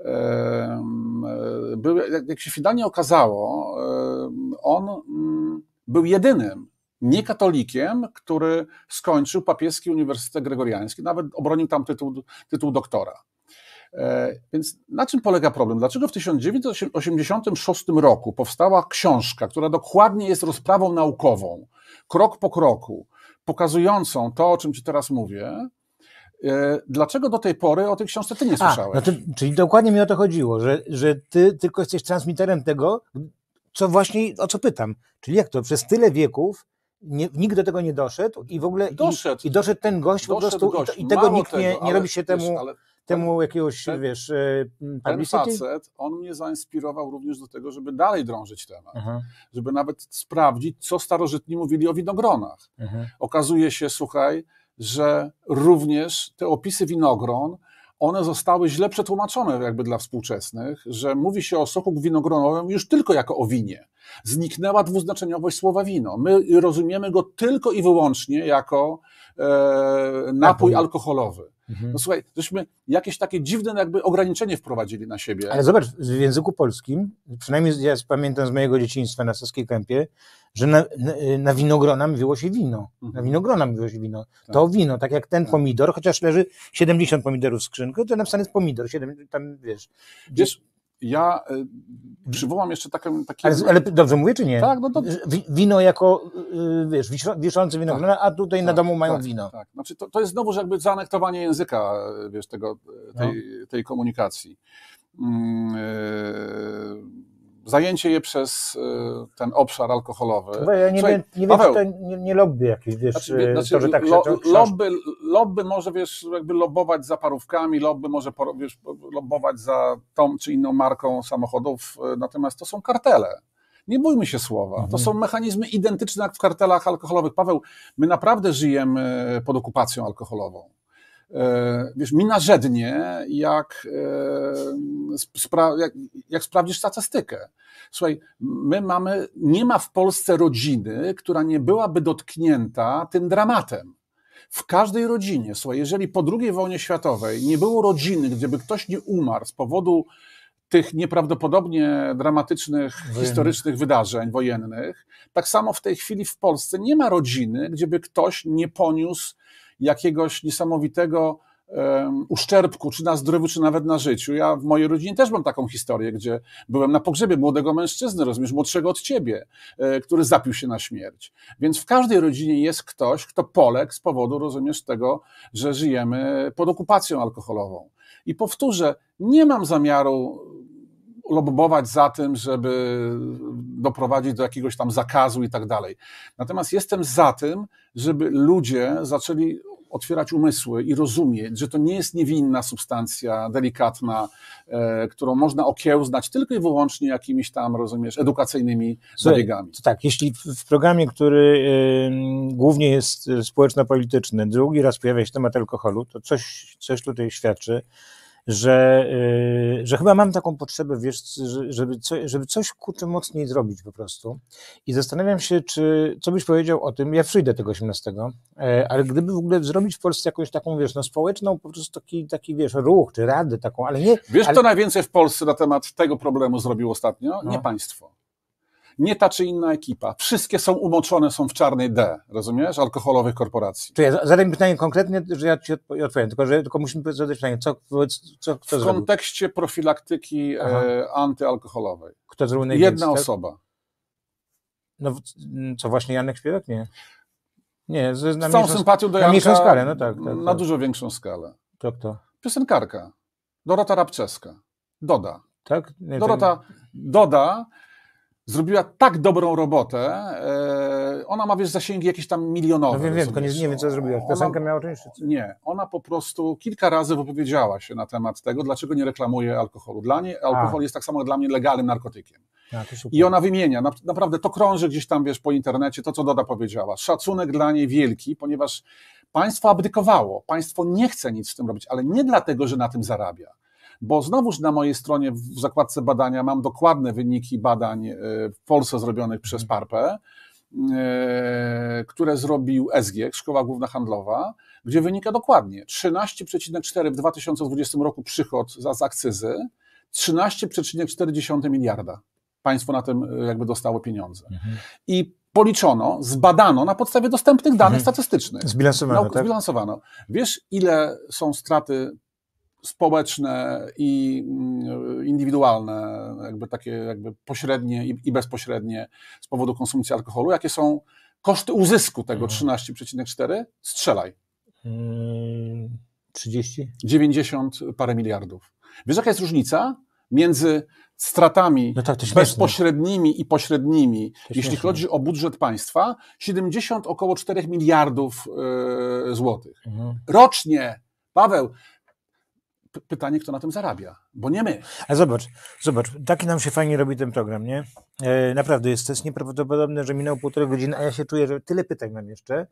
C: Był, jak się finalnie okazało, on był jedynym niekatolikiem, który skończył papieski Uniwersytet Gregoriański, nawet obronił tam tytuł, tytuł doktora. Więc na czym polega problem? Dlaczego w tysiąc dziewięćset osiemdziesiątym szóstym roku powstała książka, która dokładnie jest rozprawą naukową, krok po kroku, pokazującą to, o czym ci teraz mówię? Dlaczego do tej pory o tej książce ty nie słyszałeś?
B: A, no to, czyli dokładnie mi o to chodziło, że, że ty tylko jesteś transmiterem tego, co właśnie, o co pytam. Czyli jak to, przez tyle wieków nie, nikt do tego nie doszedł i w ogóle
C: doszedł,
B: i, i doszedł ten gość
C: doszedł
B: po prostu
C: gość.
B: i, i tego
C: Mało
B: nikt nie,
C: tego,
B: nie
C: ale,
B: robi się temu,
C: wiesz, ale
B: temu
C: ten,
B: jakiegoś,
C: ten,
B: wiesz,
C: ten
B: publicity?
C: facet, on mnie zainspirował również do tego, żeby dalej drążyć temat.
B: Aha.
C: Żeby nawet sprawdzić, co starożytni mówili o winogronach.
B: Aha. Okazuje
C: się, słuchaj, że również te opisy winogron, one zostały źle przetłumaczone jakby dla współczesnych, że mówi się o soku winogronowym już tylko jako o winie. Zniknęła dwuznaczeniowość słowa wino. My rozumiemy go tylko i wyłącznie jako e, napój alkoholowy. Mhm. No słuchaj, żeśmy jakieś takie dziwne jakby ograniczenie wprowadzili na siebie.
B: Ale zobacz, w języku polskim, przynajmniej ja pamiętam z mojego dzieciństwa na Saskiej Kępie, że na, na, na winogrona mówiło się wino. Mhm. Na winogrona mówiło się wino. Tak. To wino, tak jak ten tak. pomidor, chociaż leży siedemdziesiąt pomidorów w skrzynku, to napisane jest pomidor, siedem, tam wiesz.
C: Wiesz, ja y, przywołam jeszcze taką... Taki...
B: Ale, ale dobrze mówię, czy nie?
C: Tak, no to...
B: Wino jako, y, wiesz, wiszący winogrona, tak. a tutaj tak, na domu mają
C: tak,
B: wino.
C: Tak. Znaczy to, to jest znowu jakby zaanektowanie języka, wiesz, tego, tej, no. tej komunikacji. Yy, Zajęcie je przez ten obszar alkoholowy.
B: Chyba ja nie,
C: Słuchaj,
B: wiem, nie
C: Paweł,
B: wiem, czy to nie, nie lobby jakieś, wiesz,
C: znaczy,
B: to,
C: znaczy,
B: że tak
C: lo,
B: się...
C: lobby, lobby może, wiesz, jakby lobbować za parówkami, lobby może, wiesz, lobbować za tą czy inną marką samochodów, natomiast to są kartele. Nie bójmy się słowa. Mhm. To są mechanizmy identyczne jak w kartelach alkoholowych. Paweł, my naprawdę żyjemy pod okupacją alkoholową. Wiesz, mi narzędnie, jak, spra- jak, jak sprawdzisz statystykę. Słuchaj, my mamy, nie ma w Polsce rodziny, która nie byłaby dotknięta tym dramatem. W każdej rodzinie, słuchaj, jeżeli po drugiej wojnie światowej nie było rodziny, gdzieby ktoś nie umarł z powodu tych nieprawdopodobnie dramatycznych, Wojennych. historycznych wydarzeń wojennych, tak samo w tej chwili w Polsce nie ma rodziny, gdzieby ktoś nie poniósł jakiegoś niesamowitego um, uszczerbku, czy na zdrowiu, czy nawet na życiu. Ja w mojej rodzinie też mam taką historię, gdzie byłem na pogrzebie młodego mężczyzny, rozumiesz, młodszego od ciebie, e, który zapił się na śmierć. Więc w każdej rodzinie jest ktoś, kto poległ z powodu, rozumiesz, tego, że żyjemy pod okupacją alkoholową. I powtórzę, nie mam zamiaru lobbować za tym, żeby doprowadzić do jakiegoś tam zakazu i tak dalej. Natomiast jestem za tym, żeby ludzie zaczęli otwierać umysły i rozumieć, że to nie jest niewinna substancja delikatna, e, którą można okiełznać tylko i wyłącznie jakimiś tam, rozumiesz, edukacyjnymi zabiegami.
B: Tak, jeśli w, w programie, który y, głównie jest społeczno-polityczny, drugi raz pojawia się temat alkoholu, to coś, coś tutaj świadczy, że, yy, że chyba mam taką potrzebę, wiesz, żeby, co, żeby coś kurczę mocniej zrobić po prostu. I zastanawiam się, czy, co byś powiedział o tym, ja przyjdę tego osiemnastego, yy, ale gdyby w ogóle zrobić w Polsce jakąś taką, wiesz, no społeczną, po prostu taki, taki wiesz, ruch, czy radę taką, ale nie...
C: Wiesz,
B: ale...
C: kto najwięcej w Polsce na temat tego problemu zrobił ostatnio?
B: No.
C: Nie państwo. Nie ta czy inna ekipa. Wszystkie są umoczone, są w czarnej D, rozumiesz? Alkoholowych korporacji.
B: Czy ja zadam pytanie konkretnie, że ja ci odpowiem, tylko, że, tylko musimy zadać pytanie, co, co kto
C: W
B: zrobił?
C: kontekście profilaktyki e, antyalkoholowej.
B: Kto zrobił najwięcej?
C: Jedna
B: tak?
C: osoba.
B: No co, właśnie Janek Śpiewak? Nie. Nie, z, na
C: Z całą
B: mniejszą,
C: sympatią do
B: na
C: Janka,
B: mniejszą skalę, no tak. tak
C: na
B: tak.
C: dużo większą skalę.
B: To kto?
C: Piosenkarka. Dorota Rabczewska. Doda.
B: Tak? Nie,
C: Dorota
B: tak.
C: Doda zrobiła tak dobrą robotę. E, ona ma, wiesz, zasięgi jakieś tam milionowe.
B: No wiem, wiem, tylko nie, nie wiem, co zrobiła. Piosenkę
C: Ona-
B: miała część?
C: Nie, ona po prostu kilka razy wypowiedziała się na temat tego, dlaczego nie reklamuje alkoholu. Dla niej alkohol
B: A.
C: jest tak samo jak dla mnie legalnym narkotykiem.
B: A, to super.
C: I ona wymienia, na- naprawdę to krąży gdzieś tam, wiesz, po internecie, to co Doda powiedziała. Szacunek dla niej wielki, ponieważ państwo abdykowało, państwo nie chce nic z tym robić, ale nie dlatego, że na tym zarabia. Bo znowuż na mojej stronie w zakładce badania mam dokładne wyniki badań e, w Polsce zrobionych przez PARPę, e, które zrobił S G, Szkoła Główna Handlowa, gdzie wynika dokładnie trzynaście przecinek cztery w dwa tysiące dwudziestym roku przychód za- z akcyzy, trzynaście przecinek cztery miliarda. Państwo na tym e, jakby dostało pieniądze.
B: Mhm.
C: I policzono, zbadano na podstawie dostępnych danych
B: Mhm.
C: statystycznych.
B: Zbilansowano,
C: Nauk-
B: tak?
C: Zbilansowano. Wiesz, ile są straty społeczne i mm, indywidualne, jakby takie jakby pośrednie i, i bezpośrednie z powodu konsumpcji alkoholu? Jakie są koszty uzysku tego
B: Mhm.
C: trzynaście przecinek cztery? Strzelaj.
B: Mm, trzydzieści?
C: dziewięćdziesiąt parę miliardów. Wiesz, jaka jest różnica między stratami
B: No tak, to śmieszne.
C: bezpośrednimi i pośrednimi,
B: To
C: jeśli
B: śmieszne.
C: chodzi o budżet państwa? siedemdziesiąt około czterech miliardów yy, złotych.
B: Mhm.
C: Rocznie. Paweł, p- pytanie, kto na tym zarabia? Bo nie my.
B: A zobacz, zobacz, taki nam się fajnie robi ten program, nie? E, naprawdę jest, to jest nieprawdopodobne, że minęło półtorej godziny, a ja się czuję, że tyle pytań mam jeszcze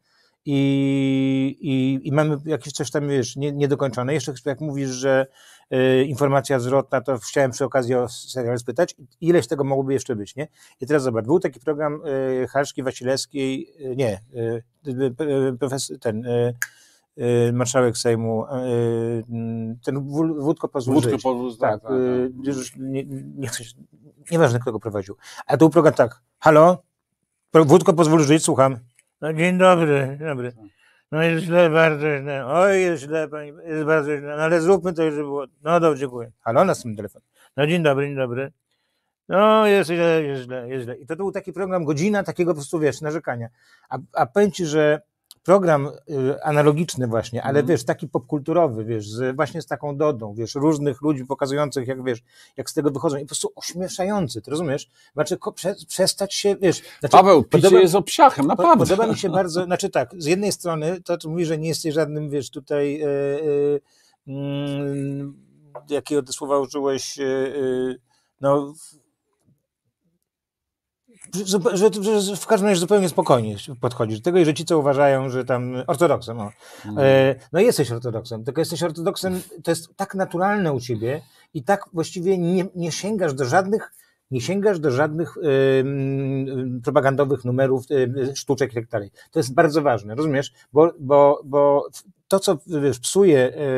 B: i, i, i mamy jakieś coś tam, wiesz, nie, niedokończone. Jeszcze jak mówisz, że e, informacja zwrotna, to chciałem przy okazji o serial spytać, ileś tego mogłoby jeszcze być, nie? I teraz zobacz, był taki program e, Halszki Wasilewskiej, e, nie, e, e, profesor, ten... E, e, marszałek Sejmu, e, ten Wó- Wódko pozwól
C: Wódko
B: żyć.
C: pozwól-
B: tak,
C: tak, tak,
B: y,
C: tak.
B: już nie, nie chcę, się- nieważne kto go prowadził. A tu program tak, halo, Pro- Wódko pozwól żyć, słucham. No dzień dobry, dzień dobry. No jest źle, bardzo źle, oj jest źle, pani, jest bardzo źle, no ale zróbmy to, żeby było, no dobrze, dziękuję. Halo, następny telefon. No dzień dobry, dzień dobry. No jest źle, jest źle, jest źle. I to, to był taki program, godzina takiego po prostu, wiesz, narzekania. A, a powiem ci, że program y, analogiczny właśnie, ale
C: Mhm.
B: wiesz, taki popkulturowy, wiesz, z, właśnie z taką Dodą, wiesz, różnych ludzi pokazujących, jak wiesz, jak z tego wychodzą i po prostu ośmieszający, ty rozumiesz? Znaczy, ko, prze, przestać się, wiesz... Znaczy,
C: Paweł, picie
B: podoba-
C: jest obsiachem,
B: po-
C: naprawdę.
B: Podoba mi się bardzo, znaczy tak, z jednej strony to, co mówi, że nie jesteś żadnym, wiesz, tutaj, e, e, mm, jakiego ty słowa użyłeś, e, e, no, że, że, że w każdym razie zupełnie spokojnie podchodzisz do tego i że ci, co uważają, że tam ortodoksem, o. E, no jesteś ortodoksem, tylko jesteś ortodoksem, to jest tak naturalne u ciebie i tak właściwie nie, nie sięgasz do żadnych nie sięgasz do żadnych y, y, propagandowych numerów, y, sztuczek i tak dalej. To jest bardzo ważne, rozumiesz? Bo, bo, bo to, co wiesz, psuje y,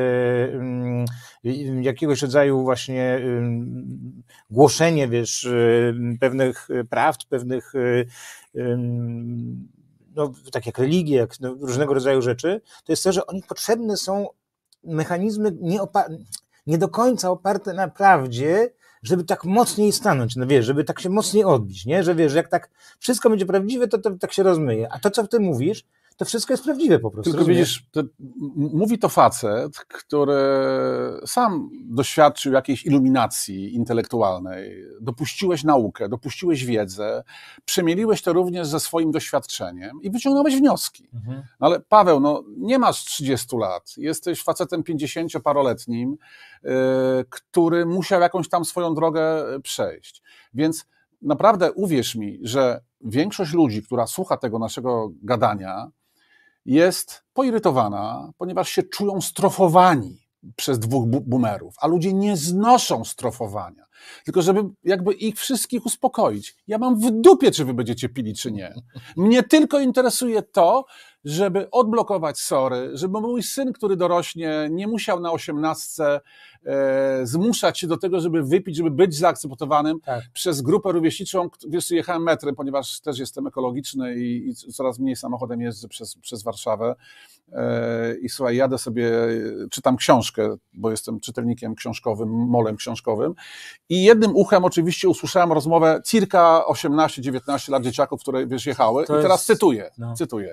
B: y, jakiegoś rodzaju właśnie y, głoszenie, wiesz, y, pewnych prawd, pewnych y, y, no, tak jak religie, jak no, różnego rodzaju rzeczy, to jest to, że oni potrzebne są mechanizmy nie, opa- nie do końca oparte na prawdzie, żeby tak mocniej stanąć, no wiesz, żeby tak się mocniej odbić, nie? Że wiesz, że jak tak wszystko będzie prawdziwe, to, to tak się rozmyje. A to, co ty mówisz, to wszystko jest prawdziwe po prostu.
C: Tylko
B: rozumiesz?
C: widzisz, to, m- mówi to facet, który sam doświadczył jakiejś iluminacji intelektualnej, dopuściłeś naukę, dopuściłeś wiedzę, przemieliłeś to również ze swoim doświadczeniem i wyciągnąłeś wnioski.
B: Mhm.
C: No ale Paweł, no nie masz trzydziestu lat, jesteś facetem pięćdziesięcioparoletnim, yy, który musiał jakąś tam swoją drogę przejść. Więc naprawdę uwierz mi, że większość ludzi, która słucha tego naszego gadania, jest poirytowana, ponieważ się czują strofowani przez dwóch bu- boomerów, a ludzie nie znoszą strofowania. Tylko żeby jakby ich wszystkich uspokoić. Ja mam w dupie, czy wy będziecie pili, czy nie. Mnie tylko interesuje to, żeby odblokować sory, żeby mój syn, który dorośnie, nie musiał na osiemnastce e, zmuszać się do tego, żeby wypić, żeby być zaakceptowanym
B: Tak.
C: przez grupę rówieśniczą. Wiesz, jechałem metrem, ponieważ też jestem ekologiczny i, i coraz mniej samochodem jeżdżę przez, przez Warszawę. E, I słuchaj, jadę sobie, czytam książkę, bo jestem czytelnikiem książkowym, molem książkowym. I jednym uchem oczywiście usłyszałem rozmowę cirka osiemnaście dziewiętnaście lat dzieciaków, które wiesz, jechały.
B: To
C: I teraz
B: jest-
C: cytuję,
B: no.
C: cytuję.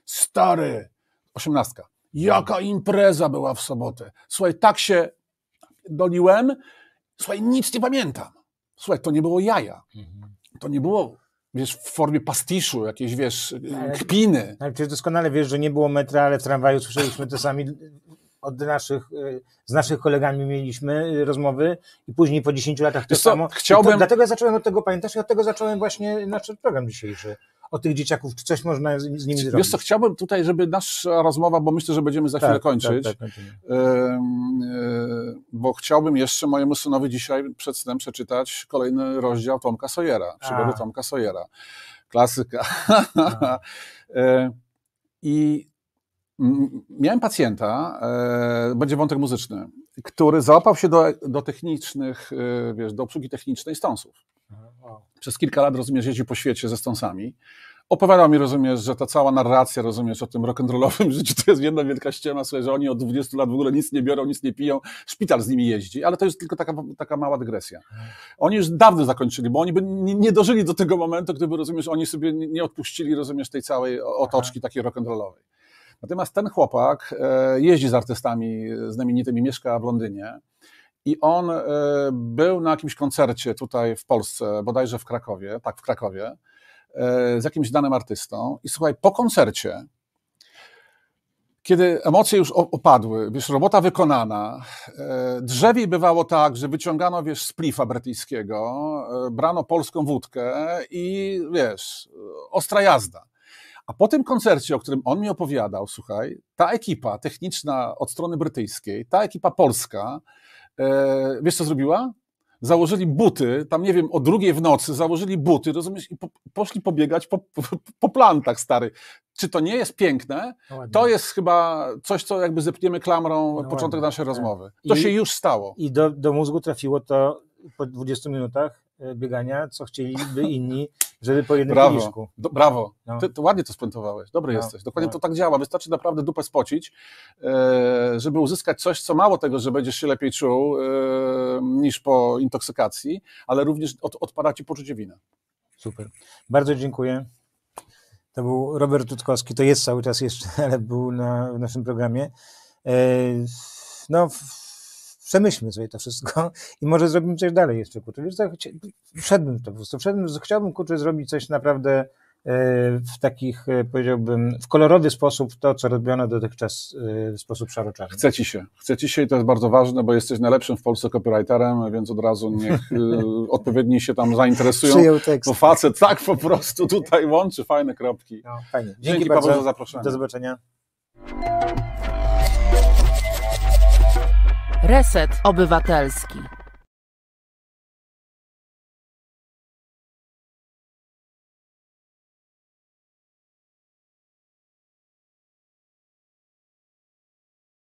C: Stary, osiemnastka. Jaka impreza była w sobotę. Słuchaj, tak się doliłem. Słuchaj, nic nie pamiętam. Słuchaj, to nie było jaja. To nie było, wiesz, w formie pastiszu, jakieś, wiesz, ale, kpiny.
B: Ale przecież doskonale wiesz, że nie było metra, ale w tramwaju słyszeliśmy to sami od naszych, z naszych kolegami mieliśmy rozmowy i później po dziesięciu latach to
C: wiesz co,
B: samo.
C: Chciałbym...
B: To, dlatego ja zacząłem od tego, pamiętasz, i od tego zacząłem właśnie nasz program dzisiejszy. O tych dzieciaków, czy coś można z, z nimi zrobić.
C: Wiesz co, chciałbym tutaj, żeby nasza rozmowa, bo myślę, że będziemy za chwilę
B: tak,
C: kończyć,
B: tak, tak,
C: yy, yy, bo chciałbym jeszcze mojemu synowi dzisiaj przed snem przeczytać kolejny rozdział Tomka Sawyera, przygody Tomka Sawyera. Klasyka. yy, I miałem pacjenta, yy, będzie wątek muzyczny, który załapał się do, do technicznych, yy, wiesz, do obsługi technicznej Stonesów. Przez kilka lat, rozumiesz, jeździł po świecie ze Stonesami. Opowiadał mi, rozumiesz, że ta cała narracja, rozumiesz, o tym rock'n'rollowym życiu to jest jedna wielka ściema, słuchaj, że oni od dwudziestu lat w ogóle nic nie biorą, nic nie piją, szpital z nimi jeździ, ale to jest tylko taka, taka mała dygresja. Oni już dawno zakończyli, bo oni by nie, nie dożyli do tego momentu, gdyby, rozumiesz, oni sobie nie odpuścili, rozumiesz, tej całej otoczki takiej rock'n'rollowej. Natomiast ten chłopak e, jeździ z artystami znamienitymi, mieszka w Londynie. I on y, był na jakimś koncercie tutaj w Polsce, bodajże w Krakowie, tak, w Krakowie, y, z jakimś danym artystą. I słuchaj, po koncercie, kiedy emocje już opadły, wiesz, robota wykonana, y, drzewiej bywało tak, że wyciągano, wiesz, splifa brytyjskiego, y, brano polską wódkę i, wiesz, ostra jazda. A po tym koncercie, o którym on mi opowiadał, słuchaj, ta ekipa techniczna od strony brytyjskiej, ta ekipa polska, E, wiesz co zrobiła? Założyli buty, tam nie wiem, o drugiej w nocy założyli buty, rozumiesz, i po, poszli pobiegać po, po, po plantach, stary. Czy to nie jest piękne? No to jest chyba coś, co jakby zepniemy klamrą no początek ładnie. Naszej rozmowy. To I, się już stało.
B: I do, do mózgu trafiło to po dwudziestu minutach biegania, co chcieliby inni, żeby po jednym
C: brawo,
B: kieliszku.
C: Do, brawo, no. Ty, ty ładnie to spuentowałeś, dobry no, jesteś. Dokładnie no. To tak działa, wystarczy naprawdę dupę spocić, e, żeby uzyskać coś, co mało tego, że będziesz się lepiej czuł e, niż po intoksykacji, ale również od, odpada ci poczucie winy.
B: Super, bardzo dziękuję. To był Robert Rutkowski, to jest cały czas jeszcze, ale był na, w naszym programie. E, no, przemyślmy sobie to wszystko i może zrobimy coś dalej jeszcze, kurczę. Wiesz, tak, wszedłbym to po prostu, wszedłbym, chciałbym, kurczę, zrobić coś naprawdę w takich, powiedziałbym, w kolorowy sposób to, co robiono dotychczas w sposób szaro-czarny.
C: Chce ci się. Chce ci się i to jest bardzo ważne, bo jesteś najlepszym w Polsce copywriterem, więc od razu niech odpowiedni się tam zainteresują.
B: Przyjął tekst.
C: Bo facet tak po prostu tutaj łączy fajne kropki.
B: No, fajnie. Dzięki,
C: Dzięki
B: bardzo
C: Paweł za zaproszenie.
B: Do zobaczenia.
A: Reset Obywatelski.